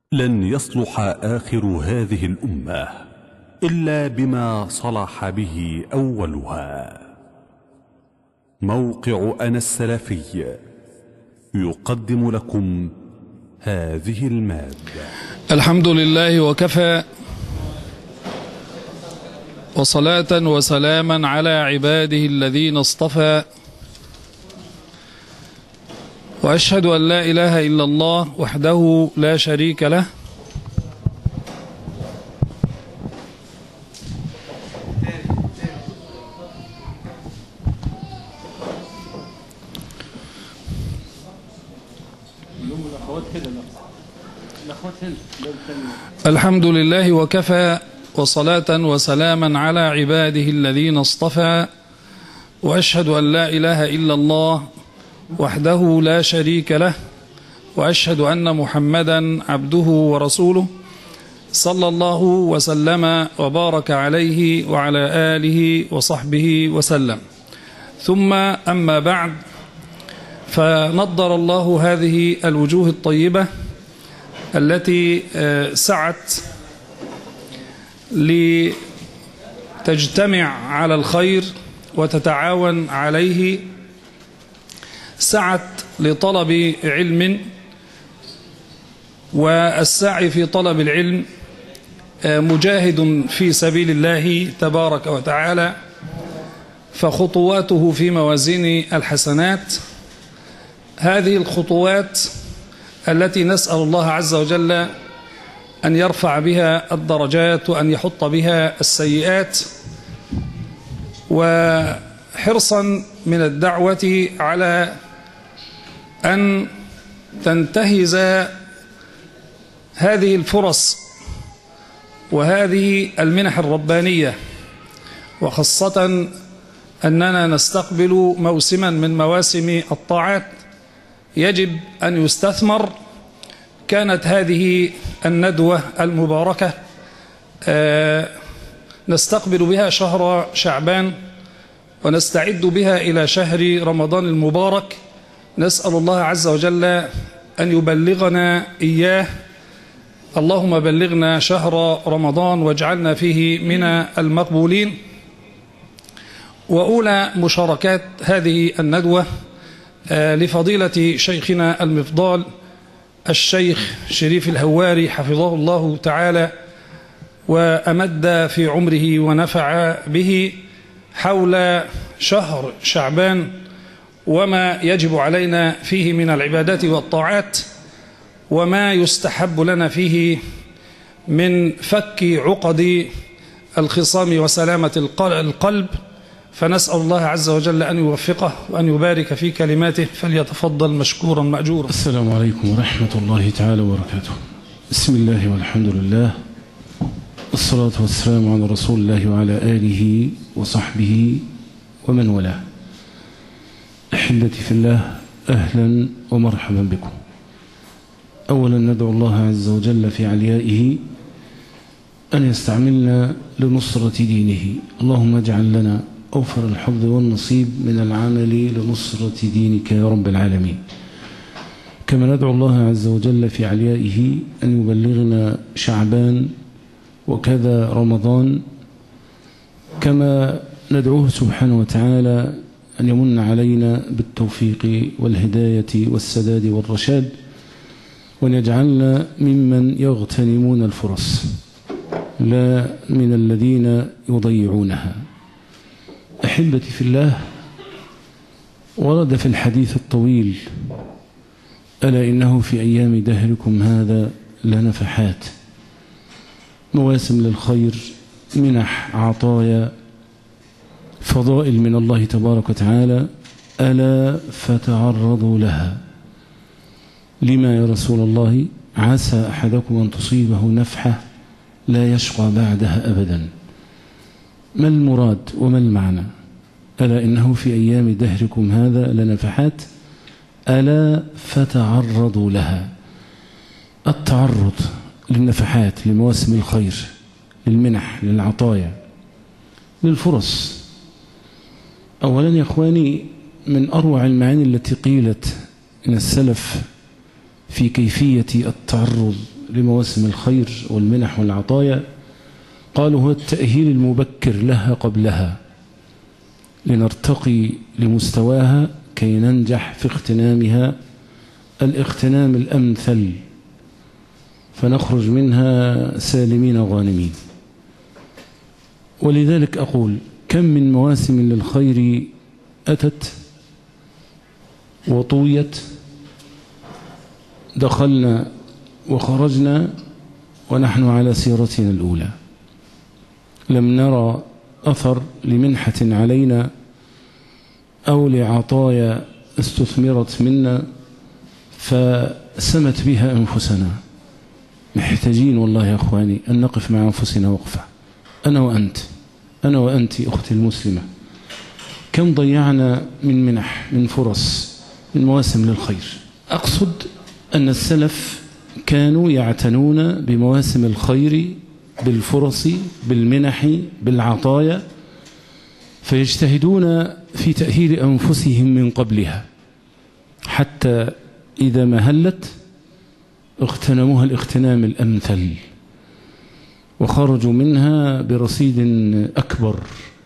لن يصلح آخر هذه الأمة إلا بما صلح به أولها. موقع أنا السلفي يقدم لكم هذه المادة. الحمد لله وكفى، وصلاة وسلاما على عباده الذين اصطفى، وأشهد أن لا إله إلا الله وحده لا شريك له، الحمد لله وكفى، وصلاة وسلاما على عباده الذين اصطفى، وأشهد أن لا إله إلا الله وحده لا شريك له، وأشهد أن محمدا عبده ورسوله صلى الله وسلم وبارك عليه وعلى آله وصحبه وسلم. ثم أما بعد، فنضر الله هذه الوجوه الطيبة التي سعت لتجتمع على الخير وتتعاون عليه، سعت لطلب علم، والسعي في طلب العلم مجاهد في سبيل الله تبارك وتعالى، فخطواته في موازين الحسنات. هذه الخطوات التي نسأل الله عز وجل أن يرفع بها الدرجات وأن يحط بها السيئات، وحرصا من الدعوة على أن تنتهز هذه الفرص وهذه المنح الربانية، وخاصة أننا نستقبل موسما من مواسم الطاعات يجب أن يستثمر. كانت هذه الندوة المباركة نستقبل بها شهر شعبان، ونستعد بها إلى شهر رمضان المبارك. نسأل الله عز وجل أن يبلغنا إياه. اللهم بلغنا شهر رمضان واجعلنا فيه من المقبولين. وأولى مشاركات هذه الندوة لفضيلة شيخنا المفضال الشيخ شريف الهواري حفظه الله تعالى وأمد في عمره ونفع به، حول شهر شعبان وما يجب علينا فيه من العبادات والطاعات، وما يستحب لنا فيه من فك عقد الخصام وسلامة القلب. فنسأل الله عز وجل أن يوفقه وأن يبارك في كلماته، فليتفضل مشكورا مأجورا. السلام عليكم ورحمة الله تعالى وبركاته. بسم الله والحمد لله، الصلاة والسلام على رسول الله وعلى آله وصحبه ومن والاه. أحبتي في الله، أهلا ومرحبا بكم. أولا ندعو الله عز وجل في عليائه أن يستعملنا لنصرة دينه. اللهم اجعل لنا أوفر الحظ والنصيب من العمل لنصرة دينك يا رب العالمين. كما ندعو الله عز وجل في عليائه أن يبلغنا شعبان وكذا رمضان، كما ندعوه سبحانه وتعالى أن يمن علينا بالتوفيق والهداية والسداد والرشاد، وأن يجعلنا ممن يغتنمون الفرص لا من الذين يضيعونها. أحبتي في الله، ورد في الحديث الطويل: ألا إنه في أيام دهركم هذا لنفحات، مواسم للخير، منح، عطايا، فضائل من الله تبارك وتعالى، ألا فتعرضوا لها. لما يا رسول الله؟ عسى أحدكم أن تصيبه نفحة لا يشقى بعدها أبدا. ما المراد وما المعنى؟ ألا إنه في أيام دهركم هذا لنفحات، ألا فتعرضوا لها. التعرض للنفحات، لمواسم الخير، للمنح، للعطايا، للفرص. أولا يا إخواني، من أروع المعاني التي قيلت من السلف في كيفية التعرض لمواسم الخير والمنح والعطايا قالوا هو التأهيل المبكر لها قبلها لنرتقي لمستواها كي ننجح في اغتنامها الاغتنام الأمثل فنخرج منها سالمين غانمين. ولذلك أقول كم من مواسم للخير أتت وطويت، دخلنا وخرجنا ونحن على سيرتنا الأولى، لم نرى أثر لمنحة علينا أو لعطايا استثمرت منا فسمت بها أنفسنا. محتاجين والله يا أخواني أن نقف مع أنفسنا وقفة، أنا وأنت أختي المسلمة. كم ضيعنا من منح، من فرص، من مواسم للخير. أقصد أن السلف كانوا يعتنون بمواسم الخير، بالفرص، بالمنح، بالعطايا، فيجتهدون في تأهيل أنفسهم من قبلها حتى إذا ما هلت اغتنموها الاغتنام الأمثل وخرجوا منها برصيد أكبر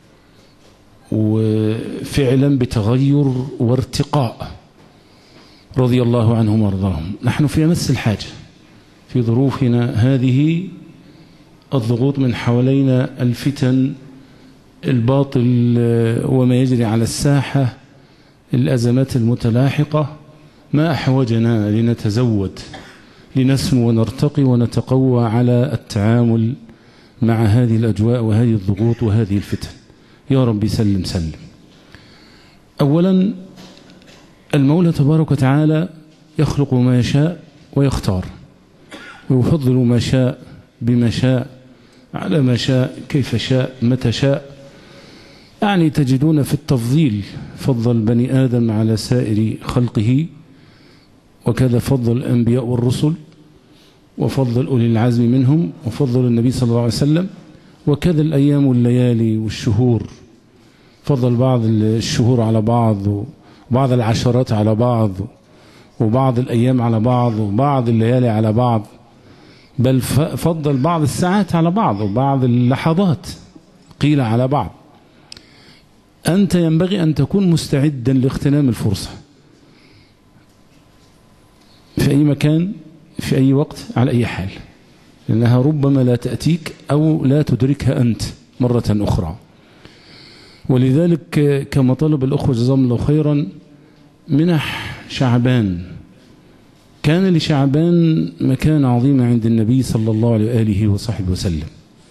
وفعلا بتغير وارتقاء رضي الله عنهم وارضاهم. نحن في أمس الحاجة في ظروفنا هذه، الضغوط من حوالينا، الفتن، الباطل وما يجري على الساحة، الأزمات المتلاحقة، ما أحوجنا لنتزود، لنسمو ونرتقي ونتقوى على التعامل مع هذه الأجواء وهذه الضغوط وهذه الفتن. يا رب سلم سلم. أولا المولى تبارك وتعالى يخلق ما يشاء ويختار، ويفضل ما شاء بما شاء على ما شاء كيف شاء متى شاء. يعني تجدون في التفضيل فضل بني آدم على سائر خلقه، وكذا فضل الأنبياء والرسل، وفضل أولي العزم منهم، وفضل النبي صلى الله عليه وسلم، وكذا الأيام والليالي والشهور، فضل بعض الشهور على بعض، وبعض العشرات على بعض، وبعض الأيام على بعض، وبعض الليالي على بعض، بل فضل بعض الساعات على بعض، وبعض اللحظات قيل على بعض. أنت ينبغي أن تكون مستعدا لاغتنام الفرصة في أي مكان، في أي وقت، على أي حال، لأنها ربما لا تأتيك أو لا تدركها أنت مرة أخرى. ولذلك كما طلب الأخوة جزاهم الله خيرا منح شعبان، كان لشعبان مكان عظيم عند النبي صلى الله عليه وآله وصحبه وسلم،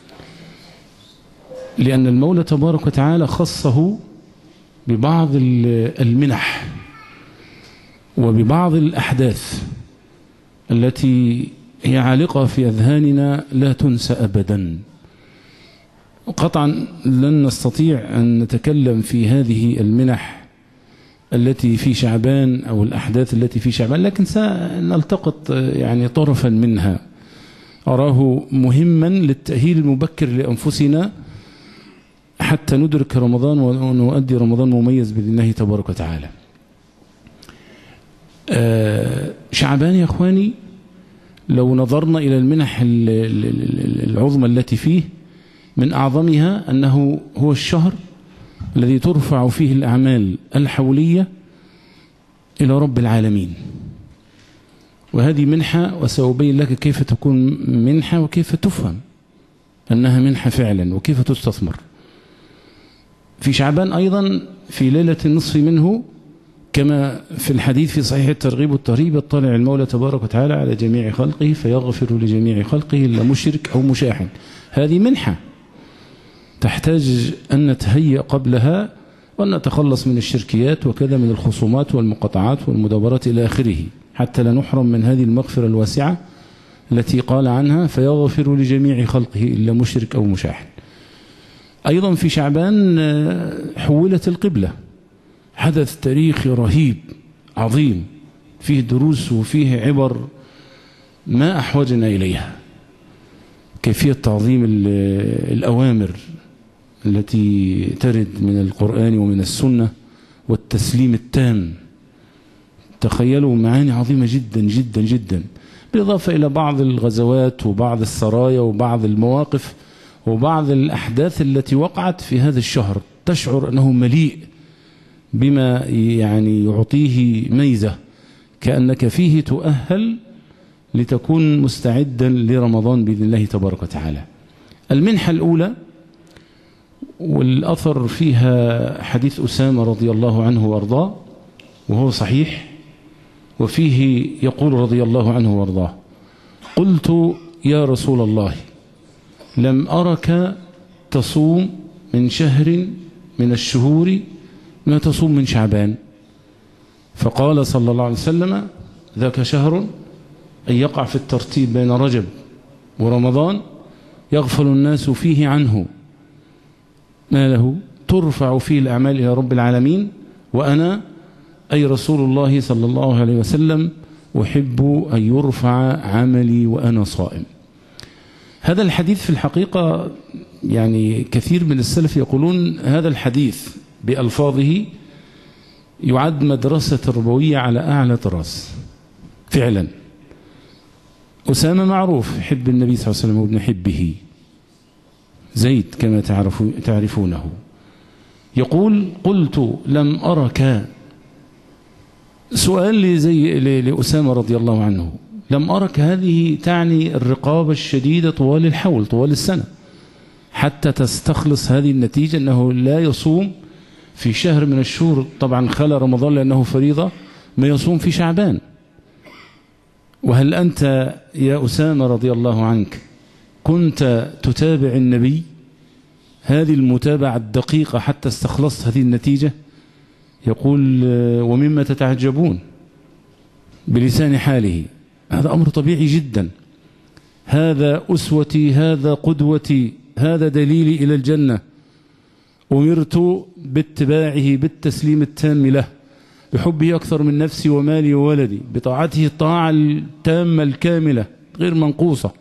لأن المولى تبارك وتعالى خصه ببعض المنح وببعض الأحداث التي هي عالقة في أذهاننا لا تنسى أبدا. قطعا لن نستطيع أن نتكلم في هذه المنح التي في شعبان أو الأحداث التي في شعبان، لكن سنلتقط يعني طرفا منها أراه مهما للتأهيل المبكر لأنفسنا حتى ندرك رمضان ونؤدي رمضان مميز بإذن الله تبارك وتعالى. شعبان يا أخواني لو نظرنا إلى المنح العظمى التي فيه، من أعظمها أنه هو الشهر الذي ترفع فيه الأعمال الحولية إلى رب العالمين، وهذه منحة، وسأبين لك كيف تكون منحة وكيف تفهم أنها منحة فعلا وكيف تستثمر. في شعبان أيضا في ليلة النصف منه كما في الحديث في صحيح الترغيب والترهيب يطلع المولى تبارك وتعالى على جميع خلقه فيغفر لجميع خلقه إلا مشرك أو مشاحن. هذه منحة تحتاج أن نتهيأ قبلها وأن نتخلص من الشركيات وكذا من الخصومات والمقاطعات والمدابرات إلى آخره حتى لا نحرم من هذه المغفرة الواسعة التي قال عنها فيغفر لجميع خلقه إلا مشرك أو مشاحن. أيضا في شعبان حولت القبلة، حدث تاريخي رهيب عظيم فيه دروس وفيه عبر ما أحوجنا إليها، كيفية تعظيم الأوامر التي ترد من القرآن ومن السنة والتسليم التام. تخيلوا معاني عظيمة جدا جدا جدا، بالإضافة إلى بعض الغزوات وبعض السرايا وبعض المواقف وبعض الأحداث التي وقعت في هذا الشهر، تشعر أنه مليء بما يعني يعطيه ميزة، كأنك فيه تؤهل لتكون مستعدا لرمضان بإذن الله تبارك وتعالى. المنحة الأولى والأثر فيها حديث أسامة رضي الله عنه وأرضاه، وهو صحيح، وفيه يقول رضي الله عنه وأرضاه: قلت يا رسول الله لم أرك تصوم من شهر من الشهور ما تصوم من شعبان. فقال صلى الله عليه وسلم: ذاك شهر أن يقع في الترتيب بين رجب ورمضان يغفل الناس فيه عنه، ما له ترفع فيه الأعمال إلى رب العالمين، وأنا أي رسول الله صلى الله عليه وسلم أحب أن يرفع عملي وأنا صائم. هذا الحديث في الحقيقة يعني كثير من السلف يقولون هذا الحديث بألفاظه يعد مدرسة تربوية على أعلى طراز. فعلا أسامة معروف حب النبي صلى الله عليه وسلم وابن حبه، زيد كما تعرفونه، يقول: قلت لم أرك، سؤال لأسامة رضي الله عنه، لم أرك هذه تعني الرقابة الشديدة طوال الحول طوال السنة حتى تستخلص هذه النتيجة أنه لا يصوم في شهر من الشهور، طبعا خلى رمضان لأنه فريضة، ما يصوم في شعبان. وهل أنت يا أسامة رضي الله عنك كنت تتابع النبي هذه المتابعة الدقيقة حتى استخلصت هذه النتيجة؟ يقول: ومما تتعجبون، بلسان حاله. هذا أمر طبيعي جدا، هذا أسوتي، هذا قدوتي، هذا دليلي إلى الجنة، أمرت باتباعه بالتسليم التام له، بحبه أكثر من نفسي ومالي وولدي، بطاعته الطاعة التامة الكاملة غير منقوصة.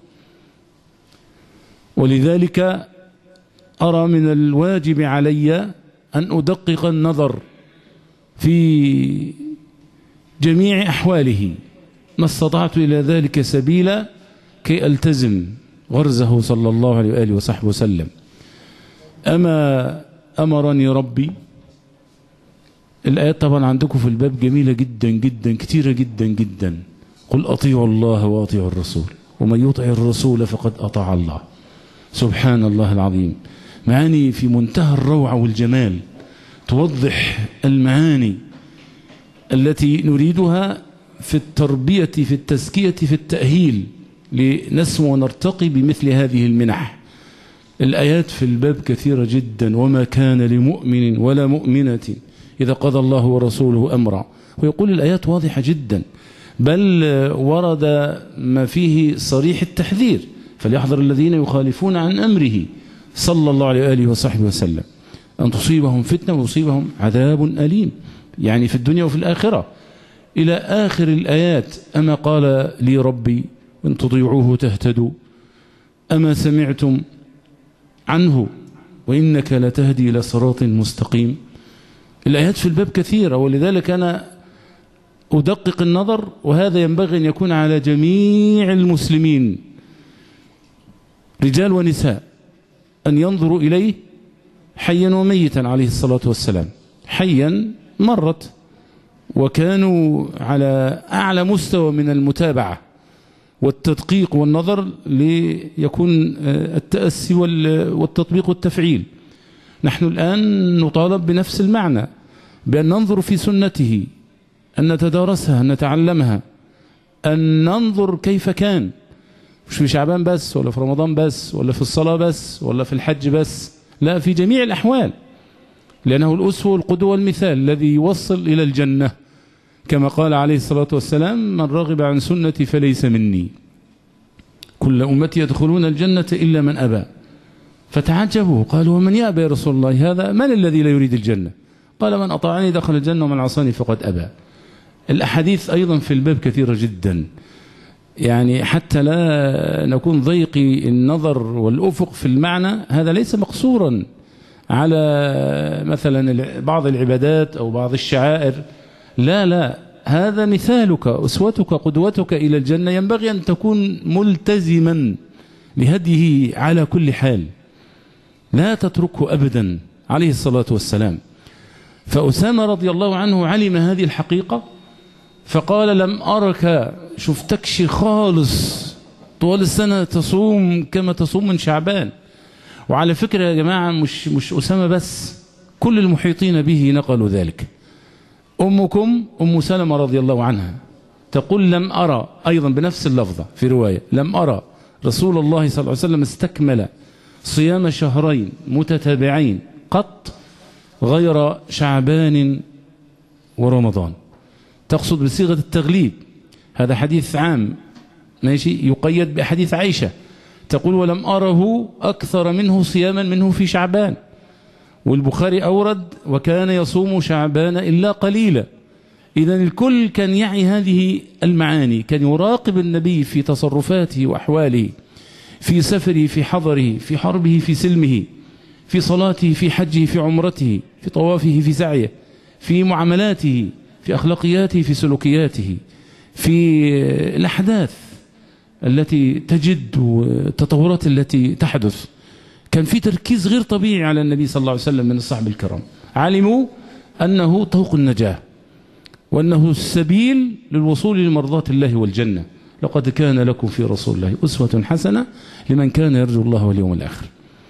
ولذلك أرى من الواجب علي أن أدقق النظر في جميع أحواله ما استطعت إلى ذلك سبيلا كي ألتزم غرزه صلى الله عليه وآله وصحبه وسلم. أما أمرني ربي، الآيات طبعا عندكم في الباب جميلة جدا جدا، كثيرة جدا جدا. قل أطيعوا الله وأطيعوا الرسول ومن يطع الرسول فقد أطاع الله. سبحان الله العظيم، معاني في منتهى الروعة والجمال، توضح المعاني التي نريدها في التربية، في التزكية، في التأهيل لنسمو ونرتقي بمثل هذه المنح. الآيات في الباب كثيرة جدا. وما كان لمؤمن ولا مؤمنة إذا قضى الله ورسوله أمرا، ويقول الآيات واضحة جدا، بل ورد ما فيه صريح التحذير: فليحذر الذين يخالفون عن أمره صلى الله عليه وآله وصحبه وسلم أن تصيبهم فتنة ويصيبهم عذاب أليم، يعني في الدنيا وفي الآخرة، إلى آخر الآيات. أما قال لي ربي إن تطيعوه تهتدوا، أما سمعتم عنه وإنك لتهدي إلى صراط مستقيم. الآيات في الباب كثيرة، ولذلك أنا أدقق النظر، وهذا ينبغي أن يكون على جميع المسلمين رجال ونساء أن ينظروا إليه حيا وميتا عليه الصلاة والسلام. حيا مرت وكانوا على أعلى مستوى من المتابعة والتدقيق والنظر ليكون التأسي والتطبيق والتفعيل. نحن الآن نطالب بنفس المعنى، بأن ننظر في سنته، أن نتدارسها، أن نتعلمها، أن ننظر كيف كان، مش في شعبان بس، ولا في رمضان بس، ولا في الصلاة بس، ولا في الحج بس، لا، في جميع الأحوال، لأنه الأسوة والقدوة والمثال الذي يوصل إلى الجنة، كما قال عليه الصلاة والسلام: من رغب عن سنتي فليس مني، كل أمتي يدخلون الجنة إلا من أبى. فتعجبوا، قالوا: ومن يأبى يا رسول الله؟ هذا من الذي لا يريد الجنة؟ قال: من أطاعني دخل الجنة ومن عصاني فقد أبى. الأحاديث أيضا في الباب كثيرة جدا، يعني حتى لا نكون ضيقي النظر والأفق في المعنى، هذا ليس مقصورا على مثلا بعض العبادات أو بعض الشعائر، لا لا، هذا مثالك أسوتك قدوتك إلى الجنة، ينبغي أن تكون ملتزما لهديه على كل حال، لا تتركه أبدا عليه الصلاة والسلام. فأسامة رضي الله عنه علم هذه الحقيقة فقال لم أرك شفتكش خالص طوال السنة تصوم كما تصوم من شعبان. وعلى فكرة يا جماعة مش أسامة بس، كل المحيطين به نقلوا ذلك. أمكم أم سلمة رضي الله عنها تقول لم أرى أيضا بنفس اللفظة في رواية، لم أرى رسول الله صلى الله عليه وسلم استكمل صيام شهرين متتابعين قط غير شعبان ورمضان. تقصد بصيغة التغليب، هذا حديث عام ماشي، يقيد بحديث عائشة تقول ولم أره أكثر منه صياما منه في شعبان. والبخاري أورد وكان يصوم شعبان إلا قليلا. إذن الكل كان يعي هذه المعاني، كان يراقب النبي في تصرفاته وأحواله، في سفره في حضره، في حربه في سلمه، في صلاته في حجه في عمرته، في طوافه في سعيه، في معاملاته، في أخلاقياته، في سلوكياته، في الأحداث التي تجد والتطورات التي تحدث. كان في تركيز غير طبيعي على النبي صلى الله عليه وسلم من الصحابة الكرام، علموا أنه طوق النجاة وأنه السبيل للوصول لمرضاة الله والجنة. لقد كان لكم في رسول الله أسوة حسنة لمن كان يرجو الله واليوم الآخر.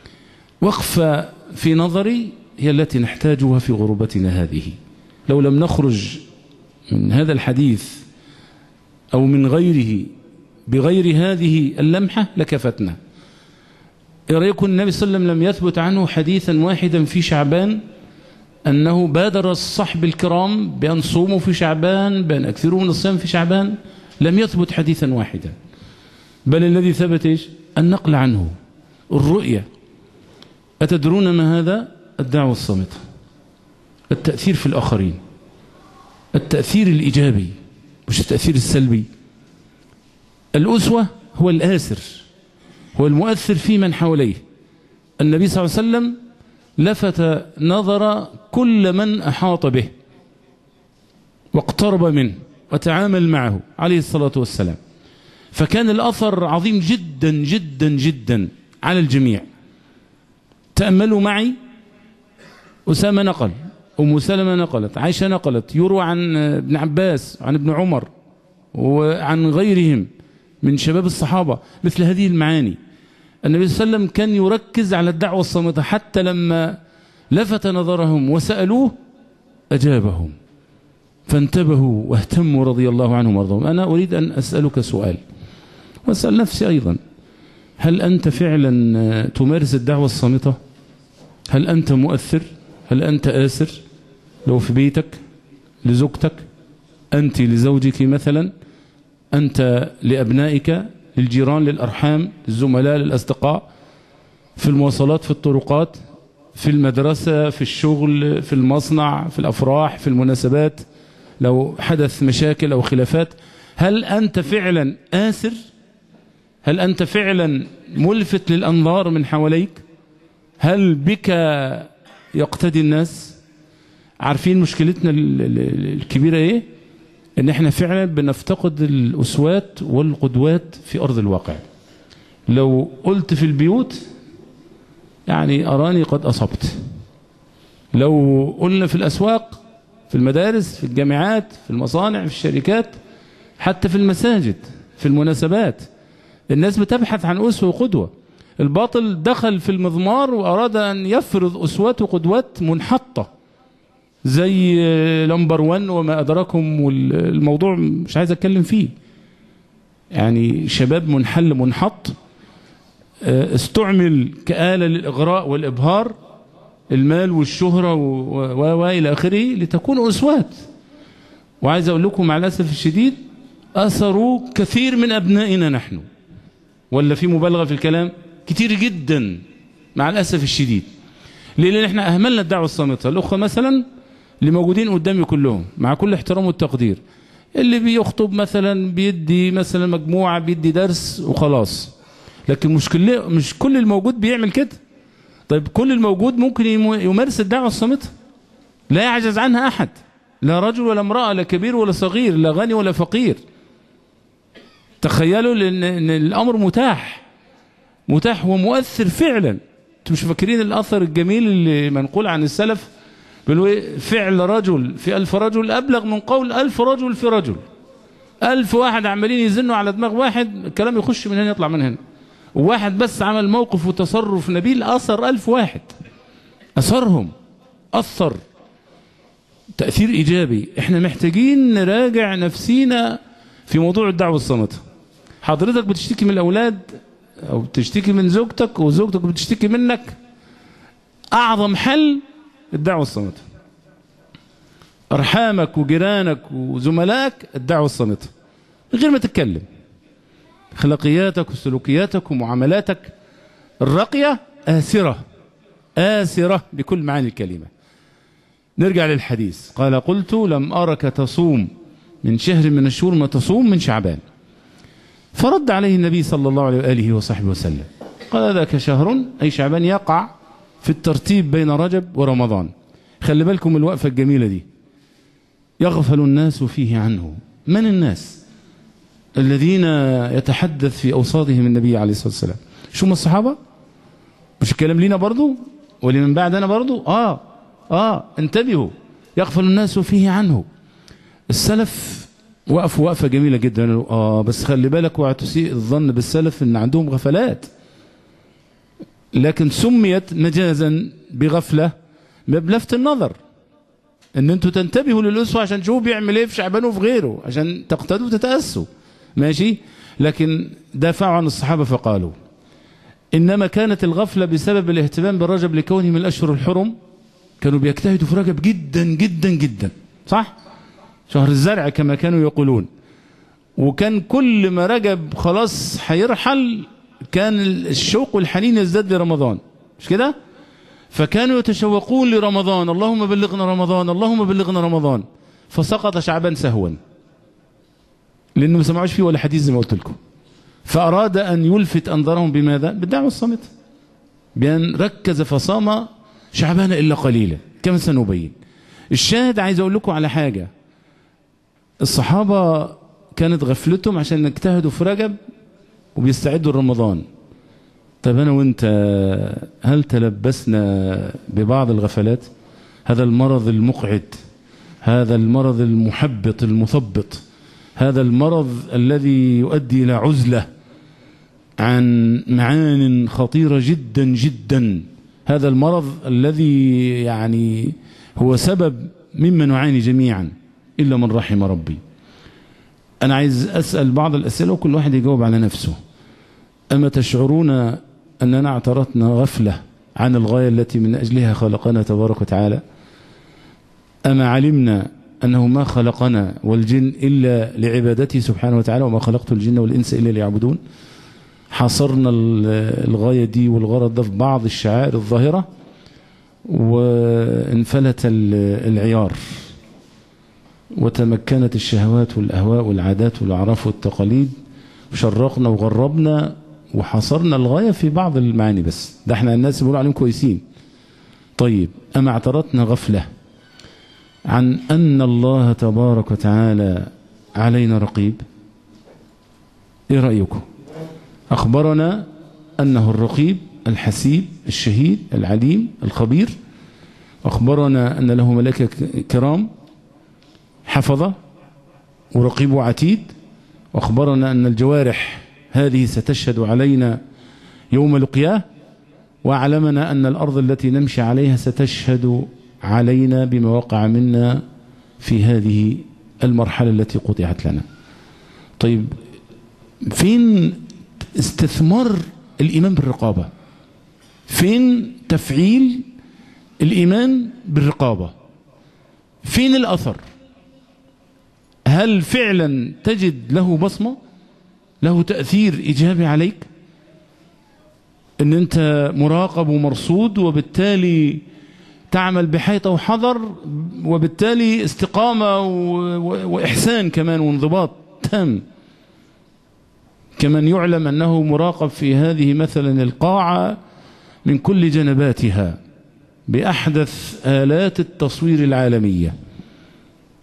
وقفة في نظري هي التي نحتاجها في غربتنا هذه. لو لم نخرج من هذا الحديث أو من غيره بغير هذه اللمحة لكفتنا. يريكم النبي صلى الله عليه وسلم لم يثبت عنه حديثا واحدا في شعبان أنه بادر الصحب الكرام بأن صوموا في شعبان، بأن أكثروا من الصيام في شعبان. لم يثبت حديثا واحدا، بل الذي ثبت إيش؟ النقل عنه، الرؤية. أتدرون ما هذا؟ الدعوة الصامتة، التأثير في الآخرين، التأثير الإيجابي مش التأثير السلبي. الأسوة هو الآسر، هو المؤثر في من حواليه. النبي صلى الله عليه وسلم لفت نظر كل من أحاط به واقترب منه وتعامل معه عليه الصلاة والسلام، فكان الأثر عظيم جدا جدا جدا على الجميع. تأملوا معي، أسامة نقل، أم سلمة نقلت، عائشة نقلت، يروى عن ابن عباس، عن ابن عمر، وعن غيرهم من شباب الصحابة مثل هذه المعاني. النبي صلى الله عليه وسلم كان يركز على الدعوة الصامتة، حتى لما لفت نظرهم وسألوه أجابهم، فانتبهوا واهتموا رضي الله عنهم وارضاهم. أنا أريد أن أسألك سؤال وأسأل نفسي أيضا، هل أنت فعلا تمارس الدعوة الصامتة؟ هل أنت مؤثر؟ هل أنت آسر؟ لو في بيتك، لزوجتك، أنت لزوجك مثلا، أنت لأبنائك، للجيران، للأرحام، للزملاء، للأصدقاء، في المواصلات، في الطرقات، في المدرسة، في الشغل، في المصنع، في الأفراح، في المناسبات، لو حدث مشاكل أو خلافات، هل أنت فعلا آسر؟ هل أنت فعلا ملفت للأنظار من حواليك؟ هل بك يقتدي الناس؟ عارفين مشكلتنا الكبيرة إيه؟ إن إحنا فعلا بنفتقد الأسوات والقدوات في أرض الواقع. لو قلت في البيوت يعني أراني قد أصبت، لو قلنا في الأسواق، في المدارس، في الجامعات، في المصانع، في الشركات، حتى في المساجد، في المناسبات، الناس بتبحث عن أسوة وقدوة. الباطل دخل في المضمار وأراد أن يفرض أسوات وقدوات منحطة زي نمبر 1 وما أدراكم، والموضوع مش عايز أتكلم فيه. يعني شباب منحل منحط، استعمل كآلة للإغراء والإبهار، المال والشهرة وإلى آخره، لتكون أسوات. وعايز أقول لكم مع الأسف الشديد أثروا كثير من أبنائنا نحن، ولا في مبالغة في الكلام؟ كتير جدا مع الأسف الشديد. ليه؟ لأن احنا أهملنا الدعوة الصامتة. الأخوة مثلا اللي موجودين قدامي كلهم مع كل احترام والتقدير، اللي بيخطب مثلا، بيدي مثلا مجموعة، بيدي درس وخلاص، لكن مش كل الموجود بيعمل كده. طيب كل الموجود ممكن يمارس الدعوة الصامتة، لا يعجز عنها أحد، لا رجل ولا امرأة، لا كبير ولا صغير، لا غني ولا فقير. تخيلوا ان الامر متاح ومؤثر فعلا. انتم مش فاكرين الاثر الجميل اللي منقول عن السلف بيقولوا فعل رجل في 1000 رجل ابلغ من قول 1000 رجل في رجل. 1000 واحد عمالين يزنوا على دماغ واحد، الكلام يخش من هنا يطلع من هنا. وواحد بس عمل موقف وتصرف نبيل اثر 1000 واحد، اثرهم اثر تأثير ايجابي. احنا محتاجين نراجع نفسينا في موضوع الدعوة الصامتة. حضرتك بتشتكي من الاولاد او بتشتكي من زوجتك وزوجتك بتشتكي منك، اعظم حل الدعوة الصامتة. ارحامك وجيرانك وزملائك الدعوة الصامتة من غير ما تتكلم. اخلاقياتك وسلوكياتك ومعاملاتك الراقية آسرة بكل معاني الكلمة. نرجع للحديث. قال قلت لم أرك تصوم من شهر من الشهور ما تصوم من شعبان. فرد عليه النبي صلى الله عليه وآله وصحبه وسلم قال ذاك شهر أي شعبان يقع في الترتيب بين رجب ورمضان. خلي بالكم الوقفة الجميلة دي. يغفل الناس فيه عنه. من الناس الذين يتحدث في أوصادهم النبي عليه الصلاة والسلام؟ شو هم الصحابة؟ مش الكلام لينا برضو ولمن بعدنا برضو؟ انتبهوا. يغفل الناس فيه عنه. السلف وقفوا وقفة جميلة جدا. بس خلي بالك وتسيء الظن بالسلف ان عندهم غفلات، لكن سميت مجازا بغفلة بلفت النظر ان انتوا تنتبهوا للأسوة عشان تشوفوا بيعمل ايه في شعبان وفي غيره عشان تقتدوا وتتأسوا. ماشي، لكن دافعوا عن الصحابة فقالوا إنما كانت الغفلة بسبب الاهتمام بالرجب لكونه من الأشهر الحرم. كانوا بيجتهدوا في رجب جدا جدا جدا، صح؟ شهر الزرع كما كانوا يقولون. وكان كل ما رجب خلاص هيرحل كان الشوق والحنين يزداد لرمضان، مش كده؟ فكانوا يتشوقون لرمضان. اللهم بلغنا رمضان، اللهم بلغنا رمضان. فسقط شعبان سهوا لأنه ما سمعوش فيه ولا حديث زي ما قلت لكم. فأراد أن يلفت أنظارهم بماذا؟ بالدعوة الصامتة، بأن ركز فصام شعبان إلا قليلا كما سنبين. الشاهد عايز أقول لكم على حاجة. الصحابة كانت غفلتهم عشان نجتهدوا في رجب وبيستعدوا لرمضان. طب أنا وأنت هل تلبسنا ببعض الغفلات؟ هذا المرض المقعد، هذا المرض المحبط المثبط، هذا المرض الذي يؤدي إلى عزلة عن معان خطيرة جدا جدا. هذا المرض الذي يعني هو سبب مما نعاني جميعا إلا من رحم ربي. أنا عايز أسأل بعض الأسئلة وكل واحد يجاوب على نفسه. أما تشعرون أننا اعترضنا غفلة عن الغاية التي من أجلها خلقنا تبارك وتعالى؟ أما علمنا أنه ما خلقنا والجن إلا لعبادته سبحانه وتعالى وما خلقت الجن والإنس إلا ليعبدون؟ حصرنا الغاية دي والغرض ده في بعض الشعائر الظاهرة وانفلت العيار وتمكنت الشهوات والأهواء والعادات والأعراف والتقاليد وشرقنا وغربنا وحصرنا الغاية في بعض المعاني بس. ده احنا الناس بيقولوا عليهم كويسين. طيب أما اعترضنا غفلة عن أن الله تبارك وتعالى علينا رقيب؟ ايه رأيكم؟ أخبرنا أنه الرقيب الحسيب الشهيد العليم الخبير. أخبرنا أن له ملائكة كرام حفظة ورقيب وعتيد. وأخبرنا أن الجوارح هذه ستشهد علينا يوم لقياه. وأعلمنا أن الأرض التي نمشي عليها ستشهد علينا بما وقع منا في هذه المرحلة التي قطعت لنا. طيب فين استثمار الإيمان بالرقابة؟ فين تفعيل الإيمان بالرقابة؟ فين الأثر؟ هل فعلا تجد له بصمة، له تأثير إيجابي عليك؟ ان انت مراقب ومرصود وبالتالي تعمل بحيطة وحذر وبالتالي استقامة وإحسان كمان وانضباط تام. كمن يعلم أنه مراقب في هذه مثلا القاعة من كل جنباتها بأحدث آلات التصوير العالمية.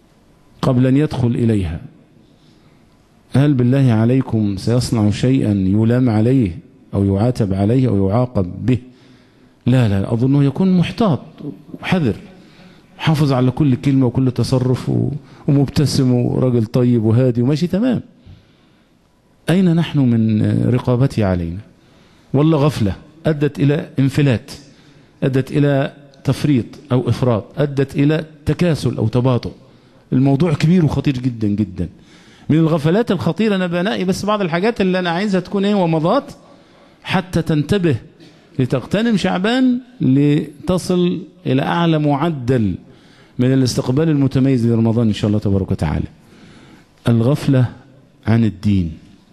قبل أن يدخل إليها، هل بالله عليكم سيصنع شيئا يلام عليه أو يعاتب عليه أو يعاقب به؟ لا لا، أظنه يكون محتاط وحذر، حافظ على كل كلمة وكل تصرف ومبتسم وراجل طيب وهادي وماشي تمام. أين نحن من رقابتي علينا؟ والله غفلة أدت إلى انفلات، أدت إلى تفريط أو إفراط، أدت إلى تكاسل أو تباطؤ. الموضوع كبير وخطير جدا جدا. من الغفلات الخطيرة أنا بنائي بس بعض الحاجات اللي أنا عايزها تكون ومضات حتى تنتبه لتغتنم شعبان لتصل إلى أعلى معدل من الاستقبال المتميز لرمضان إن شاء الله تبارك وتعالى. الغفلة عن الدين،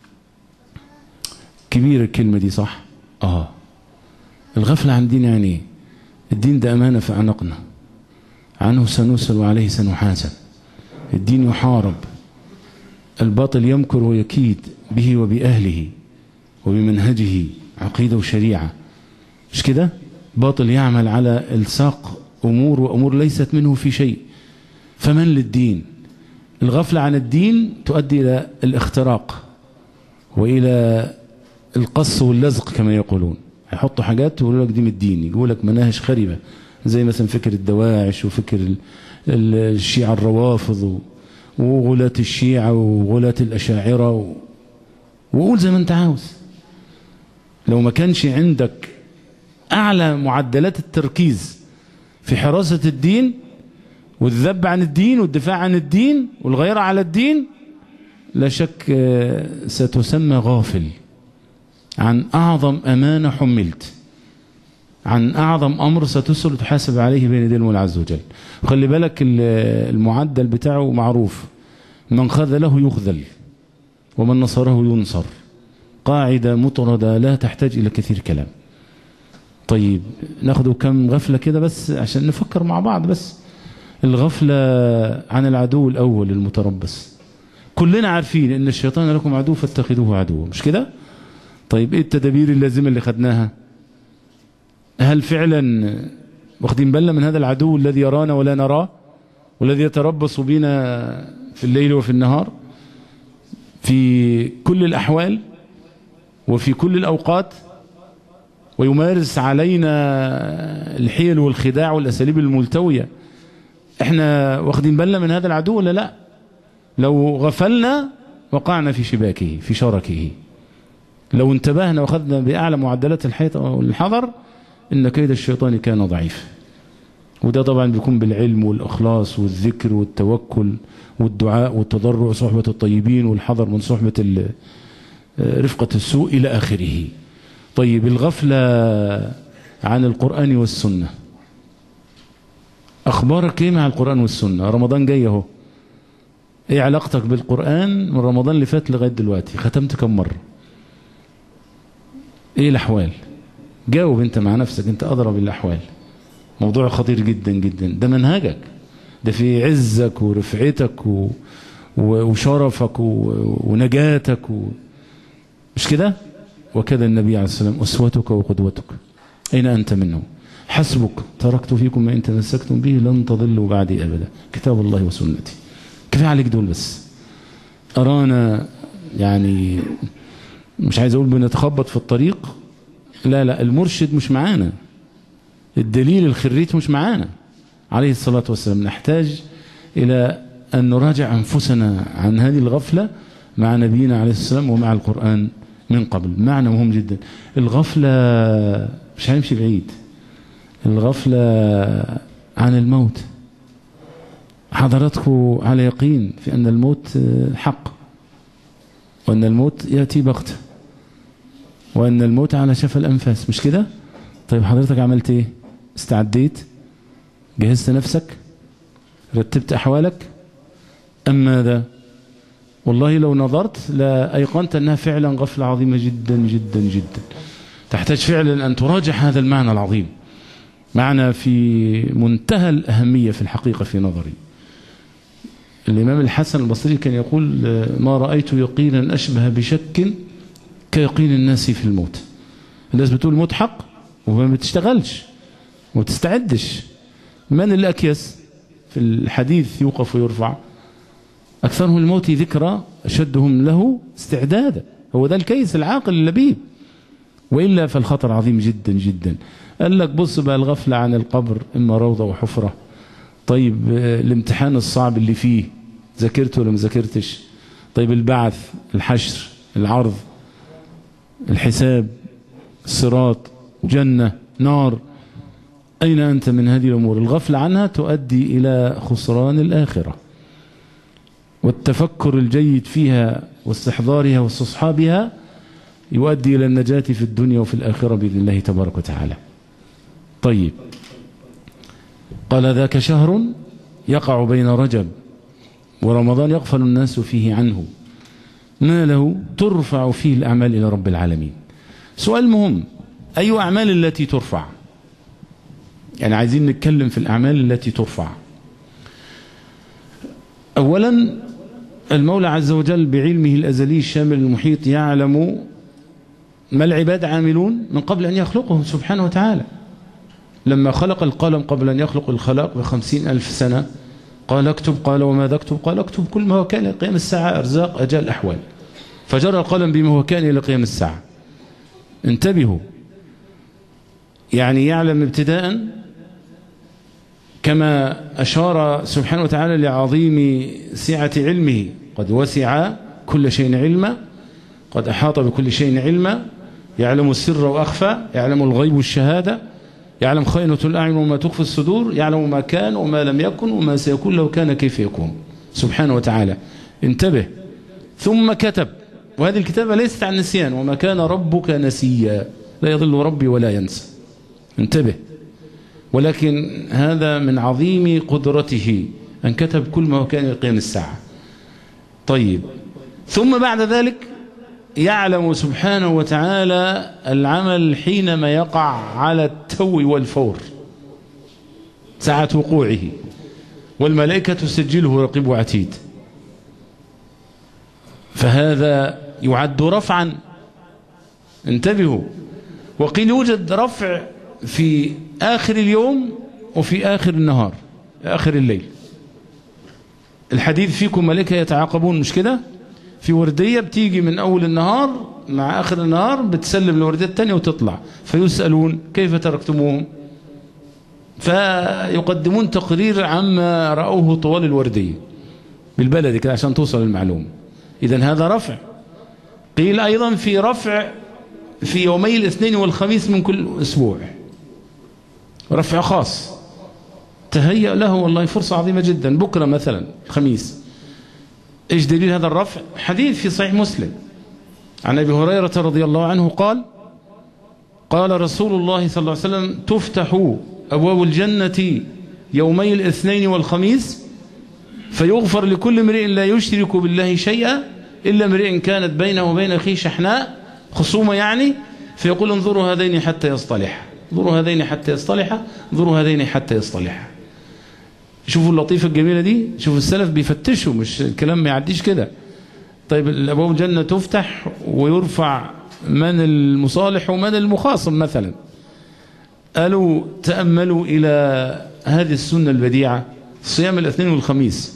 كبيرة الكلمة دي صح؟ الغفلة عن الدين يعني الدين ده أمانة في أعناقنا، عنه سنسأل وعليه سنحاسب. الدين يحارب، الباطل يمكر ويكيد به وبأهله وبمنهجه، عقيدة وشريعة، مش كده؟ باطل يعمل على الساق أمور وأمور ليست منه في شيء. فمن للدين؟ الغفلة عن الدين تؤدي إلى الاختراق وإلى القص واللزق كما يقولون. هيحطوا حاجات ويقولوا لك دي من الدين، يقول لك مناهج خربة زي مثلا فكر الدواعش وفكر الشيعة الروافض وغلاة الشيعة وغلاة الأشاعرة وقول زي ما انت عاوز. لو ما كانش عندك أعلى معدلات التركيز في حراسة الدين والذب عن الدين والدفاع عن الدين والغيرة على الدين، لا شك ستسمى غافل عن أعظم أمانة حملت، عن أعظم أمر ستسأل وتحاسب عليه بين يدي المولى عز وجل. خلي بالك المعدل بتاعه معروف، من خذله يخذل ومن نصره ينصر، قاعدة مطردة لا تحتاج إلى كثير كلام. طيب ناخده كم غفلة كده بس عشان نفكر مع بعض. بس الغفلة عن العدو الأول المتربص، كلنا عارفين إن الشيطان لكم عدو فاتخذوه عدوا، مش كده؟ طيب إيه التدابير اللازمة اللي خدناها؟ هل فعلا واخدين بالنا من هذا العدو الذي يرانا ولا نراه والذي يتربص بنا في الليل وفي النهار في كل الأحوال وفي كل الأوقات، ويمارس علينا الحيل والخداع والأساليب الملتوية؟ احنا واخدين بالنا من هذا العدو ولا لا؟ لو غفلنا وقعنا في شباكه في شركه. لو انتبهنا واخذنا بأعلى معدلات الحذر إن كيد الشيطان كان ضعيف. وده طبعا بيكون بالعلم والإخلاص والذكر والتوكل والدعاء والتضرع وصحبة الطيبين والحذر من صحبة رفقة السوء إلى آخره. طيب الغفلة عن القرآن والسنة، أخبارك إيه مع القرآن والسنة؟ رمضان جاي اهو، إيه علاقتك بالقرآن من رمضان اللي فات لغاية دلوقتي؟ ختمت كم مرة؟ إيه الأحوال؟ جاوب أنت مع نفسك، أنت أضرب الأحوال. موضوع خطير جدا جدا، ده منهجك، ده في عزك ورفعتك وشرفك ونجاتك مش كده؟ وكذا النبي عليه السلام أسوتك وقدوتك، أين أنت منه؟ حسبك تركت فيكم ما إن تمسكتم به لن تضلوا بعدي أبدا، كتاب الله وسنتي. كفاية عليك دول بس. أرانا يعني مش عايز أقول بنتخبط في الطريق، لا لا، المرشد مش معانا، الدليل الخريت مش معانا عليه الصلاة والسلام. نحتاج إلى أن نراجع أنفسنا عن هذه الغفلة مع نبينا عليه السلام ومع القرآن من قبل. معنى مهم جدا. الغفلة مش هنمشي بعيد، الغفلة عن الموت. حضراتكم على يقين في أن الموت حق، وأن الموت يأتي بغتة، وأن الموت على شفا الأنفاس، مش كده؟ طيب حضرتك عملت إيه؟ استعديت؟ جهزت نفسك؟ رتبت أحوالك؟ أم ماذا؟ والله لو نظرت لا أيقنت أنها فعلا غفلة عظيمة جدا جدا جدا، تحتاج فعلا أن تراجع هذا المعنى العظيم، معنى في منتهى الأهمية في الحقيقة في نظري. الإمام الحسن البصري كان يقول ما رأيت يقينا أشبه بشك كيقين الناس في الموت. الناس بتقول الموت حق وما بتشتغلش وما بتستعدش. من اللي أكيس في الحديث يوقف ويرفع؟ أكثرهم الموت ذكرى أشدهم له استعدادا. هو ده الكيس العاقل اللبيب، وإلا فالخطر عظيم جدا جدا. قال لك بص بقى، الغفلة عن القبر إما روضة وحفرة. طيب الامتحان الصعب اللي فيه، ذاكرت ولا ما ذاكرتش؟ طيب البعث، الحشر، العرض، الحساب، الصراط، جنة، نار، أين أنت من هذه الأمور؟ الغفلة عنها تؤدي إلى خسران الآخرة، والتفكر الجيد فيها واستحضارها واستصحابها يؤدي إلى النجاة في الدنيا وفي الآخرة بإذن الله تبارك وتعالى. طيب، قال ذاك شهر يقع بين رجب ورمضان يغفل الناس فيه عنه، ما له؟ ترفع فيه الأعمال إلى رب العالمين. سؤال مهم، أي أعمال التي ترفع؟ يعني عايزين نتكلم في الأعمال التي ترفع. أولا، المولى عز وجل بعلمه الأزلي الشامل المحيط يعلم ما العباد عاملون من قبل أن يخلقهم سبحانه وتعالى. لما خلق القلم قبل أن يخلق الخلاق ب50,000 سنة قال اكتب، قال وماذا اكتب؟ قال اكتب كل ما هو كان إلى قيام الساعة، أرزاق، أجال، أحوال. فجرى القلم بما هو كان إلى قيام الساعة. انتبهوا، يعني يعلم ابتداء، كما أشار سبحانه وتعالى لعظيم سعة علمه: قد وسع كل شيء علما، قد أحاط بكل شيء علما، يعلم السر وأخفى، يعلم الغيب والشهادة، يعلم خائنة الأعين وما تخفي الصدور، يعلم ما كان وما لم يكن وما سيكون لو كان كيف يكون سبحانه وتعالى. انتبه. ثم كتب، وهذه الكتابة ليست عن نسيان: وما كان ربك نسيا، لا يضل ربي ولا ينسى. انتبه. ولكن هذا من عظيم قدرته أن كتب كل ما كان إلى قيام الساعة. طيب، ثم بعد ذلك يعلم سبحانه وتعالى العمل حينما يقع على التو والفور ساعة وقوعه، والملائكة تسجله رقيب وعتيد. فهذا يعد رفعا. انتبهوا. وقيل يوجد رفع في آخر اليوم وفي آخر النهار، آخر الليل. الحديث فيكم ملائكة يتعاقبون، مش كده؟ في وردية بتيجي من أول النهار مع آخر النهار، بتسلم الوردية الثانية وتطلع، فيسألون كيف تركتموهم؟ فيقدمون تقرير عما رأوه طوال الوردية بالبلد كده عشان توصل المعلومة. إذن هذا رفع. قيل أيضا في رفع في يومي الاثنين والخميس من كل أسبوع، رفع خاص تهيأ له، والله فرصة عظيمة جدا. بكرة مثلا الخميس. إيش دليل هذا الرفع؟ حديث في صحيح مسلم عن أبي هريرة رضي الله عنه قال: قال رسول الله صلى الله عليه وسلم: تفتح أبواب الجنة يومي الاثنين والخميس فيغفر لكل امرئ لا يشرك بالله شيئا إلا امرئ كانت بينه وبين أخيه شحناء، خصومة يعني، فيقول: انظروا هذين حتى يصطلح، انظروا هذين حتى يصطلح، انظروا هذين حتى يصطلح. شوفوا اللطيفة الجميلة دي، شوفوا السلف بيفتشوا، مش الكلام ما يعديش كده. طيب الأبواب الجنة تفتح ويرفع من المصالح ومن المخاصم مثلا. قالوا تأملوا إلى هذه السنة البديعة، صيام الاثنين والخميس.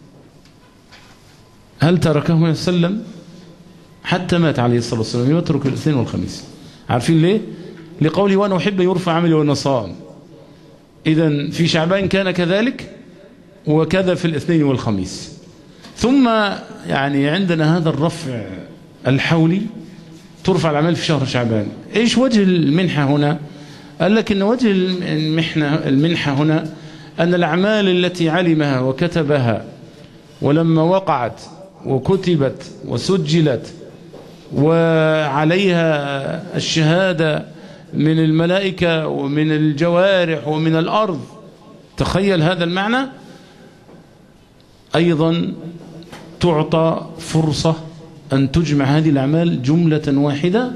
هل تركه النبي صلى الله عليه وسلم؟ حتى مات عليه الصلاة والسلام يترك الاثنين والخميس. عارفين ليه؟ لقوله: وأنا أحب يرفع عملي وأنا صائم. إذن في شعبان كان كذلك، وكذا في الاثنين والخميس. ثم يعني عندنا هذا الرفع الحولي، ترفع الأعمال في شهر شعبان. إيش وجه المنحة هنا؟ قال لك إن وجه المنحة هنا أن الأعمال التي علمها وكتبها، ولما وقعت وكتبت وسجلت وعليها الشهادة من الملائكة ومن الجوارح ومن الأرض، تخيل هذا المعنى. أيضا تعطى فرصة أن تجمع هذه الأعمال جملة واحدة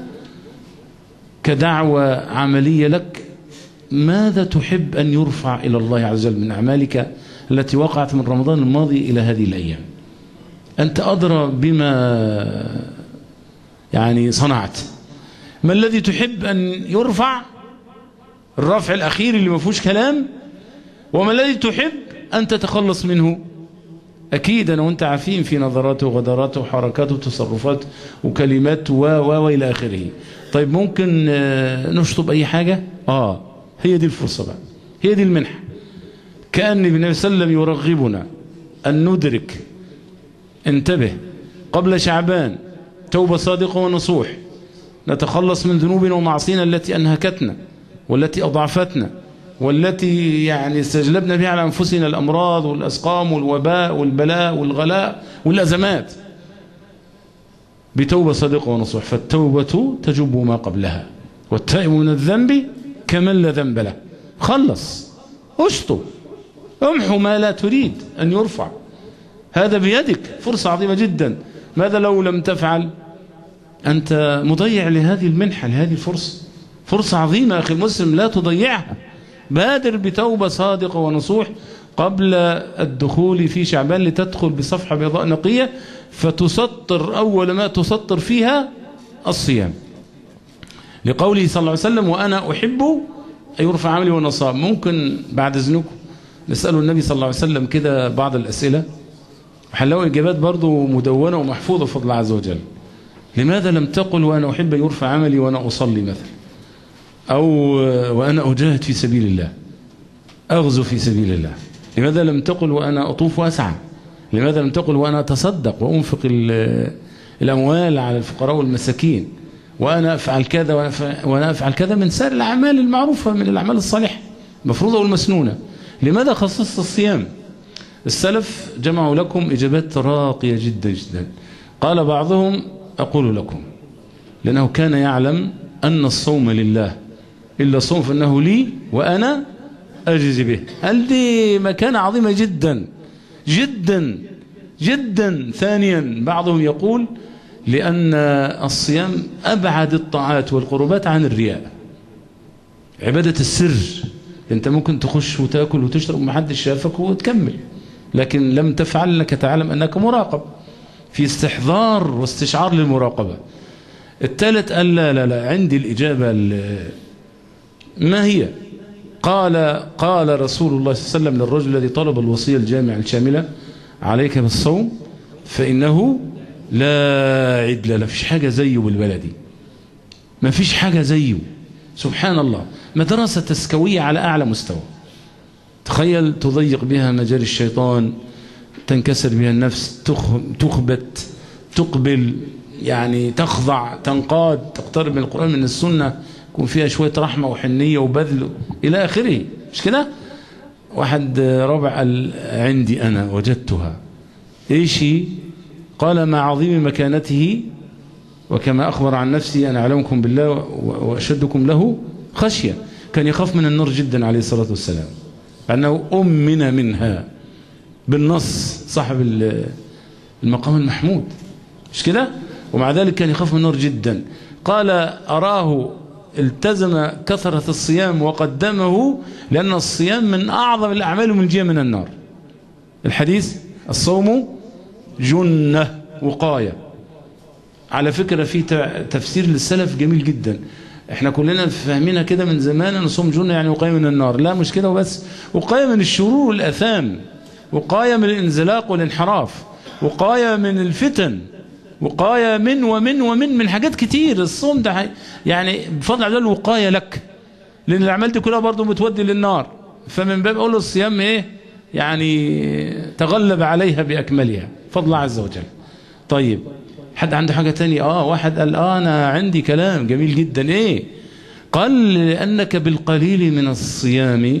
كدعوة عملية لك. ماذا تحب أن يرفع إلى الله عز وجل من أعمالك التي وقعت من رمضان الماضي إلى هذه الأيام؟ أنت أدرى بما يعني صنعت. ما الذي تحب أن يرفع؟ الرفع الأخير اللي ما فيهوش كلام. وما الذي تحب أن تتخلص منه؟ أكيد أنا وأنت عارفين في نظراته وغدراته وحركاته وتصرفات وكلمات وإلى آخره. طيب ممكن نشطب أي حاجة؟ هي دي الفرصة بقى، هي دي المنحة. كأن النبي صلى الله عليه وسلم يرغبنا أن ندرك، انتبه، قبل شعبان توبة صادقة ونصوح، نتخلص من ذنوبنا ومعصينا التي أنهكتنا والتي أضعفتنا والتي يعني استجلبنا بها على أنفسنا الأمراض والأسقام والوباء والبلاء والغلاء والأزمات، بتوبة صادقة ونصوح. فالتوبة تجب ما قبلها، والتائب من الذنب كمن لا ذنب له. خلص، اشطب، امحو ما لا تريد أن يرفع، هذا بيدك، فرصة عظيمة جدا. ماذا لو لم تفعل؟ أنت مضيع لهذه المنحة، لهذه الفرصة، فرصة عظيمة أخي المسلم، لا تضيعها. بادر بتوبة صادقة ونصوح قبل الدخول في شعبان، لتدخل بصفحة بيضاء نقية، فتسطر أول ما تسطر فيها الصيام، لقوله صلى الله عليه وسلم: وأنا أحب أن يرفع عملي وأنا صائم. ممكن بعد إذنكم نسأله النبي صلى الله عليه وسلم كده بعض الأسئلة، وحلوا إجابات برضو مدونة ومحفوظة بفضل الله عز وجل. لماذا لم تقل وأنا أحب أن يرفع عملي وأنا أصلي مثلا، أو وأنا أجاهد في سبيل الله، أغزو في سبيل الله؟ لماذا لم تقل وأنا أطوف وأسعى؟ لماذا لم تقل وأنا أتصدق وأنفق الأموال على الفقراء والمساكين، وأنا أفعل كذا وأنا أفعل كذا من سائر الأعمال المعروفة من الأعمال الصالحة المفروضة والمسنونة؟ لماذا خصصت الصيام؟ السلف جمعوا لكم إجابات راقية جدا جدا. قال بعضهم: أقول لكم لأنه كان يعلم أن الصوم لله، إلا الصوم فإنه لي وأنا أجزي به. قال دي مكانة عظيمة جدا جدا جدا. ثانيا بعضهم يقول لأن الصيام أبعد الطاعات والقربات عن الرياء، عبادة السر. أنت ممكن تخش وتأكل وتشرب ومحدش شافك وتكمل، لكن لم تفعل لك تعلم أنك مراقب، في استحضار واستشعار للمراقبة. الثالث قال لا لا لا، عندي الإجابة. ما هي؟ قال رسول الله صلى الله عليه وسلم للرجل الذي طلب الوصية الجامعة الشاملة: عليك بالصوم فإنه لا عدل له. فيش حاجة زيه بالبلدي، ما فيش حاجة زيه. سبحان الله، مدرسة تسكوية على أعلى مستوى. تخيل تضيق بها مجال الشيطان، تنكسر بها النفس، تخبت، تقبل، يعني تخضع، تنقاد، تقترب من القرآن من السنة، يكون فيها شوية رحمة وحنية وبذل إلى آخره. مش كده؟ واحد ربع قال: عندي أنا وجدتها. إيش هي؟ قال: مع عظيم مكانته وكما أخبر عن نفسي: أنا أعلمكم بالله وأشدكم له خشية. كان يخاف من النار جدا عليه الصلاة والسلام، أنه أمن منها بالنص، صاحب المقام المحمود، مش كده؟ ومع ذلك كان يخاف من النار جدا. قال: أراه التزم كثرة الصيام وقدمه، لأن الصيام من أعظم الأعمال منجية من النار. الحديث: الصوم جنة، وقاية. على فكرة في تفسير للسلف جميل جدا، احنا كلنا فاهمينها كده من زمان، ان الصوم جنة يعني وقاية من النار. لا، مش كده وبس، وقاية من الشرور والأثام، وقاية من الانزلاق والانحراف، وقاية من الفتن، وقاية من حاجات كتير. الصوم ده يعني بفضل الله وقاية لك، لأن الأعمال دي كلها برضو بتودي للنار. فمن باب أقول الصيام إيه؟ يعني تغلب عليها بأكملها فضل الله عز وجل. طيب، حد عنده حاجة تانية؟ واحد قال: أنا عندي كلام جميل جدا. إيه؟ قال: لأنك بالقليل من الصيام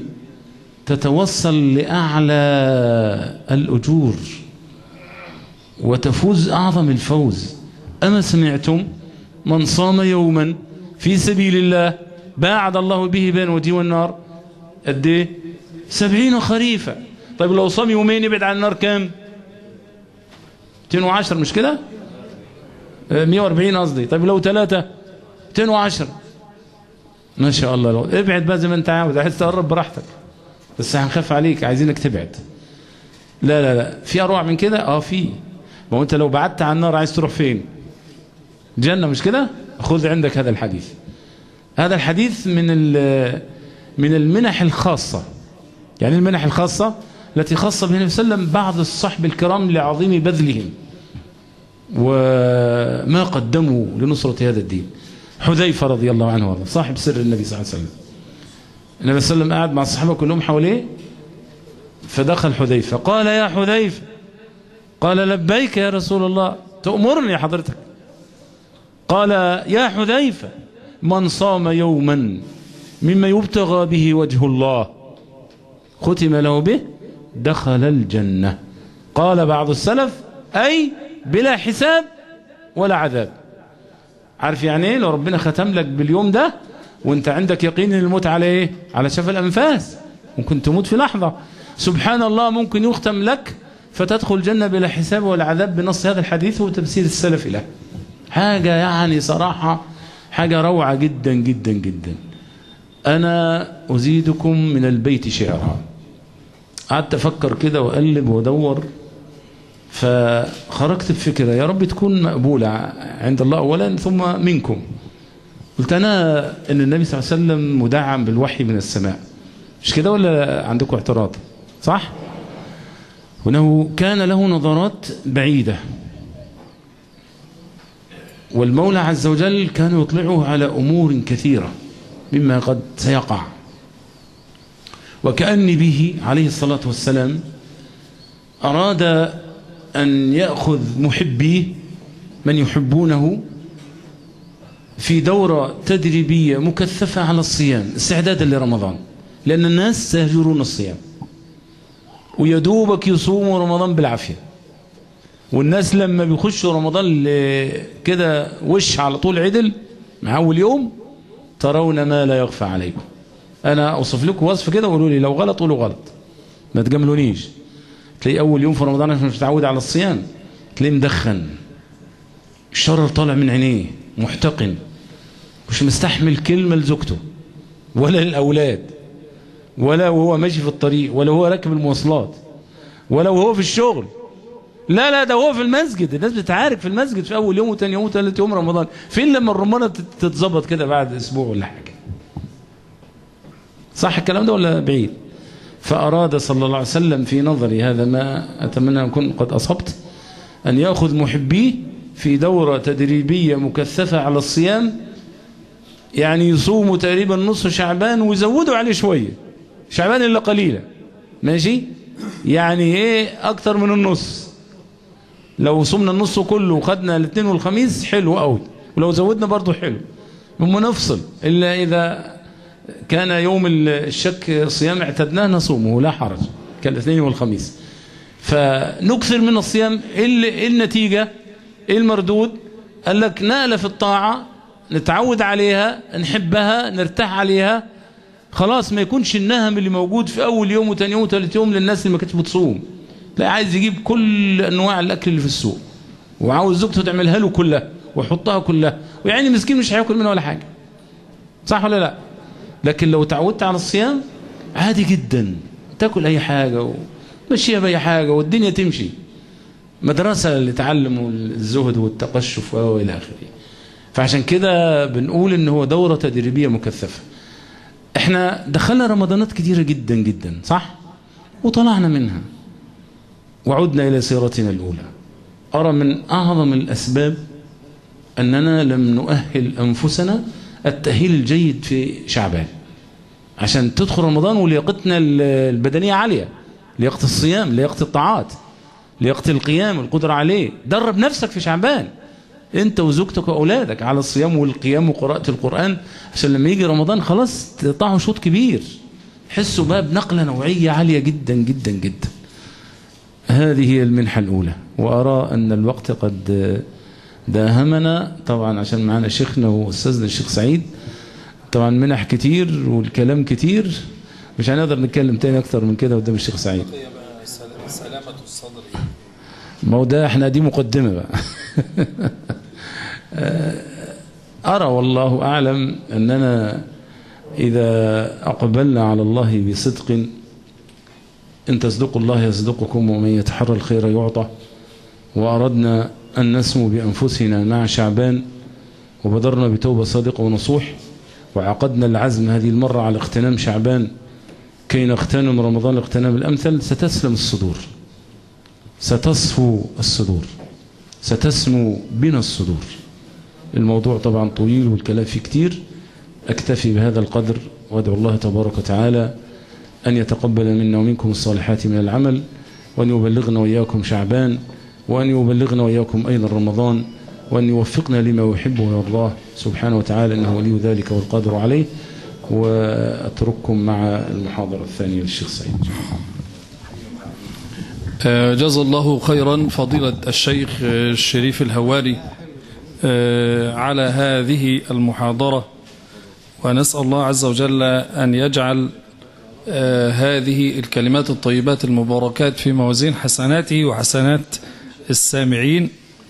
تتوصل لأعلى الأجور وتفوز أعظم الفوز. أما سمعتم من صام يوما في سبيل الله باعد الله به بين وجهه والنار قد ايه؟ 70 خريفا. طيب لو صام يومين يبعد عن النار كام؟ 210، مش كده؟ 140 قصدي. طيب لو 3 210. ما شاء الله. لو ابعد بقى زي ما انت عاوز، عايز تقرب براحتك، بس هنخاف عليك، عايزينك تبعد. لا لا لا، في اروع من كده. في، ما هو انت لو بعدت عن النار عايز تروح فين؟ جنة، مش كده؟ خذ عندك هذا الحديث. هذا الحديث من المنح الخاصة. يعني المنح الخاصة التي خص بها النبي صلى الله عليه وسلم بعض الصحب الكرام لعظيم بذلهم وما قدموا لنصرة هذا الدين. حذيفة رضي الله عنه وارضاه صاحب سر النبي صلى الله عليه وسلم. النبي صلى الله عليه وسلم قاعد مع الصحابة كلهم حواليه، فدخل حذيفة قال يا حذيفة، قال لبيك يا رسول الله، تأمرني حضرتك؟ قال يا حذيفة من صام يوما مما يبتغى به وجه الله ختم له به دخل الجنة. قال بعض السلف أي بلا حساب ولا عذاب. عارف يعني ايه؟ لو ربنا ختم لك باليوم ده وانت عندك يقين ان الموت على ايه؟ على شفا الأنفاس، ممكن تموت في لحظة. سبحان الله، ممكن يختم لك فتدخل الجنة بلا حساب ولا عذاب بنص هذا الحديث وتفسير السلف له. حاجة يعني صراحة حاجة روعة جدا جدا جدا. أنا أزيدكم من البيت شعرا. قعدت أفكر كده وأقلب وأدور، فخرجت بفكرة يا رب تكون مقبولة عند الله أولا ثم منكم. قلت أنا إن النبي صلى الله عليه وسلم مدعم بالوحي من السماء، مش كده ولا عندكم اعتراض؟ صح؟ وأنه كان له نظرات بعيدة، والمولى عز وجل كان يطلعه على أمور كثيرة مما قد سيقع. وكأن به عليه الصلاة والسلام أراد أن يأخذ محبيه من يحبونه في دورة تدريبية مكثفة على الصيام استعدادا لرمضان، لأن الناس سيهجرون الصيام ويدوبك يصوموا رمضان بالعافية، والناس لما بيخشوا رمضان كده وش على طول عدل مع أول يوم ترون ما لا يخفى عليكم. أنا أوصف لكم وصف كده وقولوا لي لو غلط قولوا غلط، ما تجاملونيش. تلاقي أول يوم في رمضان عشان مش متعود على الصيام تلاقيه مدخن، الشرر طالع من عينيه، محتقن، مش مستحمل كلمة لزوجته ولا للأولاد ولا وهو ماشي في الطريق ولا وهو راكب المواصلات ولا وهو في الشغل. لا ده هو في المسجد، الناس بتعارك في المسجد في أول يوم وتاني يوم وثالث يوم رمضان. فين لما الرمانة تتظبط كده بعد أسبوع ولا حاجة؟ صح الكلام ده ولا بعيد؟ فأراد صلى الله عليه وسلم في نظري هذا ما أتمنى أن أكون قد أصبت، أن يأخذ محبيه في دورة تدريبية مكثفة على الصيام، يعني يصوموا تقريبا نصف شعبان ويزودوا عليه شوية، شعبان إلا قليلا، ماشي؟ يعني إيه أكتر من النص. لو صمنا النص كله وخدنا الاثنين والخميس حلو قوي، ولو زودنا برضو حلو، ثم نفصل. إلا إذا كان يوم الشك صيام اعتدناه نصومه لا حرج كالاثنين والخميس. فنكثر من الصيام. إيه النتيجة؟ إيه المردود؟ قال لك نقلة في الطاعة، نتعود عليها، نحبها، نرتاح عليها، خلاص ما يكونش النهم اللي موجود في أول يوم وتاني يوم وثالث يوم للناس اللي ما كانتش بتصوم. لا، عايز يجيب كل أنواع الأكل اللي في السوق وعاوز زوجته تعملها له كلها ويحطها كلها، ويعني مسكين مش هياكل منها ولا حاجة. صح ولا لا؟ لكن لو تعودت على الصيام عادي جدا تاكل أي حاجة ومشيها بأي حاجة والدنيا تمشي. مدرسة لتعلم الزهد والتقشف وإلى آخره. فعشان كده بنقول إن هو دورة تدريبية مكثفة. احنا دخلنا رمضانات كتيرة جدا جدا، صح؟ وطلعنا منها وعدنا إلى سيرتنا الأولى. أرى من أعظم الأسباب أننا لم نؤهل أنفسنا التأهيل الجيد في شعبان عشان تدخل رمضان ولياقتنا البدنية عالية، لياقة الصيام، لياقة الطاعات، لياقة القيام، القدرة عليه. درب نفسك في شعبان انت وزوجتك واولادك على الصيام والقيام وقراءة القرآن، عشان لما يجي رمضان خلاص تقطعوا شوط كبير، حسوا بقى بنقلة نوعية عالية جدا جدا جدا. هذه هي المنحة الأولى. وأرى أن الوقت قد داهمنا طبعا، عشان معنا شيخنا وأستاذنا الشيخ سعيد. طبعا منح كتير والكلام كتير، مش هنقدر نتكلم تاني أكتر من كده قدام الشيخ سعيد. سلامة الصدر. ما هو ده احنا دي مقدمة بقى. أرى والله أعلم أننا إذا أقبلنا على الله بصدق، إن تصدقوا الله يصدقكم ومن يتحرى الخير يعطى، وأردنا أن نسمو بأنفسنا مع شعبان وبدرنا بتوبة صادقة ونصوح، وعقدنا العزم هذه المرة على اغتنام شعبان كي نغتنم رمضان الاغتنام الأمثل ستسلم الصدور، ستصفو الصدور، ستسمو بنا الصدور. الموضوع طبعا طويل والكلام فيه كتير، أكتفي بهذا القدر وأدعو الله تبارك وتعالى أن يتقبل منا ومنكم الصالحات من العمل، وأن يبلغنا وإياكم شعبان، وأن يبلغنا وإياكم أيضا رمضان، وأن يوفقنا لما يحبه ويرضاه سبحانه وتعالى، إنه ولي ذلك والقادر عليه. وأترككم مع المحاضرة الثانية للشيخ سعيد. جزا الله خيرا فضيلة الشيخ الشريف الهواري على هذه المحاضرة، ونسأل الله عز وجل أن يجعل هذه الكلمات الطيبات المباركات في موازين حسناته وحسنات السامعين.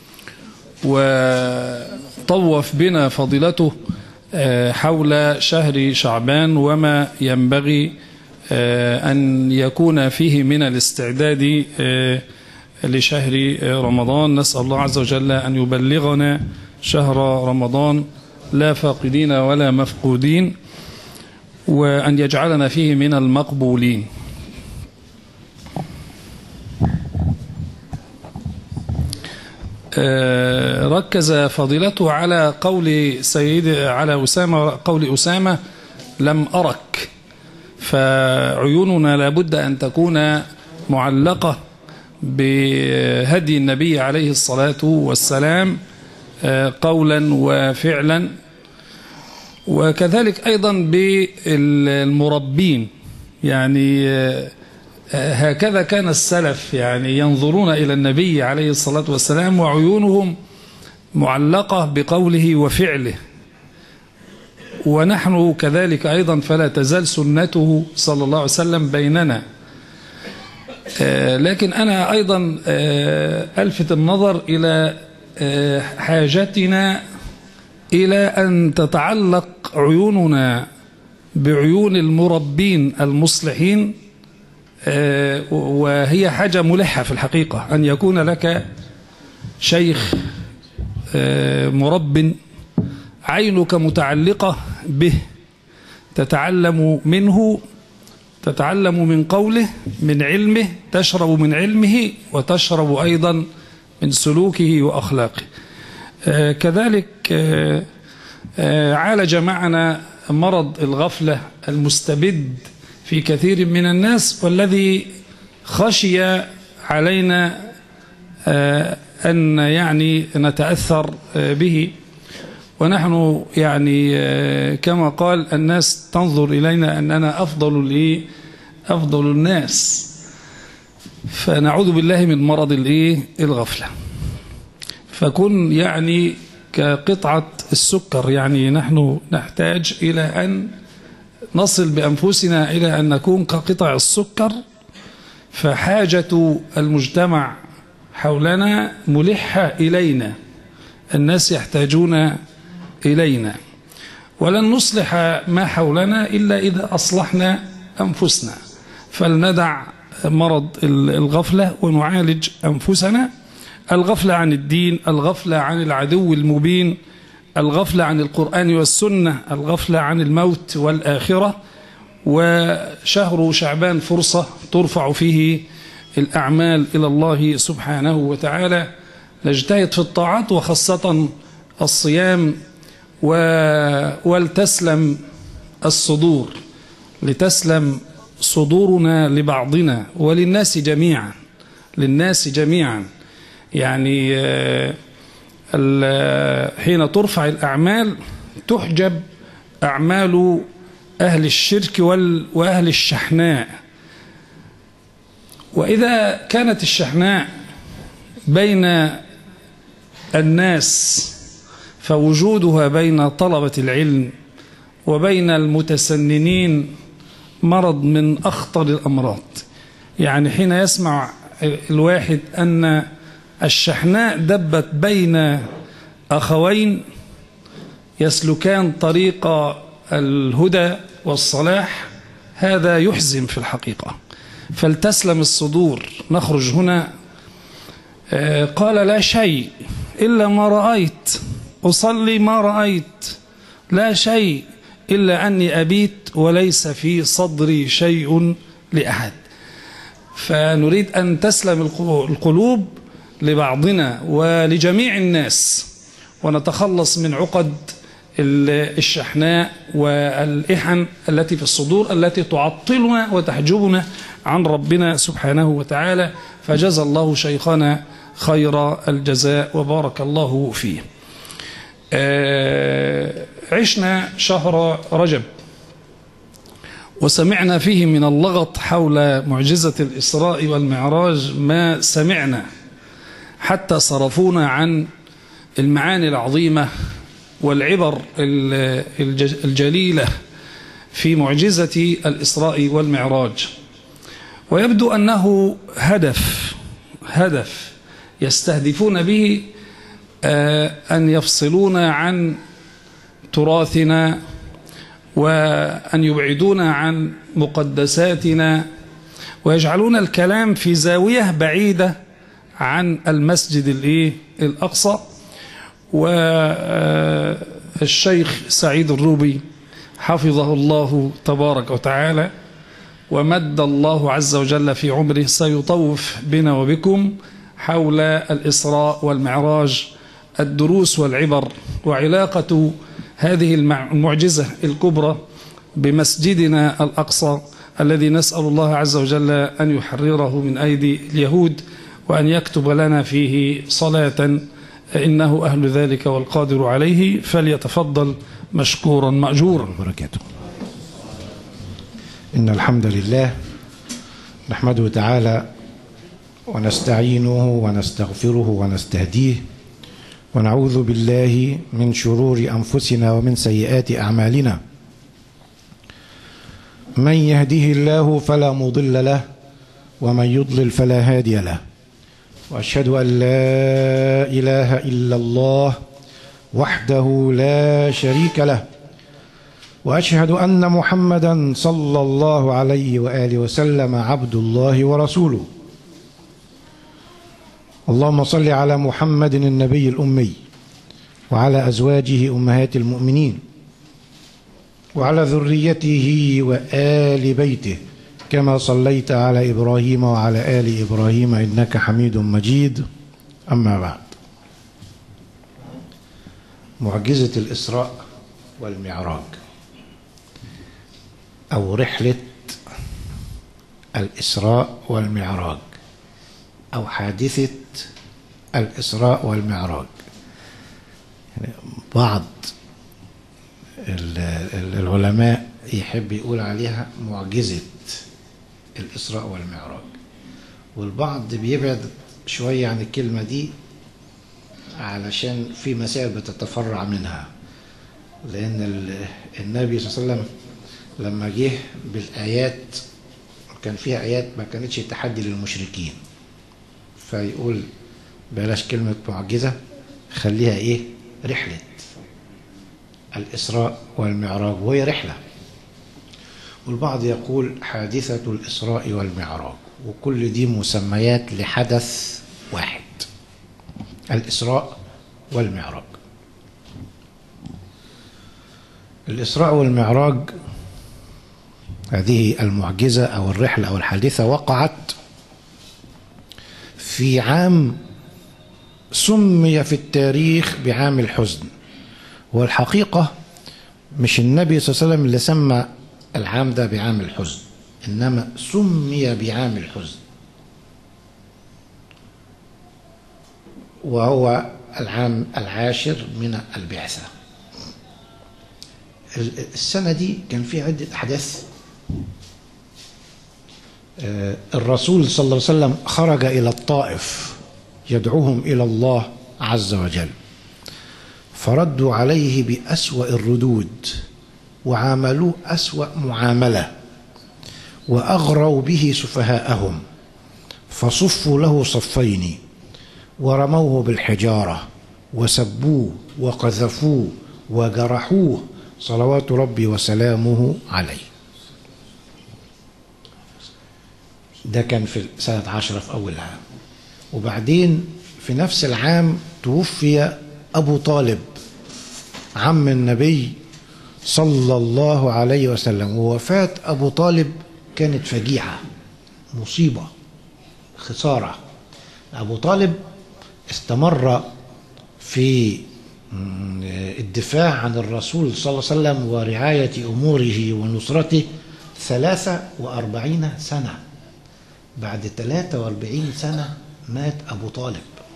وطوف بنا فضيلته حول شهر شعبان وما ينبغي أن يكون فيه من الاستعداد لشهر رمضان. نسأل الله عز وجل أن يبلغنا شهر رمضان لا فاقدين ولا مفقودين، وأن يجعلنا فيه من المقبولين. ركز فضيلته على قول قول أسامة لم أرك، فعيوننا لابد أن تكون معلقة بهدي النبي عليه الصلاة والسلام قولا وفعلا، وكذلك أيضا بالمربين. يعني هكذا كان السلف، يعني ينظرون إلى النبي عليه الصلاة والسلام وعيونهم معلقة بقوله وفعله، ونحن كذلك أيضا، فلا تزال سنته صلى الله عليه وسلم بيننا. لكن أنا أيضا ألفت النظر إلى حاجتنا إلى أن تتعلق عيوننا بعيون المربين المصلحين، وهي حاجة ملحة في الحقيقة أن يكون لك شيخ مرب عينك متعلقة به، تتعلم منه، تتعلم من قوله، من علمه، تشرب من علمه، وتشرب أيضا من سلوكه وأخلاقه. كذلك عالج معنا مرض الغفلة المستبد في كثير من الناس، والذي خشي علينا أن يعني نتأثر به. ونحن يعني كما قال الناس تنظر إلينا أننا أفضل الناس، فنعوذ بالله من مرض الغفلة. فكن يعني كقطعة السكر، يعني نحن نحتاج إلى أن نصل بأنفسنا إلى أن نكون كقطع السكر، فحاجة المجتمع حولنا ملحة إلينا، الناس يحتاجون إلينا، ولن نصلح ما حولنا إلا إذا أصلحنا أنفسنا. فلندع مرض الغفلة ونعالج أنفسنا، الغفلة عن الدين، الغفلة عن العدو المبين، الغفلة عن القرآن والسنة، الغفلة عن الموت والآخرة. وشهر شعبان فرصة ترفع فيه الأعمال إلى الله سبحانه وتعالى، نجتهد في الطاعات وخاصة الصيام، ولتسلم الصدور، لتسلم صدورنا لبعضنا وللناس جميعا، للناس جميعا. يعني حين ترفع الأعمال تحجب أعمال أهل الشرك وأهل الشحناء. وإذا كانت الشحناء بين الناس فوجودها بين طلبة العلم وبين المتسننين مرض من أخطر الأمراض. يعني حين يسمع الواحد أن الشحناء دبت بين أخوين يسلكان طريق الهدى والصلاح، هذا يحزن في الحقيقة. فلتسلم الصدور. نخرج هنا قال لا شيء إلا ما رأيت، أصلي ما رأيت، لا شيء إلا أني أبيت وليس في صدري شيء لأحد. فنريد أن تسلم القلوب لبعضنا ولجميع الناس، ونتخلص من عقد الشحناء والإحن التي في الصدور التي تعطلنا وتحجبنا عن ربنا سبحانه وتعالى. فجزى الله شيخنا خير الجزاء وبارك الله فيه. عشنا شهر رجب وسمعنا فيه من اللغط حول معجزة الإسراء والمعراج ما سمعنا، حتى صرفونا عن المعاني العظيمة والعبر الجليلة في معجزة الإسراء والمعراج. ويبدو أنه هدف يستهدفون به أن يفصلونا عن تراثنا، وأن يبعدونا عن مقدساتنا، ويجعلون الكلام في زاوية بعيدة عن المسجد الأقصى. والشيخ سعيد الروبي حفظه الله تبارك وتعالى ومد الله عز وجل في عمره سيطوف بنا وبكم حول الإسراء والمعراج، الدروس والعبر، وعلاقة هذه المعجزة الكبرى بمسجدنا الأقصى الذي نسأل الله عز وجل أن يحرره من أيدي اليهود، وأن يكتب لنا فيه صلاة إنه أهل ذلك والقادر عليه. فليتفضل مشكورا مأجورا. وبركاته. إن الحمد لله نحمده تعالى ونستعينه ونستغفره ونستهديه، ونعوذ بالله من شرور أنفسنا ومن سيئات أعمالنا. من يهده الله فلا مضل له، ومن يضلل فلا هادي له. وأشهد أن لا إله إلا الله وحده لا شريك له، وأشهد أن محمدا صلى الله عليه وآله وسلم عبد الله ورسوله. اللهم صل على محمد النبي الأمي، وعلى أزواجه أمهات المؤمنين، وعلى ذريته وآل بيته، كما صليت على إبراهيم وعلى آل إبراهيم إنك حميد مجيد. أما بعد، معجزة الإسراء والمعراج، أو رحلة الإسراء والمعراج، أو حادثة الإسراء والمعراج. يعني بعض العلماء يحب يقول عليها معجزة الإسراء والمعراج، والبعض بيبعد شوية عن الكلمة دي علشان في مسائل بتتفرع منها، لأن النبي صلى الله عليه وسلم لما جه بالآيات كان فيها آيات ما كانتش تحدي للمشركين، فيقول بلاش كلمة معجزة، خليها رحلة الإسراء والمعراج، وهي رحلة. والبعض يقول حادثة الإسراء والمعراج، وكل دي مسميات لحدث واحد، الإسراء والمعراج. الإسراء والمعراج هذه المعجزة أو الرحلة أو الحادثة وقعت في عام سمي في التاريخ بعام الحزن. والحقيقة مش النبي صلى الله عليه وسلم اللي سمى العام ده بعام الحزن، إنما سمي بعام الحزن، وهو العام العاشر من البعثة. السنة دي كان فيها عدة أحداث. الرسول صلى الله عليه وسلم خرج إلى الطائف يدعوهم إلى الله عز وجل، فردوا عليه بأسوأ الردود، وعاملوه أسوأ معاملة، وأغروا به سفهاءهم، فصفوا له صفين، ورموه بالحجارة، وسبوه وقذفوه وجرحوه صلوات ربي وسلامه عليه. ده كان في سنة 10 في أولها. وبعدين في نفس العام توفي أبو طالب عم النبي صلى الله عليه وسلم. ووفاة أبو طالب كانت فجيعة، مصيبة، خسارة. أبو طالب استمر في الدفاع عن الرسول صلى الله عليه وسلم ورعاية أموره ونصرته 43 سنة. بعد 43 سنة مات أبو طالب.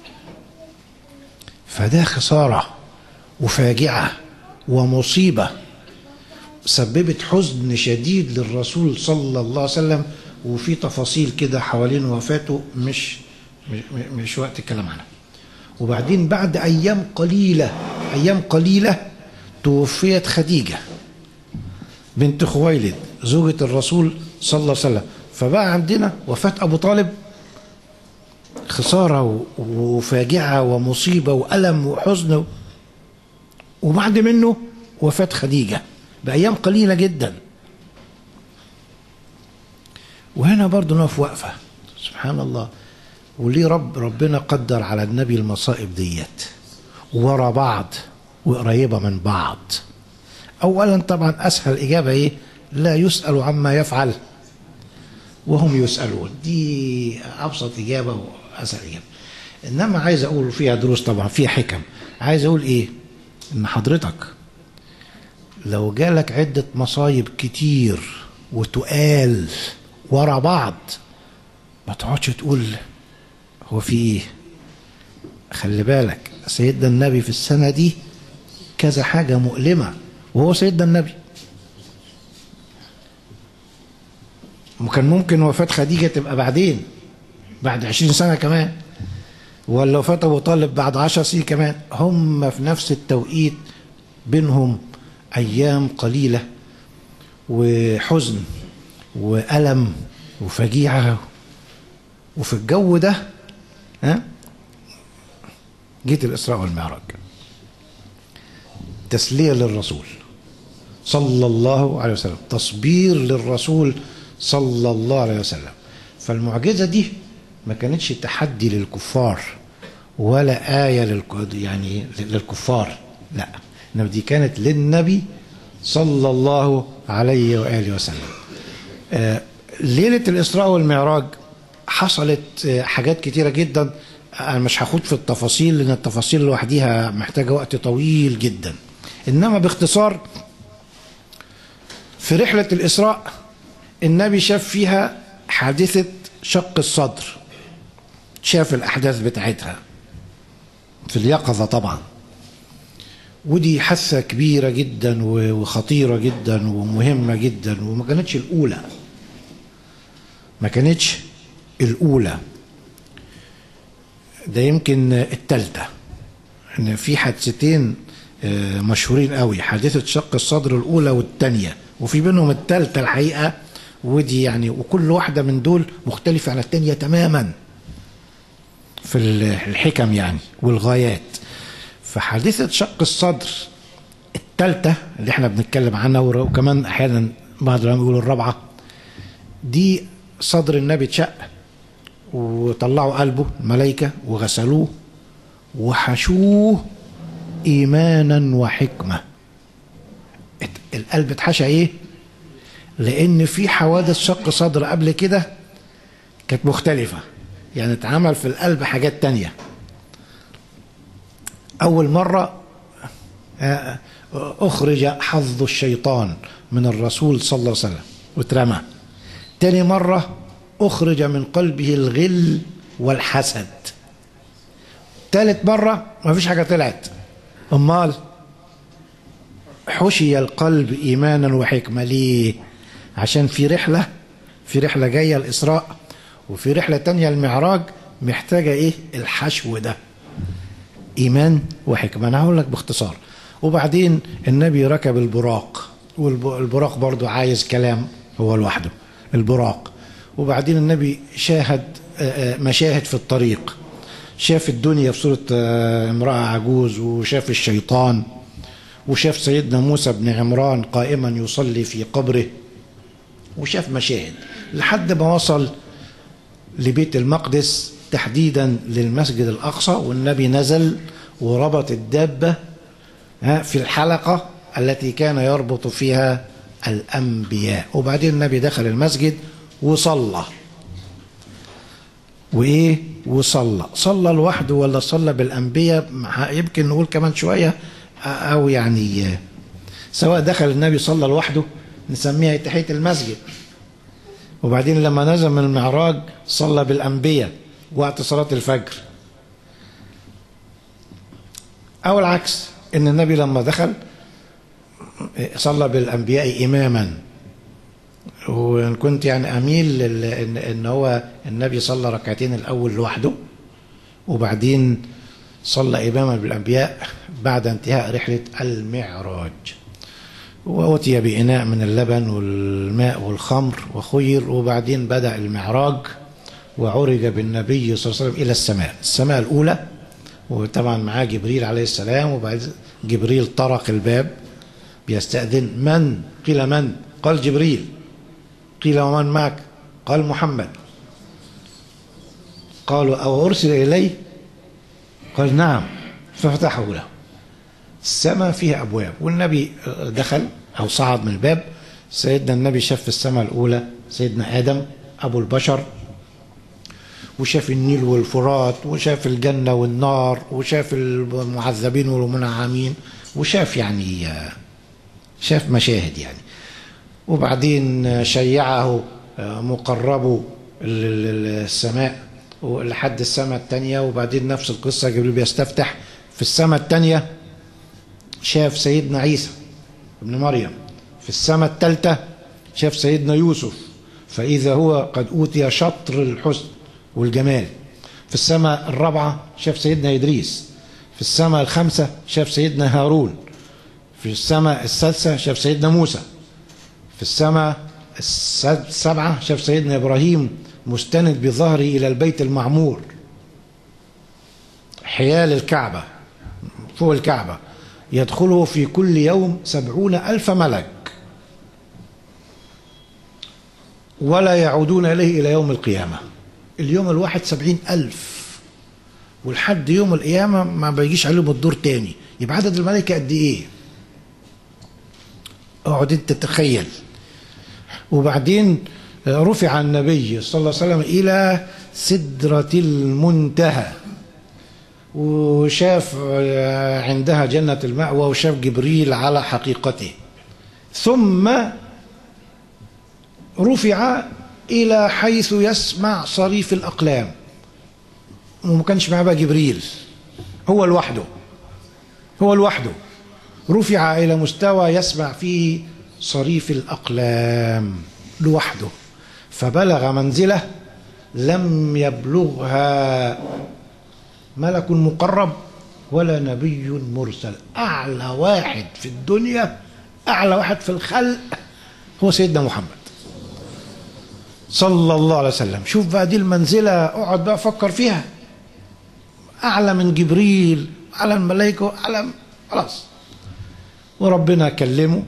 فده خسارة وفاجعة ومصيبة سببت حزن شديد للرسول صلى الله عليه وسلم. وفي تفاصيل كده حوالين وفاته مش وقت الكلام عنها. وبعدين بعد أيام قليلة توفيت خديجة بنت خويلد زوجة الرسول صلى الله عليه وسلم. فبقى عندنا وفاة أبو طالب خسارة وفاجعة ومصيبة وألم وحزن، وبعد منه وفاة خديجة بأيام قليلة جدا. وهنا برضو نقف وقفة، سبحان الله. وليه ربنا قدر على النبي المصائب ديت ورا بعض وقريبة من بعض؟ أولا طبعا أسهل إجابة إيه؟ لا يسأل عما يفعل وهم يسألون. دي أبسط إجابة وأسهل إجابة. إنما عايز أقول فيها دروس طبعا، فيها حكم. عايز أقول إيه؟ إن حضرتك لو جالك عدة مصايب كتير وتقال ورا بعض ما تقعدش تقول هو في إيه. خلي بالك سيدنا النبي في السنة دي كذا حاجة مؤلمة، وهو سيدنا النبي. وكان ممكن وفاة خديجة تبقى بعدين، بعد 20 سنة كمان، ولا وفاة أبو طالب بعد 10 سنين كمان. هم في نفس التوقيت بينهم أيام قليلة وحزن وألم وفجيعة. وفي الجو ده جيت الإسراء والمعراج، تسلية للرسول صلى الله عليه وسلم، تصبير للرسول صلى الله عليه وسلم. فالمعجزة دي ما كانتش تحدي للكفار ولا آية يعني للكفار، لا، إنما دي كانت للنبي صلى الله عليه وآله وسلم. ليلة الإسراء والمعراج حصلت حاجات كتيرة جدا. أنا مش هاخد في التفاصيل لأن التفاصيل لوحديها محتاجة وقت طويل جدا. إنما باختصار، في رحلة الإسراء النبي شاف فيها حادثة شق الصدر، شاف الأحداث بتاعتها في اليقظة طبعا. ودي حادثة كبيرة جدا وخطيرة جدا ومهمة جدا، وما كانتش الأولى، ما كانتش الأولى، ده يمكن التالتة. إن في حادثتين مشهورين قوي، حادثة شق الصدر الأولى والتانية، وفي بينهم التالتة الحقيقة. ودي يعني وكل واحدة من دول مختلفة عن التانية تماما في الحكم يعني والغايات. فحادثة شق الصدر التالتة اللي احنا بنتكلم عنها، وكمان أحيانا بعض العلماء يقولوا الرابعة، دي صدر النبي اتشق وطلعوا قلبه الملائكة وغسلوه وحشوه إيمانا وحكمة. القلب اتحشى ايه؟ لأن في حوادث شق صدر قبل كده كانت مختلفة، يعني اتعمل في القلب حاجات تانية. أول مرة أخرج حظ الشيطان من الرسول صلى الله عليه وسلم واترمى. تاني مرة أخرج من قلبه الغل والحسد. تالت مرة ما فيش حاجة طلعت، أمال حشي القلب إيمانا وحكمة. ليه؟ عشان في رحلة جاية الإسراء، وفي رحلة تانية المعراج محتاجة إيه؟ الحشو ده، إيمان وحكمة. أنا هقول لك باختصار. وبعدين النبي ركب البراق، والبراق برضو عايز كلام هو لوحده، البراق. وبعدين النبي شاهد مشاهد في الطريق، شاف الدنيا في صورة امرأة عجوز، وشاف الشيطان، وشاف سيدنا موسى بن عمران قائما يصلي في قبره، وشاف مشاهد لحد ما وصل لبيت المقدس، تحديدا للمسجد الأقصى. والنبي نزل وربط الدابة في الحلقة التي كان يربط فيها الأنبياء. وبعدين النبي دخل المسجد وصلى. وإيه؟ صلى لوحده ولا صلى بالأنبياء؟ يمكن نقول كمان شوية، أو يعني سواء دخل النبي صلى لوحده نسميها تحية المسجد، وبعدين لما نزل من المعراج صلى بالأنبياء وقت صلاة الفجر، أو العكس إن النبي لما دخل صلى بالأنبياء إماما. وإن كنت يعني أميل إن هو النبي صلى ركعتين الأول لوحده وبعدين صلى إماما بالأنبياء بعد انتهاء رحلة المعراج. وأتي بإناء من اللبن والماء والخمر وخير، وبعدين بدأ المعراج وعرج بالنبي صلى الله عليه وسلم إلى السماء الأولى، وطبعا معاه جبريل عليه السلام. وبعد جبريل طرق الباب بيستأذن. من؟ قيل من؟ قال جبريل. قيل ومن معك؟ قال محمد. قالوا أو أرسل إليه؟ قال نعم. ففتحوا له. السماء فيها أبواب، والنبي دخل أو صعد من الباب. سيدنا النبي شاف في السماء الأولى سيدنا آدم أبو البشر، وشاف النيل والفرات، وشاف الجنة والنار، وشاف المعذبين والمنعمين، وشاف يعني شاف مشاهد يعني. وبعدين شيعه مقربه السماء لحد السماء الثانية، وبعدين نفس القصة جبريل بيستفتح في السماء الثانية شاف سيدنا عيسى ابن مريم. في السماء الثالثة شاف سيدنا يوسف، فإذا هو قد أوتي شطر الحسن والجمال. في السماء الرابعة شاف سيدنا إدريس. في السماء الخامسة شاف سيدنا هارون. في السماء السادسة شاف سيدنا موسى. في السماء السابعة شاف سيدنا إبراهيم مستند بظهره إلى البيت المعمور حيال الكعبة، فوق الكعبة، يدخله في كل يوم 70,000 ملك ولا يعودون إليه إلى يوم القيامة. اليوم الواحد 70,000، والحد يوم القيامة ما بيجيش عليهم الدور تاني. يبقى عدد الملائكة قد إيه؟ اقعد انت تتخيل. وبعدين رفع النبي صلى الله عليه وسلم إلى سدرة المنتهى، وشاف عندها جنة المأوى، وشاف جبريل على حقيقته. ثم رفع إلى حيث يسمع صريف الأقلام، وما كانش معاه بقى جبريل، هو لوحده رفع إلى مستوى يسمع فيه صريف الأقلام لوحده، فبلغ منزلة لم يبلغها ملك مقرب ولا نبي مرسل. أعلى واحد في الدنيا، أعلى واحد في الخلق هو سيدنا محمد صلى الله عليه وسلم. شوف بقى دي المنزلة، اقعد بقى فكر فيها. أعلى من جبريل، أعلى من الملائكة، أعلى خلاص. وربنا كلمه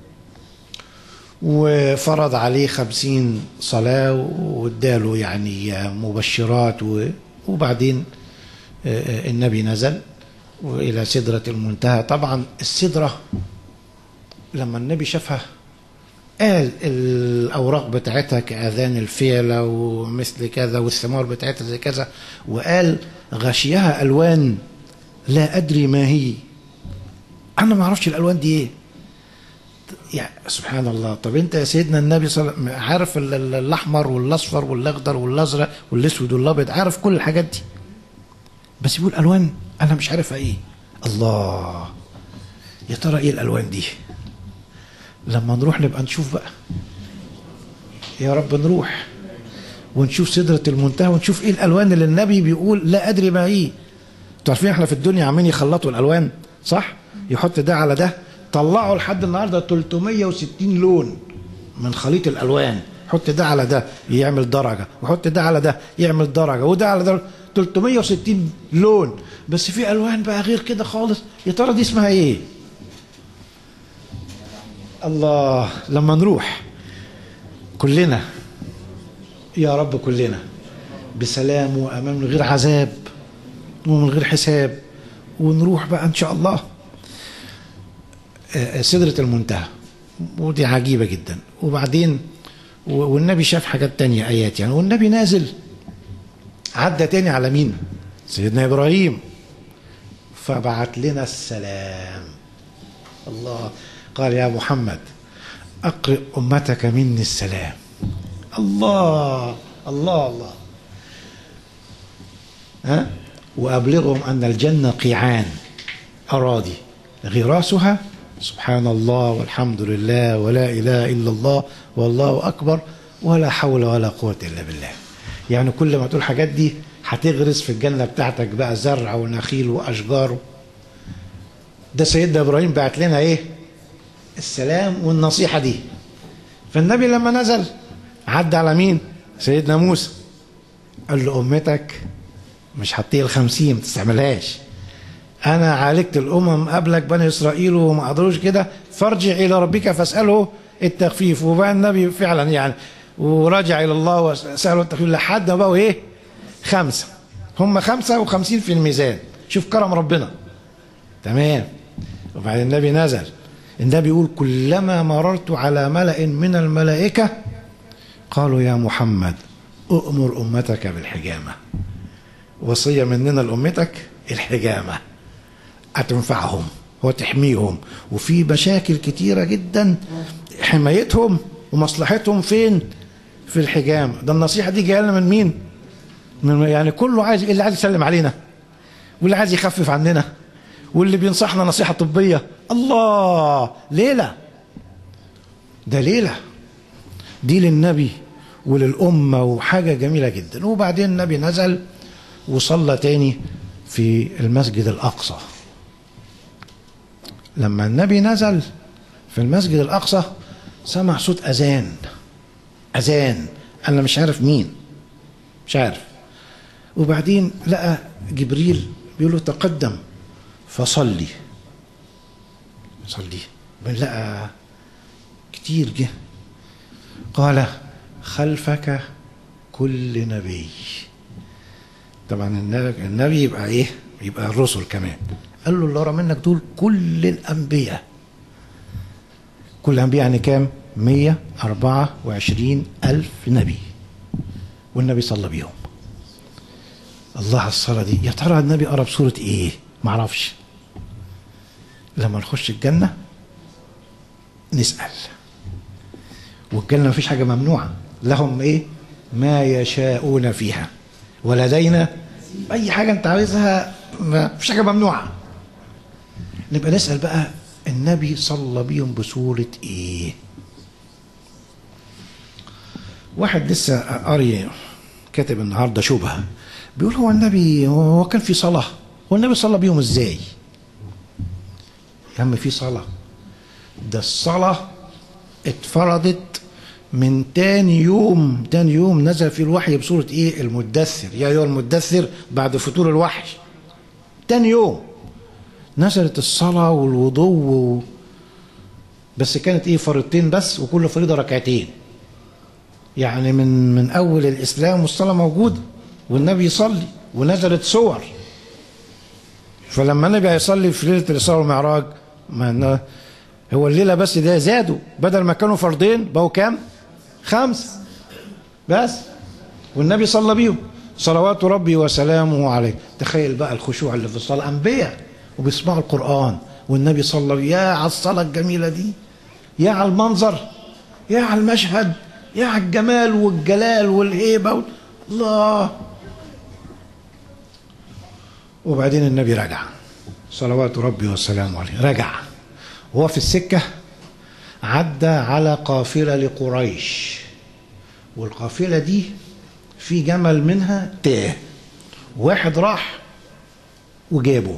وفرض عليه 50 صلاة واداله يعني مبشرات. وبعدين النبي نزل وإلى سدرة المنتهى. طبعا السدرة لما النبي شافها قال الأوراق بتاعتها كأذان الفيلة ومثل كذا، والثمار بتاعتها زي كذا، وقال غشيها ألوان لا أدري ما هي، أنا ما أعرفش الألوان دي إيه. يعني سبحان الله. طب أنت يا سيدنا النبي صلى الله عليه وسلم عارف الأحمر والأصفر والأخضر والأزرق والأسود والأبيض، عارف كل الحاجات دي، بس يقول ألوان أنا مش عارفها إيه. الله، يا ترى إيه الألوان دي؟ لما نروح نبقى نشوف بقى، يا رب نروح ونشوف سدرة المنتهى ونشوف ايه الالوان اللي النبي بيقول لا ادري ما هي. انتوا عارفين احنا في الدنيا عمالين يخلطوا الالوان، صح؟ يحط ده على ده، طلعوا لحد النهارده 360 لون من خليط الالوان. حط ده على ده يعمل درجه، وحط ده على ده يعمل درجه، وده على ده 360 لون. بس في الوان بقى غير كده خالص، يا ترى دي اسمها ايه؟ الله، لما نروح كلنا يا رب كلنا بسلام وامان من غير عذاب ومن غير حساب، ونروح بقى ان شاء الله. سدرة المنتهى، ودي عجيبة جدا. وبعدين والنبي شاف حاجات تانية آيات يعني، والنبي نازل عدى تاني على مين؟ سيدنا إبراهيم، فبعت لنا السلام. الله قال يا محمد أقرئ أمتك مني السلام. الله الله الله. ها؟ وأبلغهم أن الجنة قيعان أراضي غراسها سبحان الله والحمد لله ولا إله إلا الله والله أكبر ولا حول ولا قوة إلا بالله. يعني كل ما تقول حاجات دي هتغرس في الجنة بتاعتك بقى زرع ونخيل وأشجار. ده سيدنا إبراهيم بعت لنا إيه؟ السلام والنصيحة دي. فالنبي لما نزل عدى على مين؟ سيدنا موسى، قال له أمتك مش هتطيق 50 ما تستعملهاش، أنا عالجت الأمم قبلك بني إسرائيل وما قدروش كده، فارجع إلى ربك فاسأله التخفيف. وبقى النبي فعلا يعني ورجع إلى الله وسأله التخفيف لحد ما بقوا إيه؟ 5. هم 55 في الميزان. شوف كرم ربنا. تمام. وبعدين النبي نزل، النبي يقول كلما مررت على ملأ من الملائكة قالوا يا محمد أؤمر أمتك بالحجامة. وصية مننا لأمتك الحجامة هتنفعهم وتحميهم، وفي مشاكل كتيرة جدا حمايتهم ومصلحتهم فين؟ في الحجامة. ده النصيحة دي جايه لنا من مين؟ يعني كله عايز، اللي عايز يسلم علينا واللي عايز يخفف عننا واللي بينصحنا نصيحة طبية. الله، ليلة، ده ليلة دي للنبي وللأمة وحاجة جميلة جدا. وبعدين النبي نزل وصلى تاني في المسجد الأقصى. لما النبي نزل في المسجد الأقصى سمع صوت أذان أنا مش عارف مين، مش عارف. وبعدين لقى جبريل بيقول له تقدم فصلي. لقى كتير جه. قال خلفك كل نبي. طبعا النبي يبقى ايه؟ يبقى الرسل كمان. قال له اللي ورا منك دول كل الانبياء. كل الانبياء يعني كام؟ 124,000 نبي، والنبي صلى بيهم. الله على الصلاة دي. يا ترى النبي قرأ بسورة ايه؟ معرفش. لما نخش الجنة نسأل، والجنة مفيش حاجة ممنوعة، لهم ايه؟ ما يشاءون فيها ولدينا اي حاجة انت عايزها، مفيش حاجة ممنوعة. نبقى نسأل بقى النبي صلى بيهم بسورة ايه؟ واحد لسه قاري كاتب النهارده شبهة، بيقول هو النبي هو كان في صلاة، هو النبي صلى بيهم ازاي؟ يا عم في صلاة، ده الصلاة اتفرضت من تاني يوم نزل في الوحي بسورة ايه؟ المدثر، يا ايها المدثر، بعد فتور الوحي تاني يوم نزلت الصلاة والوضوء بس كانت ايه؟ فريضتين بس، وكل فريضة ركعتين. يعني من اول الاسلام والصلاة موجودة والنبي يصلي، ونزلت سور. فلما النبي هيصلي في ليلة الإسراء والمعراج، ما هو الليلة بس ده زادوا، بدل ما كانوا فردين بقوا كام؟ 5 بس، والنبي صلى بيهم صلوات ربي وسلامه عليه. تخيل بقى الخشوع اللي في الصلاة، أنبياء وبيسمعوا القرآن والنبي صلى بيه. يا على الصلاة الجميلة دي، يا على المنظر، يا على المشهد، يا على الجمال والجلال والهيبة الله. وبعدين النبي رجع صلوات ربي وسلامه عليه، رجع وهو في السكة عدى على قافلة لقريش، والقافلة دي في جمل منها تاه. واحد راح وجابه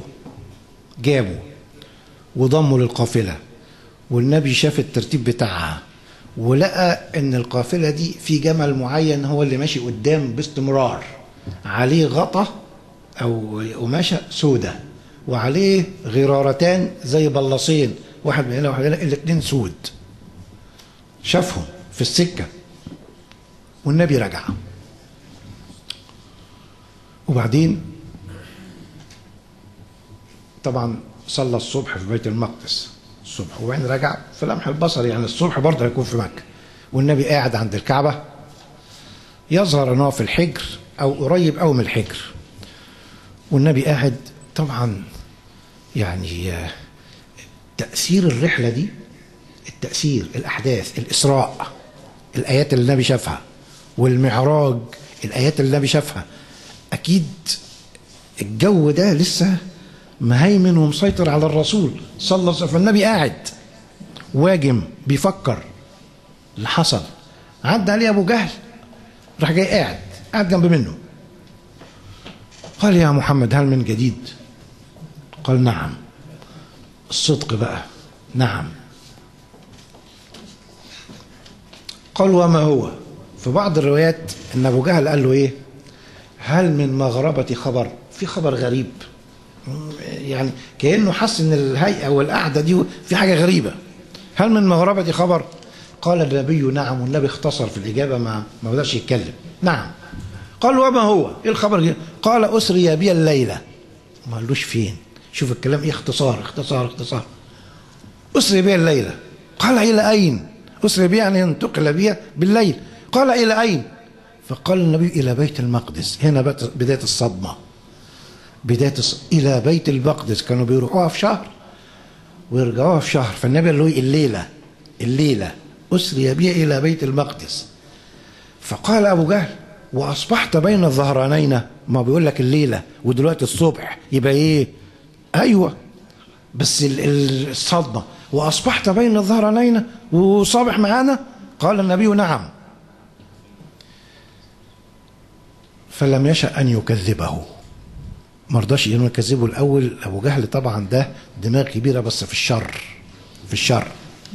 وضمه للقافلة، والنبي شاف الترتيب بتاعها ولقى ان القافلة دي في جمل معين هو اللي ماشي قدام باستمرار، عليه غطا او قماشة سودة وعليه غرارتان زي بلاصين، واحد من هنا وواحد من هنا، الاثنين سود. شافهم في السكة والنبي رجع. وبعدين طبعا صلى الصبح في بيت المقدس، الصبح، وبعدين رجع في لمح البصر، يعني الصبح برضه هيكون في مكة، والنبي قاعد عند الكعبة، يظهر ان هو في الحجر او قريب او من الحجر، والنبي قاعد. طبعا يعني تأثير الرحلة دي، التأثير، الأحداث، الإسراء، الآيات اللي النبي شافها، والمعراج، الآيات اللي النبي شافها، أكيد الجو ده لسه مهيمن ومسيطر على الرسول صلى الله عليه وسلم. فالنبي قاعد واجم بيفكر اللي حصل. عدى عليه أبو جهل، راح جاي قاعد جنب منه. قال: يا محمد هل من جديد؟ قال: نعم. الصدق بقى، نعم. قال: وما هو؟ في بعض الروايات ان ابو جهل قال له ايه؟ هل من مغربة خبر؟ في خبر غريب، يعني كأنه حس ان الهيئة والقعدة دي في حاجة غريبة. هل من مغربة خبر؟ قال النبي: نعم. والنبي اختصر في الإجابة، ما بدأش يتكلم. نعم. قال: وما هو؟ ايه الخبر؟ قال: أسري بي الليلة. ما قالوش فين. شوف الكلام ايه، اختصار اختصار اختصار. أسري بي الليلة. قال: إلى أين؟ أسري بي يعني انتقل بي بالليل. قال: إلى أين؟ فقال النبي: إلى بيت المقدس. هنا بداية الصدمة، إلى بيت المقدس. كانوا بيروحوها في شهر ويرجعوها في شهر، فالنبي قال له الليلة أسري بي إلى بيت المقدس. فقال أبو جهل: وأصبحت بين الظهرانين. ما بيقول لك الليلة ودلوقتي الصبح، يبقى إيه؟ أيوة، بس الصدمة. وأصبحت بين الظهرانين وصابح معانا؟ قال النبي: نعم. فلم يشأ أن يكذبه، ما رضاش انه يكذبه الاول. ابو جهل طبعا ده دماغ كبيره، بس في الشر.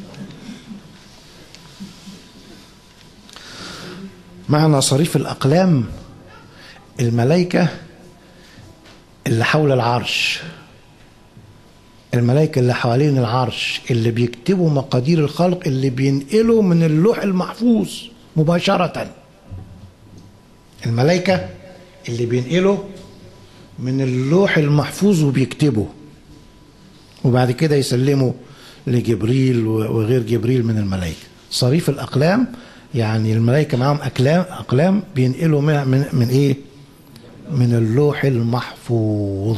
معنى صريف الاقلام الملائكه اللي حول العرش، الملائكه اللي حوالين العرش، اللي بيكتبوا مقادير الخلق، اللي بينقلوا من اللوح المحفوظ مباشره. الملائكه اللي بينقلوا من اللوح المحفوظ وبيكتبوا، وبعد كده يسلموا لجبريل وغير جبريل من الملائكة. صريف الأقلام يعني الملائكة معهم أقلام بينقلوا من إيه؟ من اللوح المحفوظ.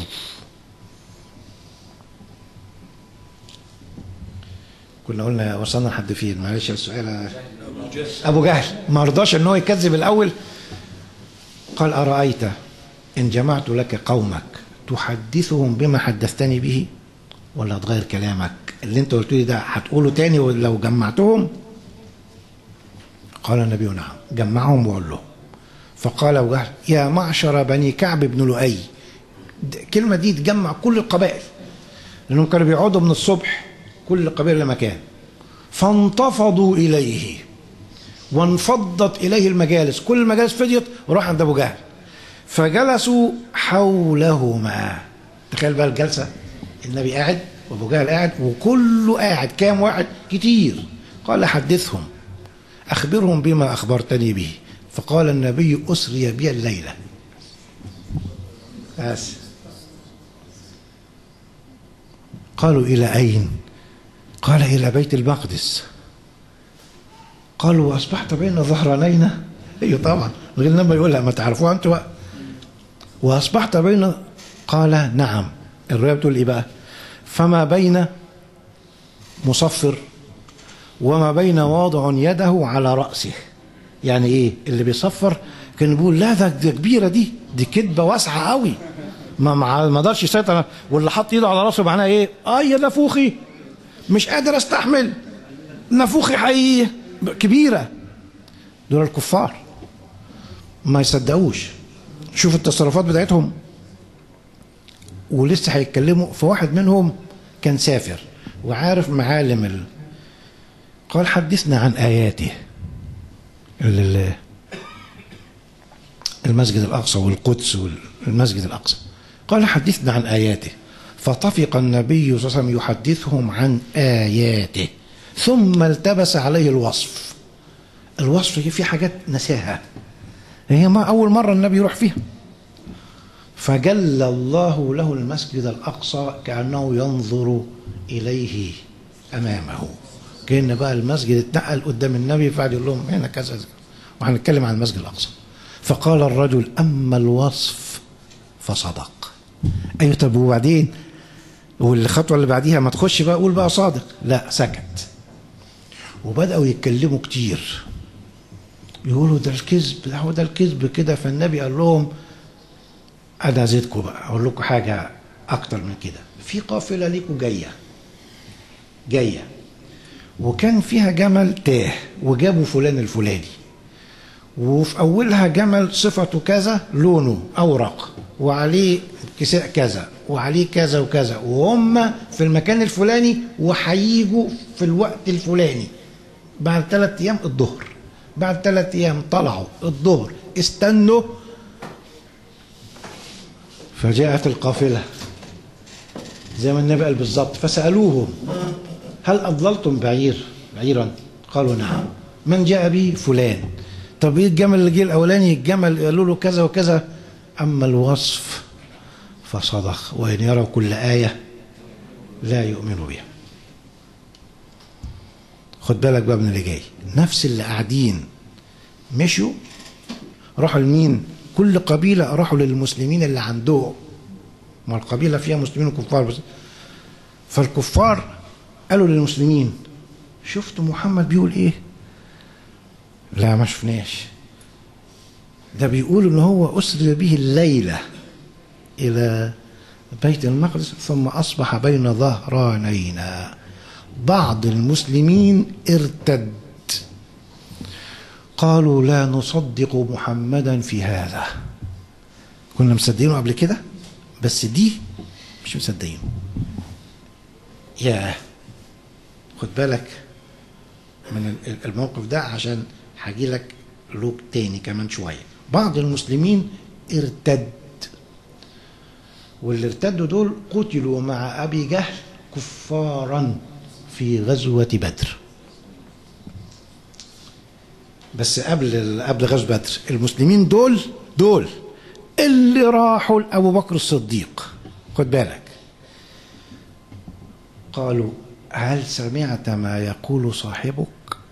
كنا قلنا وصلنا لحد فين؟ معلش السؤال. أبو جهل ما رضاش إن هو يكذب الأول. قال: أرأيت إن جمعت لك قومك تحدثهم بما حدثتني به، ولا هتغير كلامك؟ اللي انت قلت لي ده هتقوله تاني لو جمعتهم؟ قال النبي: نعم. جمعهم وقال له. فقال أبو جهل: يا معشر بني كعب بن لؤي. الكلمة دي تجمع كل القبائل، لأنهم كانوا بيقعدوا من الصبح كل قبيلة لمكان. فانتفضوا إليه وانفضت إليه المجالس، كل المجالس فضيت وراح عند أبو جهل، فجلسوا حولهما. تخيل بقى الجلسة، النبي قاعد وابو جهل قاعد وكله قاعد. كام واحد؟ كتير. قال: حدثهم، أخبرهم بما أخبرتني به. فقال النبي: أسري بي الليلة. بس. قالوا: إلى أين؟ قال: إلى بيت المقدس. قالوا: وأصبحت بين ظهرانين؟ أيوة طبعا، غير لما يقولها ما تعرفوها أنتوا بقى. وأصبحت بين، قال: نعم. الرواية بتقول إيه بقى؟ فما بين مصفر وما بين واضع يده على رأسه. يعني إيه اللي بيصفر؟ كان بيقول: لا ده كبيرة، دي كدبة واسعة قوي، ما قدرش يسيطر. واللي حط ايده على راسه معناها ايه؟ يا نافوخي مش قادر استحمل، نافوخي حقيقي كبيرة. دول الكفار ما يصدقوش. شوف التصرفات بتاعتهم. ولسه هيتكلموا. فواحد منهم كان سافر وعارف معالم قال: حدثنا عن آياته، المسجد الأقصى والقدس والمسجد الأقصى. قال: حدثنا عن آياته. فطفق النبي صلى الله عليه وسلم يحدثهم عن آياته، ثم التبس عليه الوصف. الوصف في حاجات نساها، هي ما أول مرة النبي يروح فيها. فجل الله له المسجد الأقصى كأنه ينظر إليه أمامه. كأن بقى المسجد اتنقل قدام النبي، فقعد يقول لهم هنا كذا، وهنتكلم عن المسجد الأقصى. فقال الرجل: أما الوصف فصدق. أيوة، طب وبعدين؟ والخطوة اللي بعديها ما تخش بقى قول بقى صادق. لا، سكت. وبدأوا يتكلموا كتير، يقولوا ده الكذب، هو ده الكذب كده. فالنبي قال لهم: أنا زيدكم بقى، أقول لكم حاجة أكتر من كده. في قافلة ليكم جاية وكان فيها جمل تاه، وجابوا فلان الفلاني، وفي أولها جمل صفته كذا، لونه أورق، وعليه كساء كذا، وعليه كذا وكذا، وهم في المكان الفلاني، وهيجوا في الوقت الفلاني بعد 3 أيام الظهر. بعد 3 أيام طلعوا الظهر، استنوا. فجاءت القافلة زي ما النبي قال بالظبط. فسألوهم: هل أضللتم بعيرا؟ قالوا: نعم. من جاء به؟ فلان. طب ايه الجمل اللي جه الاولاني؟ الجمل قالوا له كذا وكذا. اما الوصف فصدق، وان يروا كل آية لا يؤمنوا بها. خد بالك بقى من اللي جاي. نفس اللي قاعدين مشوا، راحوا لمين؟ كل قبيلة راحوا للمسلمين اللي عندهم، ما القبيلة فيها مسلمين وكفار بس. فالكفار قالوا للمسلمين: شفتوا محمد بيقول ايه؟ لا، ما شفناش. ده بيقول ان هو أسري به الليلة الى بيت المقدس ثم اصبح بين ظهرانينا. بعض المسلمين ارتد، قالوا: لا نصدق محمدا في هذا. كنا مصدقينه قبل كده، بس دي مش مصدقينه. ياه، خد بالك من الموقف ده، عشان هاجي لك له تاني كمان شويه. بعض المسلمين ارتد، واللي ارتدوا دول قتلوا مع ابي جهل كفارا في غزوه بدر. بس قبل غزوه بدر، المسلمين دول اللي راحوا لابو بكر الصديق. خد بالك، قالوا: هل سمعت ما يقول صاحبك؟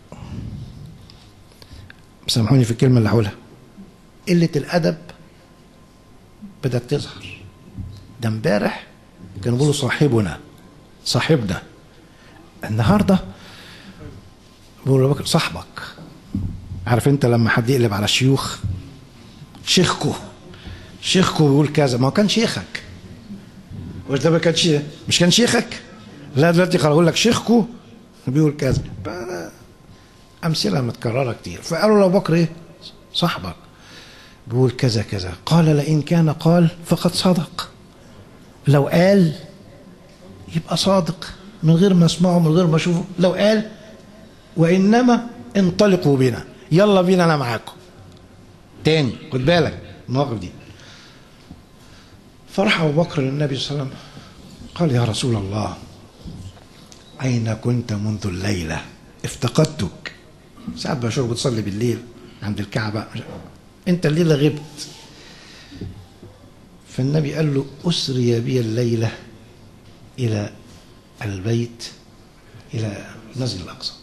سامحوني في الكلمة اللي هقولها، قلة الأدب بدأت تظهر. ده امبارح كانوا بيقولوا صاحبنا، النهارده بيقولوا بكر صاحبك. عارف انت لما حد يقلب على الشيوخ: شيخكو بيقول كذا. ما هو كان شيخك، وده ما كانش، مش كان شيخك؟ لا، دلوقتي خلاص اقول لك شيخكو بيقول كذا. امثله متكرره كتير. فقالوا لابو بكر: ايه؟ صاحبك بيقول كذا كذا. قال: لئن كان قال فقد صدق. لو قال يبقى صادق، من غير ما اسمعه، من غير ما اشوفه. لو قال: وانما انطلقوا بنا، يلا بينا انا معاكم. تاني خد بالك المواقف دي. فرح ابو بكر للنبي صلى الله عليه وسلم، قال: يا رسول الله، اين كنت منذ الليله؟ افتقدتك. ساعات بشوفك بتصلي بالليل عند الكعبه، انت الليله غبت. فالنبي قال له: اسري بي الليله الى البيت، الى المسجد الاقصى.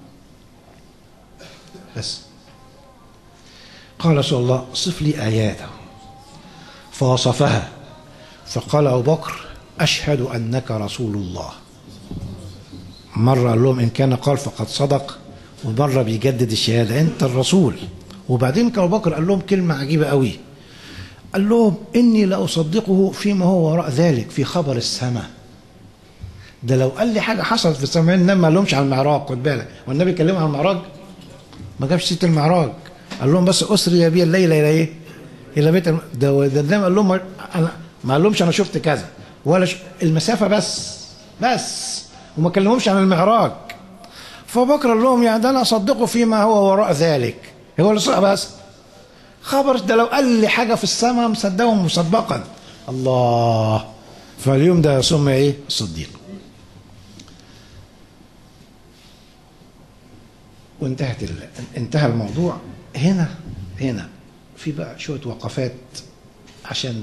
بس قال رسول الله: صف لي اياته. فوصفها، فقال ابو بكر: اشهد انك رسول الله. مره قال لهم: ان كان قال فقد صدق، ومره بيجدد الشهاده: انت الرسول. وبعدين كان ابو بكر قال لهم كلمه عجيبه قوي، قال لهم: اني لاصدقه فيما هو وراء ذلك، في خبر السماء. ده لو قال لي حاجه حصلت في السماء. النبي ما قالهمش عن المعراج، خد بالك، والنبي كلمهم عن المعراج، ما جابش سيره المعراج. قال لهم بس: اسري بي الليله الى ايه؟ الى بيت ده النبي قال لهم انا ما قالهمش انا شفت كذا ولا المسافه بس، وما كلمهمش عن المعراج. فبكر قال لهم: يعني ده انا اصدقه فيما هو وراء ذلك، هو اللي صح. بس خبر ده لو قال لي حاجه في السماء مصدقه مسبقا. الله. فاليوم ده يسمى ايه؟ الصديق. انتهى الموضوع. هنا في بقى شويه وقفات، عشان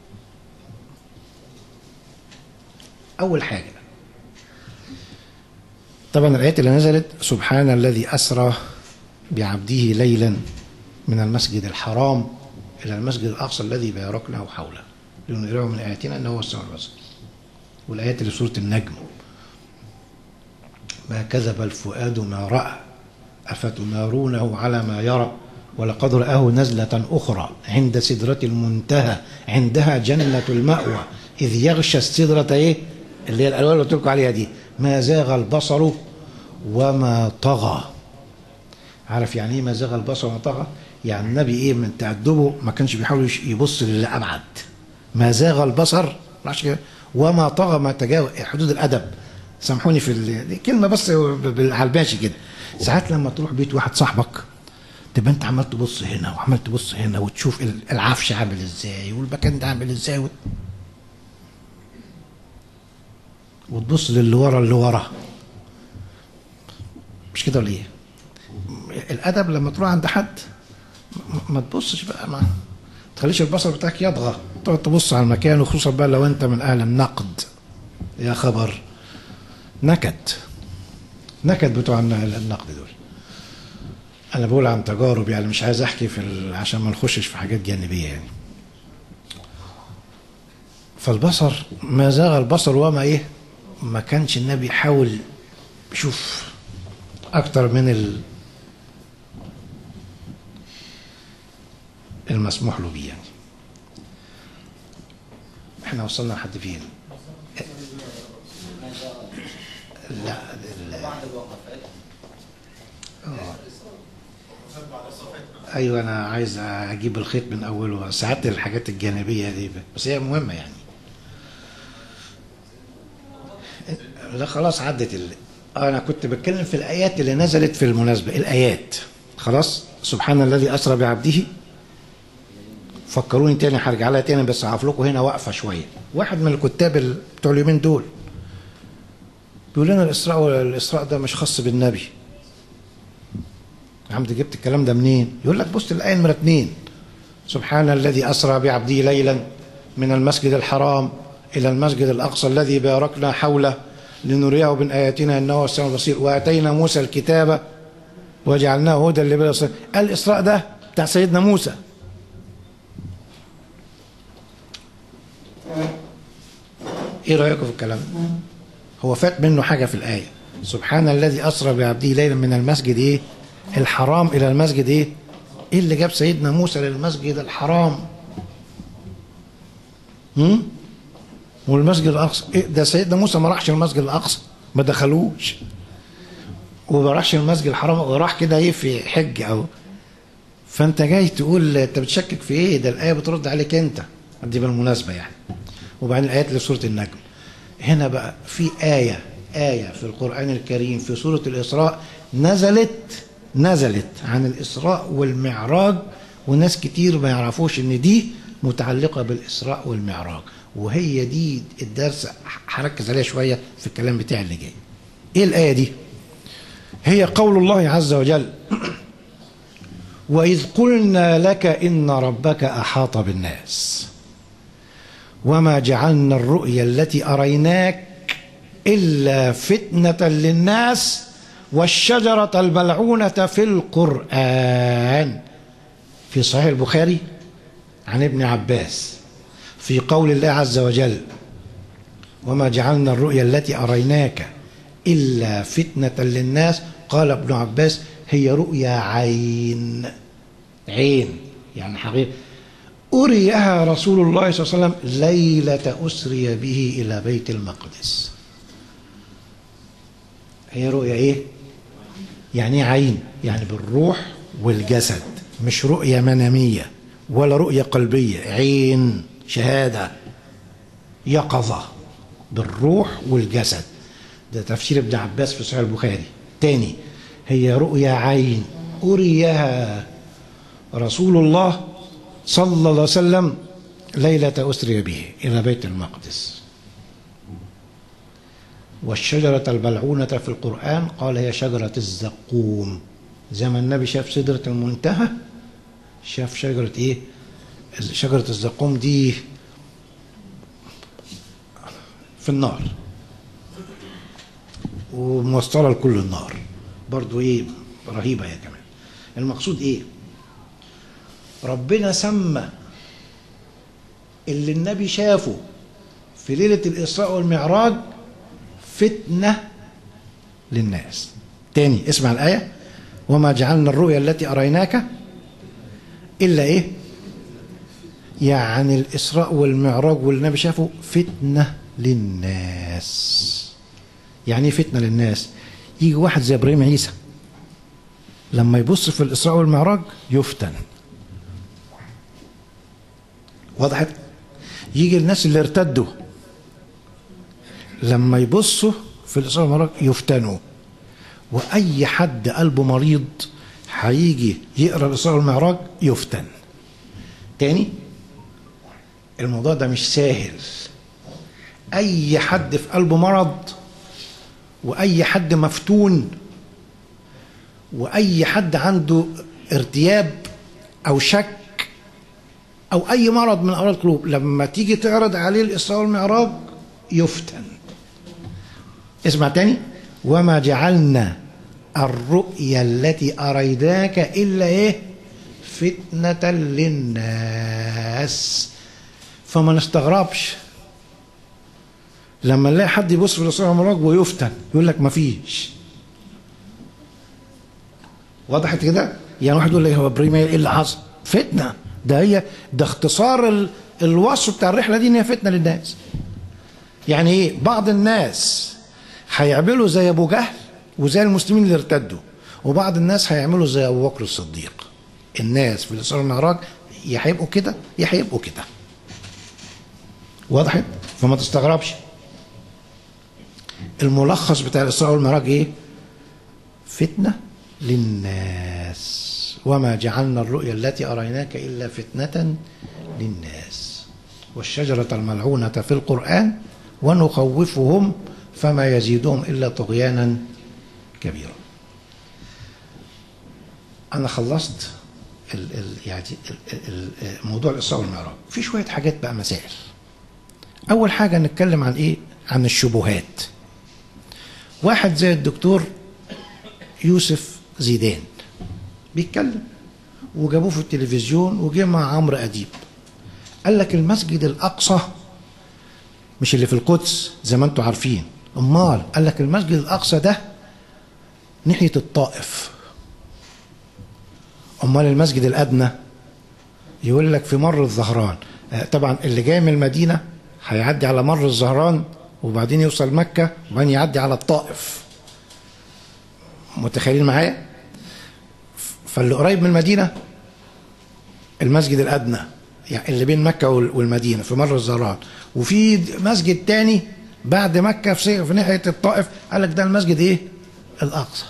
اول حاجه طبعا الآيات اللي نزلت: سبحان الذي أسرى بعبده ليلا من المسجد الحرام إلى المسجد الأقصى الذي باركناه حوله لنريه من آياتنا أنه هو السميع البصير. والآيات اللي في سورة النجم: ما كذب الفؤاد ما رأى أفتمارونه على ما يرى ولقد رآه نزلة أخرى عند سدرة المنتهى عندها جنة المأوى إذ يغشى السدرة إيه اللي هي الألوان اللي قلت لكم عليها دي: ما زاغ البصر وما طغى. عارف يعني إيه ما زاغ البصر وما طغى؟ يعني النبي إيه من تأدبه ما كانش بيحاول يبص للي أبعد. ما زاغ البصر وما طغى، ما تجاوز حدود الأدب. سامحوني في كلمة بس على الماشي كده. ساعات لما تروح بيت واحد صاحبك تبقى انت عمال تبص هنا وعمال تبص هنا وتشوف العفش عامل ازاي والمكان ده عامل ازاي وتبص للي ورا اللي ورا. مش كده ولا ايه؟ الادب لما تروح عند حد ما تبصش بقى، ما تخليش البصر بتاعك يطغى، تقعد تبص على المكان، وخصوصا بقى لو انت من اهل النقد. يا خبر نكد بتوع النقد دول. انا بقول عن تجارب يعني، مش عايز احكي عشان ما نخشش في حاجات جانبيه يعني. فالبصر ما زاغ البصر وما ايه، ما كانش النبي يحاول يشوف اكتر من المسموح له بيه يعني. احنا وصلنا لحد فين؟ لا ايوه انا عايز اجيب الخيط من اوله. ساعات الحاجات الجانبيه دي بس هي مهمه يعني. لا خلاص عدت انا كنت بتكلم في الايات اللي نزلت في المناسبه. الايات خلاص. سبحان الذي اسرى بعبده. فكروني تاني، هرجع لها تاني بس هقف لكم هنا واقفه شويه. واحد من الكتاب بتوع اليومين دول بيقول لنا الاسراء ده مش خاص بالنبي. يا عم جبت الكلام ده منين؟ يقول لك بص الايه نمره 2: سبحان الذي اسرى بعبده ليلا من المسجد الحرام الى المسجد الاقصى الذي باركنا حوله لنريه من اياتنا انه هو السميع البصير واتينا موسى الكتاب وجعلناه هدى لبني اسرائيل. الاسراء ده بتاع سيدنا موسى. ايه رايكم في الكلام؟ هو فات منه حاجه في الايه. سبحان الذي اسرى بعبده ليلا من المسجد ايه الحرام الى المسجد ايه اللي جاب سيدنا موسى للمسجد الحرام؟ والمسجد الاقصى إيه ده؟ سيدنا موسى ما راحش المسجد الاقصى، ما دخلوش، وما راحش المسجد الحرام، وراح كده ايه في حج او. فانت جاي تقول انت بتشكك في ايه؟ ده الايه بترد عليك انت. دي بالمناسبه يعني. وبعدين الايات اللي في سوره النجم. هنا بقى في ايه في القران الكريم في سوره الاسراء نزلت عن الاسراء والمعراج، وناس كتير ما يعرفوش ان دي متعلقه بالاسراء والمعراج، وهي دي الدرس هركز عليها شويه في الكلام بتاعي اللي جاي. ايه الايه دي؟ هي قول الله عز وجل: واذ قلنا لك ان ربك احاط بالناس وما جعلنا الرؤيا التي اريناك الا فتنه للناس والشجره الملعونه في القران. في صحيح البخاري عن ابن عباس في قول الله عز وجل: وما جعلنا الرؤيا التي أريناك إلا فتنة للناس. قال ابن عباس: هي رؤيا عين يعني حقيقة أريها رسول الله صلى الله عليه وسلم ليلة أسري به إلى بيت المقدس. هي رؤيا إيه؟ يعني عين، يعني بالروح والجسد، مش رؤيا منامية ولا رؤية قلبية. عين شهادة يقظة بالروح والجسد. ده تفسير ابن عباس في صحيح البخاري. تاني: هي رؤيا عين أريها رسول الله صلى الله عليه وسلم ليلة أسري به إلى بيت المقدس. والشجرة الملعونة في القرآن قال هي شجرة الزقوم. زي ما النبي شاف سدرة المنتهى شاف شجرة ايه؟ شجرة الزقوم دي في النار. وموصلة لكل النار برضو ايه رهيبة يا كمان. المقصود ايه؟ ربنا سمى اللي النبي شافه في ليلة الإسراء والمعراج فتنة للناس. تاني اسمع الآية: وما جعلنا الرؤيا التي أريناك إلا إيه؟ يعني الإسراء والمعراج والنبي شافه فتنة للناس. يعني ايه فتنة للناس؟ يجي واحد زي إبراهيم عيسى لما يبص في الإسراء والمعراج يفتن. وضحت؟ يجي الناس اللي ارتدوا لما يبصوا في الإسراء والمعراج يفتنوا. وأي حد قلبه مريض هيجي يقرأ الإسراء والمعراج يفتن. تاني الموضوع ده مش سهل. أي حد في قلبه مرض وأي حد مفتون وأي حد عنده ارتياب أو شك أو أي مرض من أمراض القلوب لما تيجي تعرض عليه الإسراء والمعراج يفتن. اسمع تاني: وما جعلنا الرؤيا التي أريناك إلا إيه؟ فتنة للناس. فما نستغربش لما نلاقي حد يبص في الإسراء والمعراج ويفتن يقول لك ما فيش. وضحت كده؟ يعني واحد يقول لي هو ابراهيم ايه اللي حصل؟ فتنه. ده اختصار الوصف بتاع الرحله دي ان هي فتنه للناس. يعني ايه؟ بعض الناس هيعملوا زي ابو جهل وزي المسلمين اللي ارتدوا، وبعض الناس هيعملوا زي ابو بكر الصديق. الناس في الاسراء والمعراج يا هيبقوا كده يا هيبقوا كده. وضحت؟ فما تستغربش. الملخص بتاع الاسراء والمعراج ايه؟ فتنه للناس. وما جعلنا الرؤيا التي أريناك إلا فتنة للناس والشجرة الملعونة في القرآن ونخوفهم فما يزيدهم إلا طغيانا كبيرا. أنا خلصت موضوع الإسراء والمعراج. في شوية حاجات بقى مسائل. أول حاجة نتكلم عن إيه؟ عن الشبهات. واحد زي الدكتور يوسف زيدان بيتكلم وجابوه في التلفزيون وجه مع عمرو أديب قال لك المسجد الأقصى مش اللي في القدس زي ما انتم عارفين، امال قال لك المسجد الأقصى ده ناحية الطائف. امال المسجد الأدنى يقول لك في مر الزهران. طبعا اللي جاي من المدينة هيعدي على مر الزهران وبعدين يوصل مكة وبعدين يعدي على الطائف. متخيلين معايا؟ فاللي قريب من المدينة المسجد الأدنى يعني اللي بين مكة والمدينة في مر الزهران، وفي مسجد تاني بعد مكة في ناحية الطائف قال لك ده المسجد ايه؟ الأقصى.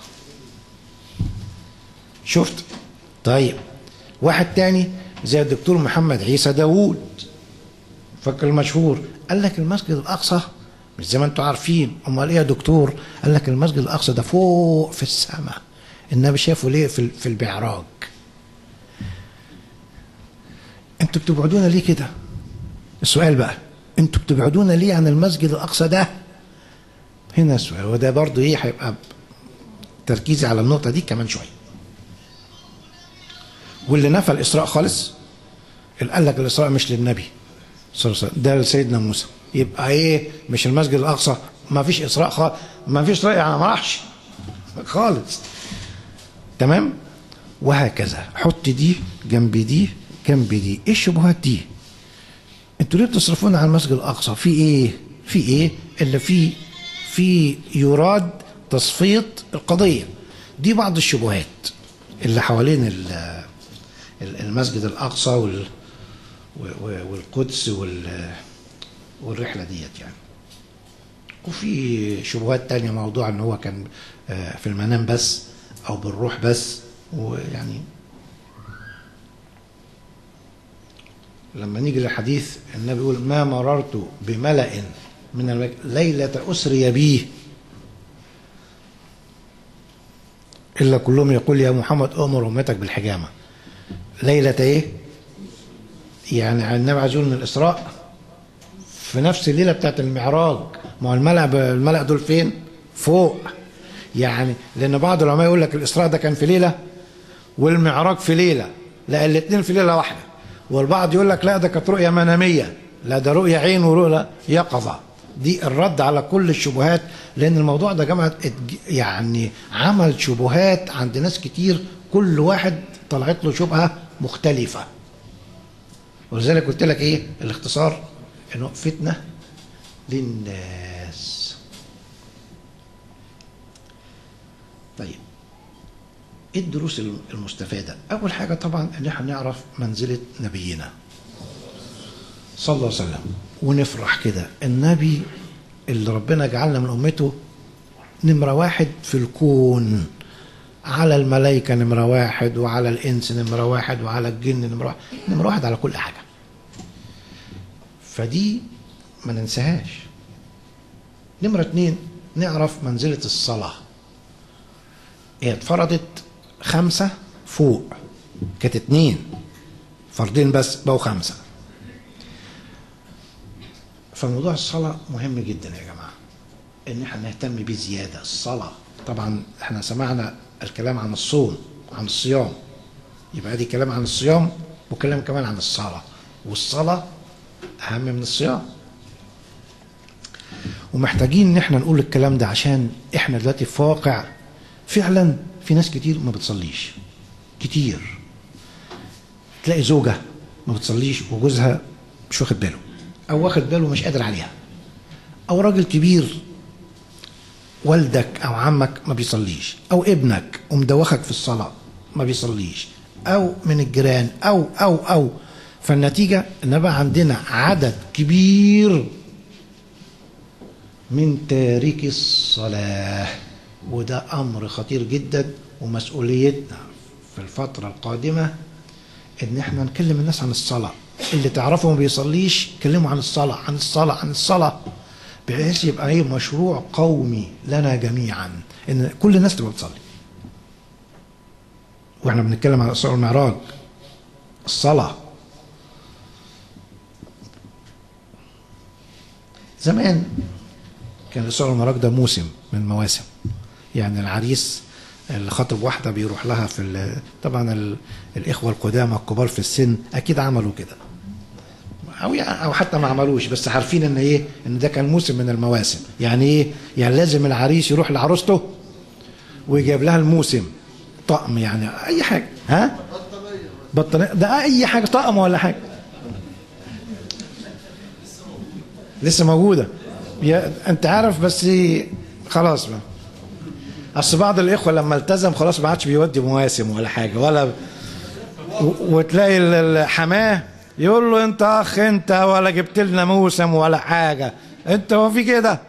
شفت؟ طيب واحد تاني زي الدكتور محمد عيسى داوود فاكر المشهور قال لك المسجد الأقصى مش زي ما انتم عارفين. امال ايه يا دكتور؟ قال لك المسجد الأقصى ده فوق في السماء. النبي شافه ليه في المعراج. انتوا بتبعدونا ليه كده؟ السؤال بقى انتوا بتبعدونا ليه عن المسجد الأقصى ده؟ هنا السؤال. وده برضو ايه هيبقى تركيزي على النقطة دي كمان شوية. واللي نفى الإسراء خالص اللي قال لك الإسراء مش للنبي صلى الله عليه وسلم، ده لسيدنا موسى. يبقى ايه؟ مش المسجد الأقصى ما فيش إسراء خالص، ما فيش إسراء يعني ما راحش خالص. تمام؟ وهكذا حط دي جنب دي جنب دي. ايه الشبهات دي؟ انتوا ليه بتصرفونا على المسجد الأقصى؟ في ايه؟ في ايه؟ اللي في يراد تصفية القضية. دي بعض الشبهات اللي حوالين المسجد الأقصى والقدس والرحلة ديت يعني. وفي شبهات تانية موضوع ان هو كان في المنام بس او بالروح بس. ويعني لما نيجي للحديث النبي يقول ما مررت بملأ من الملائكة ليلة أسري بي إلا كلهم يقول يا محمد أمر أمتك بالحجامة. ليلة إيه؟ يعني النبي عايز يقول إن الإسراء في نفس الليلة بتاعت المعراج. ما هو الملأ دول فين؟ فوق. يعني لأن بعض العلماء يقول لك الإسراء ده كان في ليلة والمعراج في ليلة، لا الاثنين في ليلة واحدة. والبعض يقول لك لا ده كانت رؤية منامية، لا ده رؤية عين ورؤية يقظة. دي الرد على كل الشبهات، لأن الموضوع ده جمع يعني عمل شبهات عند ناس كتير، كل واحد طلعت له شبهة مختلفة. ولذلك قلت لك ايه الاختصار؟ انه فتنة للناس. طيب ايه الدروس المستفادة؟ اول حاجة طبعا ان احنا نعرف منزلة نبينا صلى الله عليه وسلم، ونفرح كده النبي اللي ربنا جعلنا من امته نمرة واحد في الكون، على الملائكة نمرة واحد، وعلى الإنس نمرة واحد، وعلى الجن نمرة واحد على كل حاجة. فدي ما ننساهاش. نمرة اتنين نعرف منزلة الصلاة. هي اتفرضت 5 فوق، كانت 2 فردين بس بقوا 5. فموضوع الصلاة مهم جدا يا جماعة، ان احنا نهتم بيه زيادة. الصلاة طبعا احنا سمعنا الكلام عن الصوم عن الصيام، يبقى دي كلام عن الصيام وكلام كمان عن الصلاة، والصلاة أهم من الصيام. ومحتاجين ان احنا نقول الكلام ده عشان احنا دلوقتي في واقع فعلا في ناس كتير ما بتصليش كتير. تلاقي زوجة ما بتصليش وجوزها مش واخد باله، او واخد باله مش قادر عليها، او راجل كبير والدك او عمك ما بيصليش، او ابنك ومدوخك في الصلاة ما بيصليش، او من الجيران او فالنتيجة ان بقى عندنا عدد كبير من تارك الصلاة، وده امر خطير جدا. ومسؤوليتنا في الفترة القادمة ان احنا نكلم الناس عن الصلاة. اللي تعرفه ما بيصليش كلموا عن الصلاة عن الصلاة عن الصلاة، بحيث يبقى ايه مشروع قومي لنا جميعا ان كل الناس تبقى بتصلي. واحنا بنتكلم عن الإسراء والمعراج، الصلاة زمان كان الإسراء والمعراج ده موسم من المواسم. يعني العريس اللي خاطب واحدة بيروح لها في طبعا الإخوة القدامى الكبار في السن أكيد عملوا كده، أو حتى ما عملوش، بس عارفين إن إيه إن ده كان موسم من المواسم. يعني إيه؟ يعني لازم العريس يروح لعروسته ويجيب لها الموسم طقم، يعني أي حاجة، ها؟ بطانية، ده أي حاجة، طقم ولا حاجة لسه موجودة. أنت عارف، بس خلاص بقى. أصل بعض الإخوة لما التزم خلاص ما عادش بيودي مواسم ولا حاجة ولا وتلاقي الحماه يقول له أنت أخ أنت ولا جبت لنا موسم ولا حاجة، أنت هو في كده؟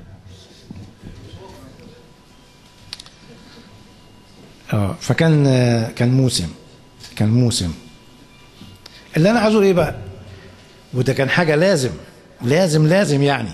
فكان موسم. اللي أنا عايزه إيه بقى؟ وده كان حاجة لازم يعني.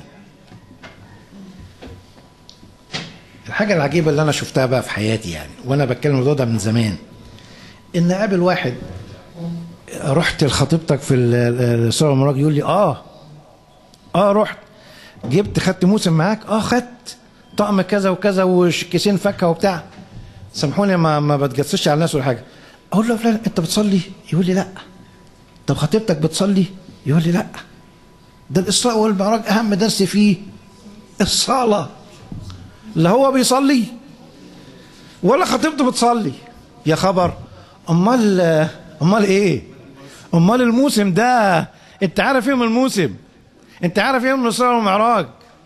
الحاجة العجيبة اللي أنا شفتها بقى في حياتي يعني، وأنا بتكلم الموضوع ده من زمان، إن قابل واحد رحت لخطيبتك في الإسراء والمعراج، يقول لي رحت خدت موسم معاك، خدت طقم كذا وكذا وكيسين فاكهة وبتاع. سامحوني ما بتجسسش على الناس ولا حاجة. أقول له فلان أنت بتصلي؟ يقول لي لا. طب خطيبتك بتصلي؟ يقول لي لا. ده الإسراء والمعراج أهم درس فيه الصلاة. لا هو بيصلي ولا خطيبته بتصلي. يا خبر. امال ايه؟ امال الموسم ده انت عارف ايه من الموسم؟ انت عارف ايه من الإسراء والمعراج؟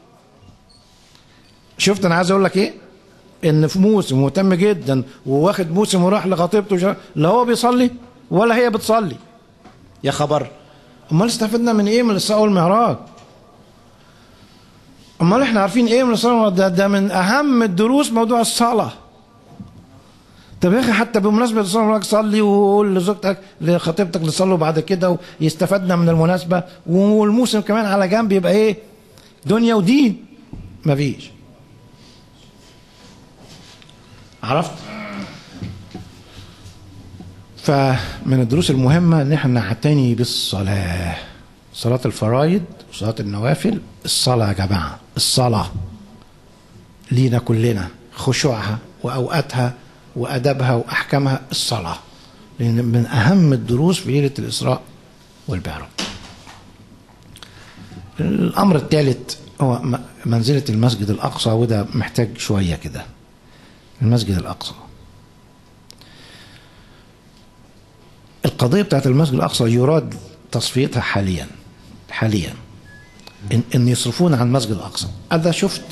شفت انا عايز اقول لك ايه؟ ان في موسم مهتم جدا وواخد موسم وراح لخطيبته، لا هو بيصلي ولا هي بتصلي. يا خبر. امال استفدنا من ايه من الإسراء والمعراج؟ امال احنا عارفين ايه من الإسراء والمعراج؟ ده من اهم الدروس موضوع الصلاة. طب يا اخي حتى بمناسبة الإسراء والمعراج صلي، وقول لزوجتك لخطيبتك تصلوا بعد كده، ويستفدنا من المناسبة، والموسم كمان على جنب يبقى ايه؟ دنيا ودين. مفيش. عرفت؟ فمن الدروس المهمة ان احنا نعتني بالصلاة، صلاة الفرائض وصلاة النوافل. الصلاة يا جماعة، الصلاة لينا كلنا، خشوعها وأوقاتها وأدبها وأحكامها الصلاة، لأن من أهم الدروس في ليلة الإسراء والمعراج. الأمر الثالث هو منزلة المسجد الأقصى، وده محتاج شوية كده. المسجد الأقصى، القضية بتاعت المسجد الأقصى يراد تصفيتها حاليا إن يصرفون عن المسجد الأقصى. أنا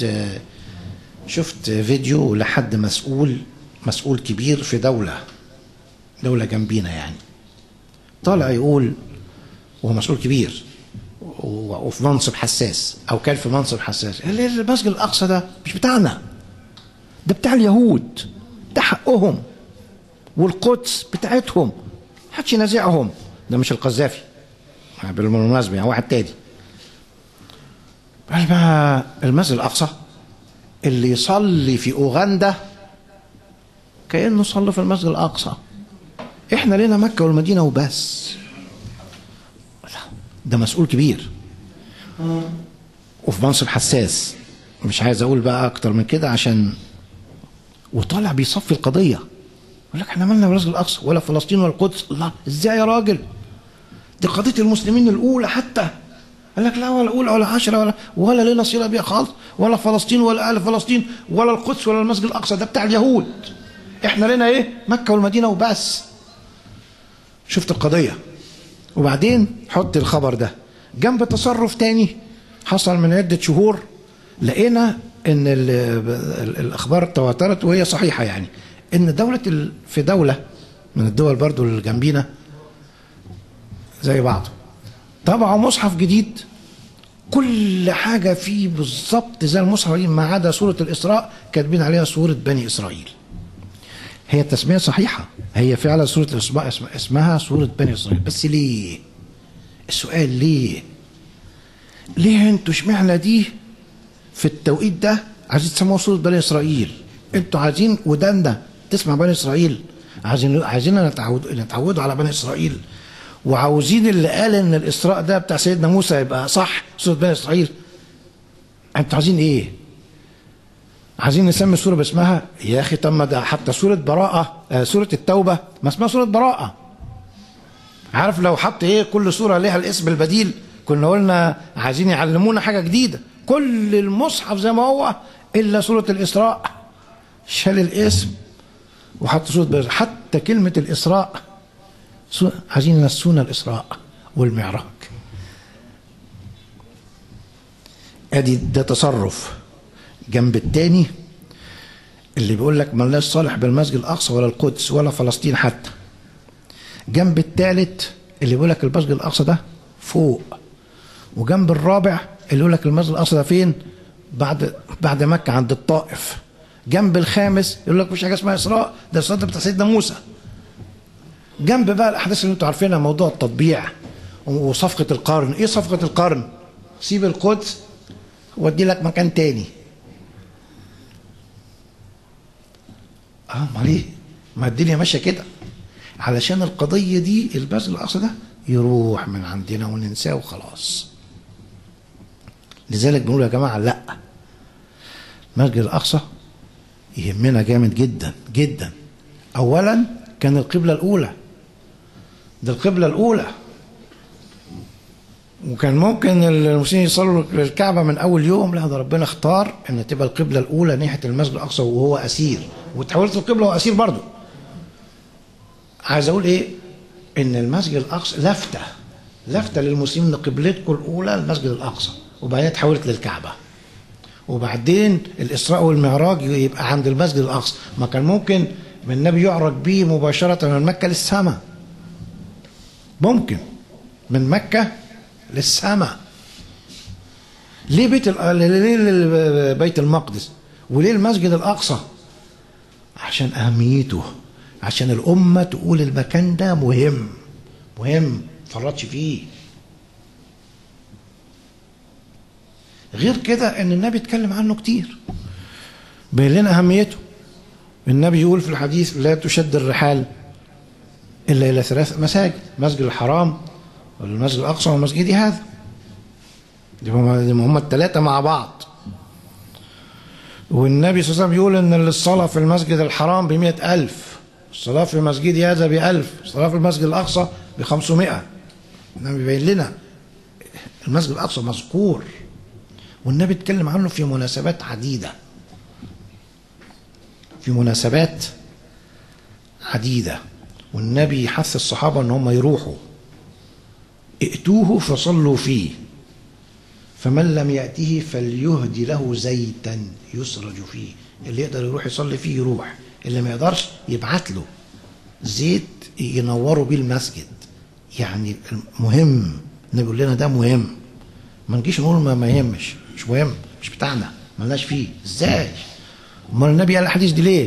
شفت فيديو لحد مسؤول كبير في دولة جنبينا يعني، طالع يقول، وهو مسؤول كبير وفي منصب حساس، أو كان في منصب حساس، المسجد الأقصى ده مش بتاعنا، ده بتاع اليهود، ده حقهم، والقدس بتاعتهم، محدش ينازعهم. ده مش القذافي بالمناسبة، يعني واحد تاني. المسجد الأقصى اللي يصلي في أوغندا كأنه صلى في المسجد الأقصى. احنا لنا مكة والمدينة وبس. ده مسؤول كبير وفي منصب حساس، مش عايز اقول بقى اكتر من كده عشان، وطالع بيصفي القضية، يقول لك احنا مالنا بالمسجد الأقصى ولا فلسطين ولا القدس. الله، ازاي يا راجل؟ دي قضية المسلمين الأولى حتى. قال لك لا، ولا أولى ولا 10 ولا لنا صلة بيها خالص، ولا فلسطين ولا أهل فلسطين ولا القدس ولا المسجد الأقصى، ده بتاع اليهود. احنا لنا ايه؟ مكة والمدينة وبس. شفت القضية؟ وبعدين حط الخبر ده جنب تصرف تاني حصل من عدة شهور، لقينا ان الاخبار تواترت وهي صحيحة، يعني ان في دولة من الدول برضو اللي جنبينا زي بعض طبعوا مصحف جديد كل حاجة فيه بالظبط زي المصحف ما عدا سورة الإسراء كاتبين عليها سورة بني إسرائيل. هي التسمية صحيحة، هي فعلا سورة الإسراء اسمها سورة بني إسرائيل، بس ليه؟ السؤال ليه انتوا اشمعنى دي في التوقيت ده عايزين تسموها سورة بني إسرائيل؟ انتوا عايزين ودانا تسمع بني إسرائيل، عايزين نتعودوا على بني إسرائيل، وعاوزين اللي قال ان الإسراء ده بتاع سيدنا موسى يبقى صح سورة بني إسرائيل. انتوا عايزين ايه؟ عايزين نسمي السورة باسمها؟ يا اخي طب ما ده حتى سورة براءة، سورة التوبة ما اسمها سورة براءة. عارف لو حط ايه كل سورة ليها الاسم البديل كنا قلنا عايزين يعلمونا حاجة جديدة. كل المصحف زي ما هو الا سورة الإسراء شال الاسم وحط سورة براءة. حتى كلمة الإسراء عايزين ينسونا الإسراء والمعراج. ادي ده تصرف جنب التاني اللي بيقول لك مالناش صالح بالمسجد الأقصى ولا القدس ولا فلسطين حتى. جنب الثالث اللي بيقول لك المسجد الأقصى ده فوق، وجنب الرابع اللي يقول لك المسجد الأقصى ده فين؟ بعد مكة عند الطائف. جنب الخامس يقول لك مش حاجة اسمها إسراء، ده الإسراء بتاع سيدنا موسى. جنب بقى الأحداث اللي انتوا عارفينها، موضوع التطبيع وصفقة القرن. ايه صفقة القرن؟ سيب القدس ودي لك مكان تاني. امال ايه؟ ما الدنيا ماشيه كده علشان القضيه دي المسجد الاقصى ده يروح من عندنا وننساه وخلاص. لذلك بنقول يا جماعه لا، المسجد الاقصى يهمنا جامد جدا جدا. اولا كان القبله الاولى، ده القبله الاولى، وكان ممكن المسلمين يصلوا للكعبه من اول يوم. لا، ده ربنا اختار ان تبقى القبله الاولى ناحيه المسجد الاقصى وهو اسير، وتحولت القبله وهو اسير برضه. عايز اقول ايه؟ ان المسجد الاقصى لفته للمسلمين ان قبلتكم الاولى المسجد الاقصى، وبعدين تحولت للكعبه، وبعدين الاسراء والمعراج يبقى عند المسجد الاقصى. ما كان ممكن من النبي يعرج به مباشره من مكه للسماء، ممكن من مكه للسماء. ليه بيت المقدس وليه المسجد الأقصى؟ عشان أهميته، عشان الأمة تقول المكان ده مهم فرطش فيه. غير كده ان النبي اتكلم عنه كتير، بين لنا أهميته. النبي يقول في الحديث لا تشد الرحال إلا إلى 3 مساجد، مسجد الحرام والمسجد الأقصى ومسجدي هذا. دي هم ال3 مع بعض. والنبي صلى الله عليه وسلم يقول ان الصلاة في المسجد الحرام ب100,000، الصلاة في مسجد هذا ب1000، الصلاة في المسجد الأقصى ب500. النبي بيبين لنا المسجد الأقصى مذكور، والنبي اتكلم عنه في مناسبات عديدة، في مناسبات عديدة، والنبي حث الصحابة ان هم يروحوا، ائتوه فصلوا فيه، فمن لم يأته فليهدي له زيتا يسرج فيه. اللي يقدر يروح يصلي فيه يروح، اللي ما يقدرش يبعت له زيت ينوروا بيه المسجد. يعني مهم، النبي بيقول لنا ده مهم، ما نجيش نقول ما يهمش، مش مهم، مش بتاعنا، مالناش فيه. ازاي؟ امال النبي قال الحديث دي ليه؟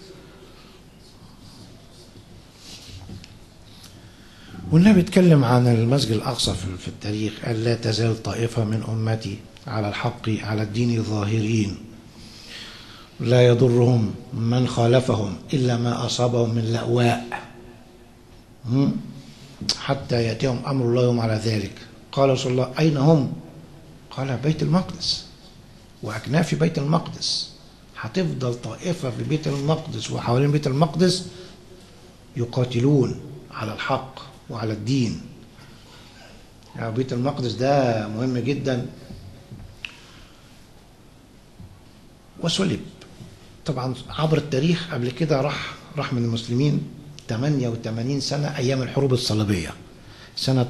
والنبي اتكلم عن المسجد الأقصى في التاريخ، قال لا تزال طائفة من أمتي على الحق على الدين ظاهرين لا يضرهم من خالفهم إلا ما أصابهم من لأواء حتى يأتيهم أمر الله يوم على ذلك. قال رسول الله أين هم؟ قال بيت المقدس وأكناف بيت المقدس. هتفضل طائفة في بيت المقدس وحوالين بيت المقدس يقاتلون على الحق وعلى الدين. يعني بيت المقدس ده مهم جدا. وسلب طبعا عبر التاريخ قبل كده، راح من المسلمين 88 سنة أيام الحروب الصليبية، سنة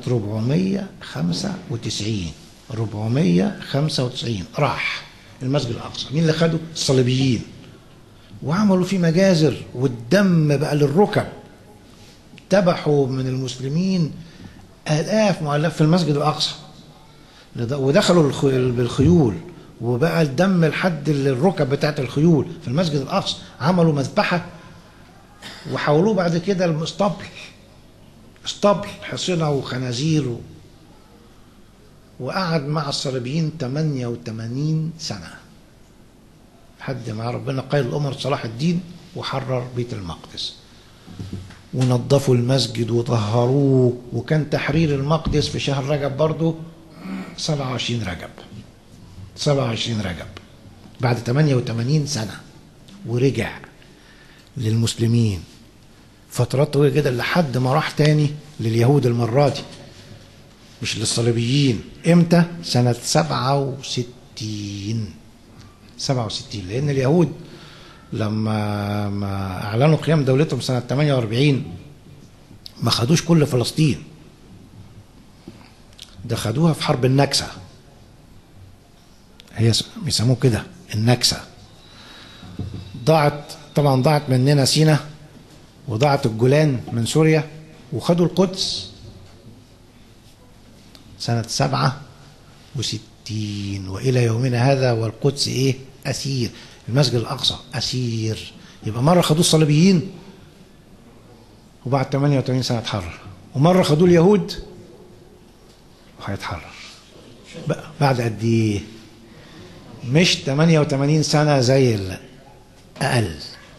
495 راح المسجد الأقصى. مين اللي خده؟ الصليبيين، وعملوا فيه مجازر والدم بقى للركب. ذبحوا من المسلمين آلاف مؤلف في المسجد الأقصى، ودخلوا بالخيول وبقى الدم لحد الركب بتاعت الخيول في المسجد الأقصى. عملوا مذبحة وحولوه بعد كده اسطبل حصنة وخنازير وقعد مع الصليبيين 88 سنة لحد ما ربنا قيد الأمر صلاح الدين وحرر بيت المقدس، ونظفوا المسجد وطهروه. وكان تحرير المقدس في شهر رجب برضو 27 رجب بعد 88 سنة، ورجع للمسلمين فترات طويلة جدا لحد ما راح تاني لليهود المرة دي، مش للصليبيين. امتى؟ سنة 67، لأن اليهود لما ما أعلنوا قيام دولتهم سنة 48 ما خدوش كل فلسطين، ده خدوها في حرب النكسة، هي بيسموه كده النكسة. ضاعت مننا سينا، وضاعت الجولان من سوريا، وخدوا القدس سنة 67، وإلى يومنا هذا والقدس أسير، المسجد الأقصى أسير. يبقى مرة خدوه الصليبيين وبعد 88 سنة اتحرر، ومرة خدوه اليهود وهيتحرر بعد قد ايه؟ مش 88 سنة زي أقل،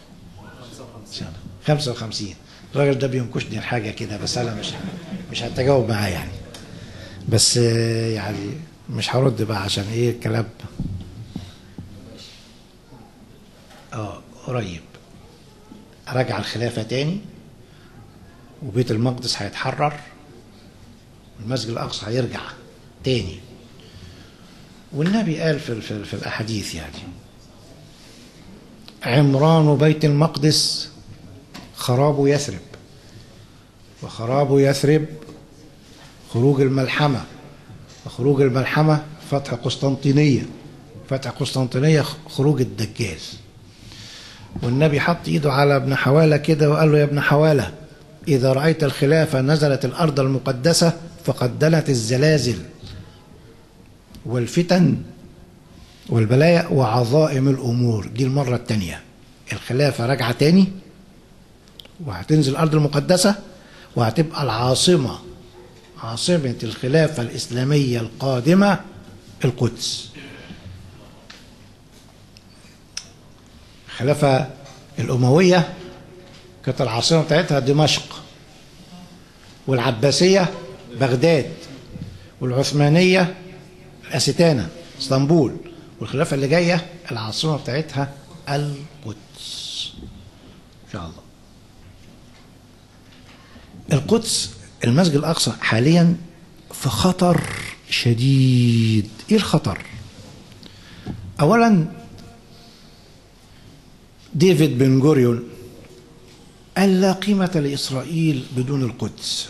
55. الراجل ده بينكشني الحاجة كده، بس أنا مش هتجاوب معاه يعني، بس يعني مش هرد بقى عشان الكلام قريب. رجع الخلافة تاني، وبيت المقدس هيتحرر، والمسجد الأقصى هيرجع تاني. والنبي قال في الأحاديث يعني عمران بيت المقدس خراب يثرب، وخراب يثرب خروج الملحمة، وخروج الملحمة فتح قسطنطينية خروج الدجال. والنبي حط ايده على ابن حوالة كده وقال له يا ابن حوالة إذا رأيت الخلافة نزلت الأرض المقدسة فقد دنت الزلازل والفتن والبلايا وعظائم الأمور. دي المرة الثانية الخلافة راجعة تاني، وهتنزل الأرض المقدسة، وهتبقى عاصمة الخلافة الإسلامية القادمة القدس. الخلافة الأموية كانت العاصمة بتاعتها دمشق، والعباسية بغداد، والعثمانية الأستانة اسطنبول، والخلافة اللي جاية العاصمة بتاعتها القدس إن شاء الله. القدس المسجد الأقصى حاليا في خطر شديد. إيه الخطر؟ أولا ديفيد بن غوريون قال لا قيمة لإسرائيل بدون القدس،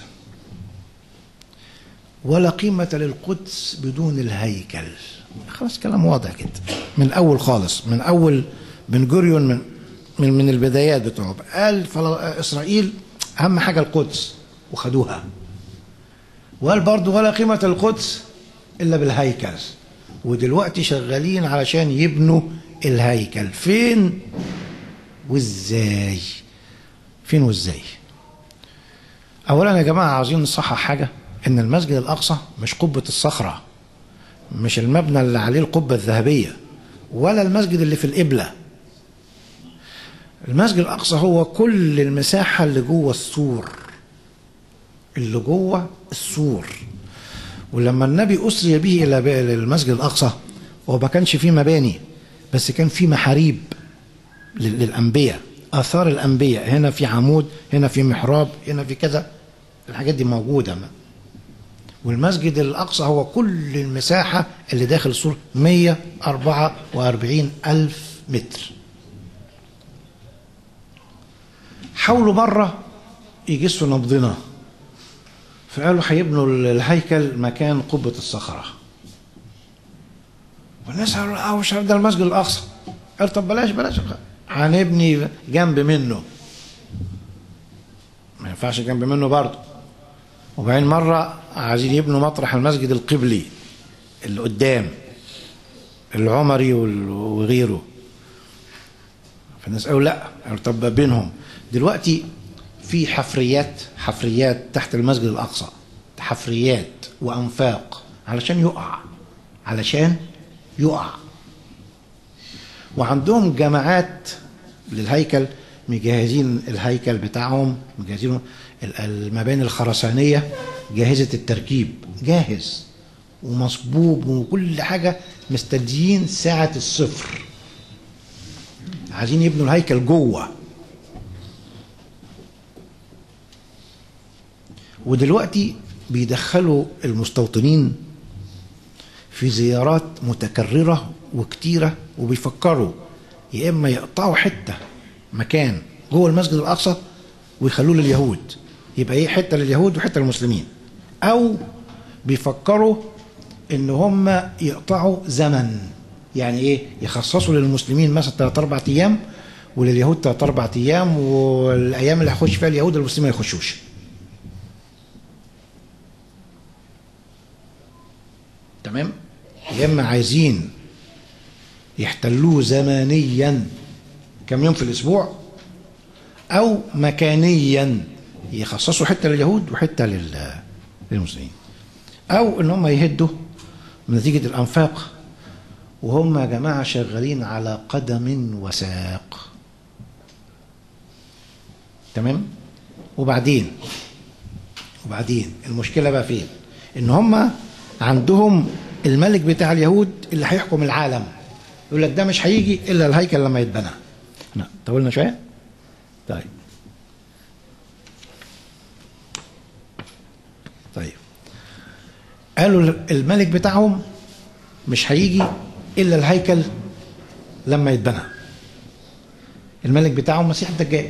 ولا قيمة للقدس بدون الهيكل. خلاص كلام واضح كده من أول خالص، من أول بن غوريون من البدايات بتوعه قال إسرائيل أهم حاجة القدس وخدوها، وقال برضو ولا قيمة للقدس إلا بالهيكل. ودلوقتي شغالين علشان يبنوا الهيكل. فين وإزاي؟ فين وإزاي؟ أولا يا جماعة عاوزين نصحح حاجة، إن المسجد الأقصى مش قبة الصخرة، مش المبنى اللي عليه القبة الذهبية، ولا المسجد اللي في القبلة. المسجد الأقصى هو كل المساحة اللي جوه السور، اللي جوه السور. ولما النبي أسري به إلى المسجد الأقصى هو ما كانش فيه مباني، بس كان فيه محاريب للأنبياء، آثار الأنبياء. هنا في عمود، هنا في محراب، هنا في كذا، الحاجات دي موجودة. والمسجد الأقصى هو كل المساحة اللي داخل السور 144,000 متر. حاولوا مرة يجسوا نبضنا، فقالوا هيبنوا الهيكل مكان قبة الصخرة، والناس قالوا مش ده المسجد الأقصى. قال طب بلاش هنبني جنب منه. ما ينفعش جنب منه برضه. وبعدين مرة عايزين يبنوا مطرح المسجد القبلي اللي قدام العمري وغيره، فالناس قالوا لا. قالوا طب بينهم دلوقتي في حفريات تحت المسجد الأقصى، حفريات وأنفاق علشان يقع. وعندهم جماعات للهيكل مجهزين الهيكل بتاعهم، مجهزين المباني الخرسانية جاهزة التركيب، جاهز ومصبوب وكل حاجة، مستديين ساعة الصفر. عايزين يبنوا الهيكل جوه. ودلوقتي بيدخلوا المستوطنين في زيارات متكررة وكتيرة، وبيفكروا يا إما يقطعوا حتة مكان جوه المسجد الأقصى ويخلوه لليهود، يبقى ايه حتة لليهود وحتة للمسلمين، أو بيفكروا إن هم يقطعوا زمن، يعني ايه يخصصوا للمسلمين مثلا 3-4 أيام ولليهود 3-4 أيام، والأيام اللي هيخش فيها اليهود والمسلمين ما يخشوش. تمام؟ يا إما عايزين يحتلوه زمنيا كم يوم في الأسبوع، أو مكانيا يخصصوا حتة لليهود وحتة للمسلمين، أو إن هم يهدوا نتيجة الأنفاق، وهم يا جماعة شغالين على قدم وساق. تمام؟ وبعدين المشكلة بقى فين؟ إن هم عندهم الملك بتاع اليهود اللي هيحكم العالم، يقول لك ده مش هيجي إلا الهيكل لما يتبنى. طولنا شوية؟ طيب قالوا الملك بتاعهم مش هيجي إلا الهيكل لما يتبنى. الملك بتاعهم مسيح الدجال،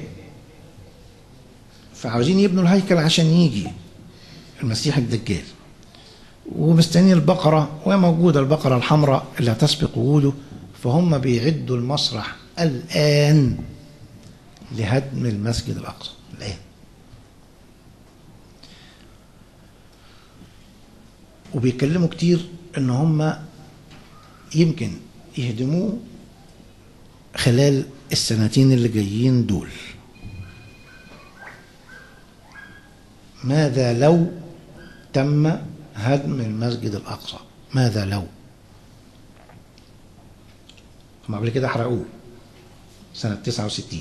فعاوزين يبنوا الهيكل عشان يجي المسيح الدجال، ومستنيين البقرة، وموجودة البقرة الحمراء اللي هتسبق وجوده. فهم بيعدوا المسرح الآن لهدم المسجد الأقصى الآن. وبيتكلموا كتير إن هم يمكن يهدموه خلال السنتين اللي جايين دول. ماذا لو تم هدم المسجد الأقصى؟ ماذا لو؟ هم قبل كده حرقوه سنة 69.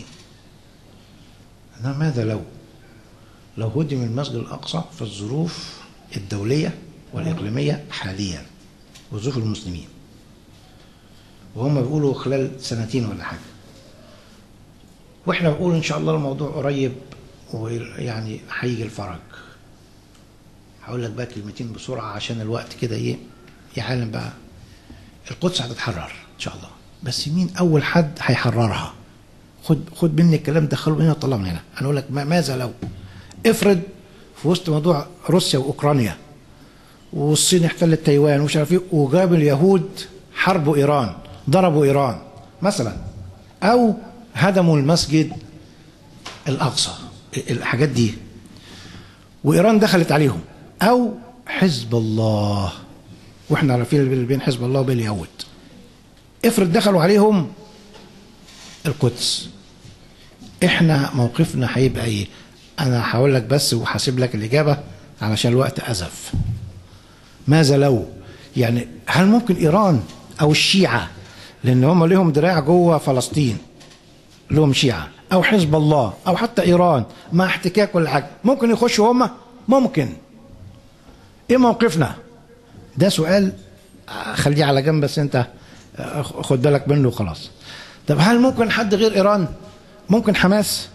ماذا لو هدم المسجد الأقصى في الظروف الدولية والإقليمية حاليا وظروف المسلمين؟ وهم بيقولوا خلال سنتين ولا حاجة، واحنا بنقول ان شاء الله الموضوع قريب ويعني هيجي الفرج. هقول لك بقى كلمتين بسرعة عشان الوقت كده ايه يعلم بقى. القدس هتتحرر ان شاء الله، بس مين اول حد هيحررها؟ خد مني الكلام، دخله من هنا وطلعه من هنا. انا اقول لك ماذا لو افرض في وسط موضوع روسيا واوكرانيا والصين احتلت تايوان ومش عارف ايه، وجاب اليهود حربوا ايران، ضربوا ايران مثلا، او هدموا المسجد الاقصى، الحاجات دي، وايران دخلت عليهم، او حزب الله، واحنا عارفين بين حزب الله وبين اليهود. افرض دخلوا عليهم القدس، احنا موقفنا هيبقى ايه؟ انا هقول لك بس وهسيب لك الاجابه علشان الوقت ازف. ماذا لو يعني هل ممكن ايران او الشيعه، لان هم لهم دراع جوه فلسطين، لهم شيعه، او حزب الله، او حتى ايران مع احتكاك ولا حاجه، ممكن يخشوا هم؟ ممكن. ايه موقفنا؟ ده سؤال خليه على جنب، بس انت خد بالك منه وخلاص. طب هل ممكن حد غير ايران؟ ممكن حماس؟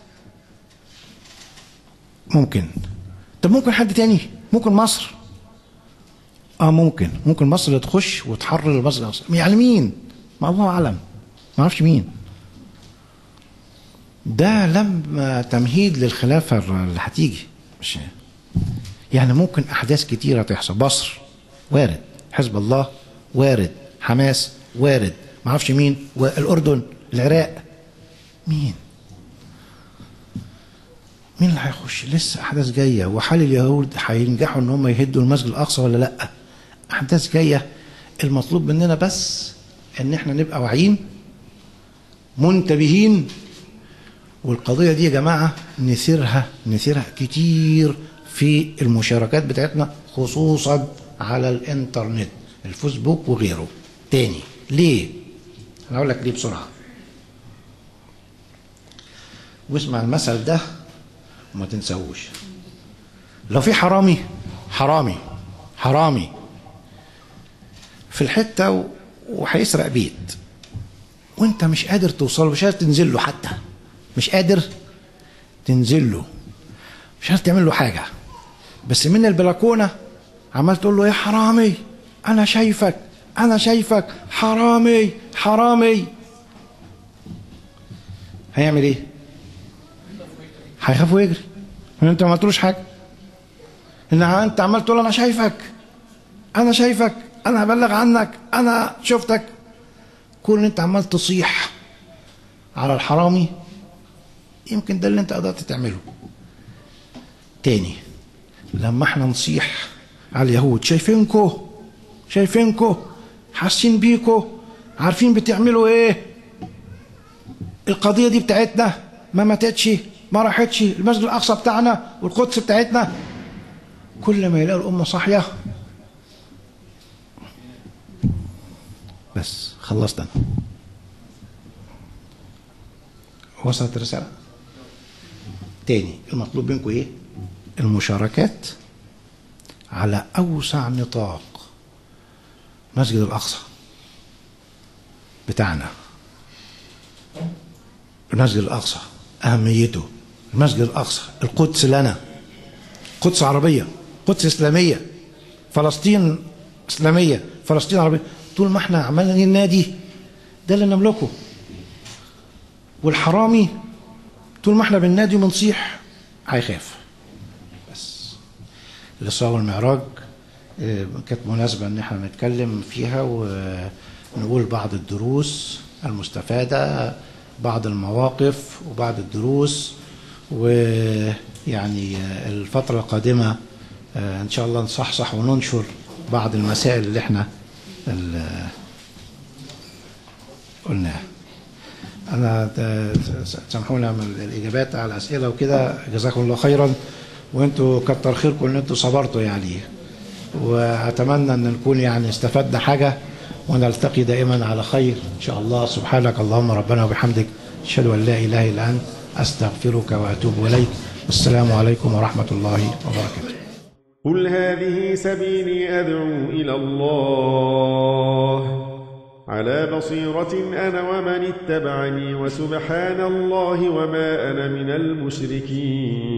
ممكن. طب ممكن حد تاني؟ ممكن مصر؟ ممكن مصر اللي تخش وتحرر المسجد الاقصى. يعني مين؟ ما الله اعلم، ما اعرفش مين. ده لما تمهيد للخلافه اللي هتيجي، مش يعني ممكن احداث كتيره تحصل. مصر وارد، حزب الله وارد، حماس وارد، ما اعرفش مين، والاردن، العراق، مين اللي هيخش؟ لسه احداث جايه. وحال اليهود هينجحوا ان هم يهدوا المسجد الاقصى ولا لا؟ احداث جايه. المطلوب مننا بس ان احنا نبقى واعيين منتبهين، والقضيه دي يا جماعه نثيرها كتير في المشاركات بتاعتنا، خصوصا على الانترنت، الفيسبوك وغيره. تاني ليه؟ انا اقول لك ليه بسرعه، واسمع المثل ده وما تنساهوش. لو في حرامي في الحته وهيسرق بيت، وانت مش قادر توصل، مش قادر تنزل له، حتى مش قادر تنزل له، مش قادر تعمل له حاجه، بس من البلكونه عمال تقول له يا حرامي انا شايفك حرامي، هيعمل ايه؟ هيخاف ويجري، انت ما عملتلوش حاجه. انت عمال تقول انا شايفك، انا هبلغ عنك، انا شفتك، كل انت عمال تصيح على الحرامي، يمكن ده اللي انت قدرت تعمله. تاني، لما احنا نصيح على اليهود شايفينكو حاسين بيكو، عارفين بتعملوا ايه، القضيه دي بتاعتنا ما ماتتش، ما راحتش، المسجد الاقصى بتاعنا والقدس بتاعتنا. كل ما يلاقوا الامه صاحيه، بس خلصت انا. وصلت الرساله؟ تاني، المطلوب منكم ايه؟ المشاركات على اوسع نطاق. مسجد الاقصى بتاعنا، المسجد الاقصى اهميته، المسجد الاقصى، القدس لنا، قدس عربيه، قدس اسلاميه، فلسطين اسلاميه، فلسطين عربيه. طول ما احنا عملنا النادي ده اللي نملكه، والحرامي طول ما احنا بالنادي وبنصيح هيخاف. بس الإسراء والمعراج كانت مناسبة ان احنا نتكلم فيها ونقول بعض الدروس المستفادة، بعض المواقف وبعض الدروس، ويعني الفترة القادمة ان شاء الله نصحصح وننشر بعض المسائل اللي احنا قلناها. أنا سامحونا من الإجابات على الأسئلة وكده، جزاكم الله خيرا، وأنتوا كتر خيركم إن أنتوا صبرتوا يعني، وأتمنى أن نكون يعني استفدنا حاجة، ونلتقي دائما على خير إن شاء الله. سبحانك اللهم ربنا وبحمدك، أشهد أن لا إله إلا أنت، أستغفرك وأتوب إليك. والسلام عليكم ورحمة الله وبركاته. قل هذه سبيلي أدعو إلى الله على بصيرة أنا ومن اتبعني وسبحان الله وما أنا من المشركين.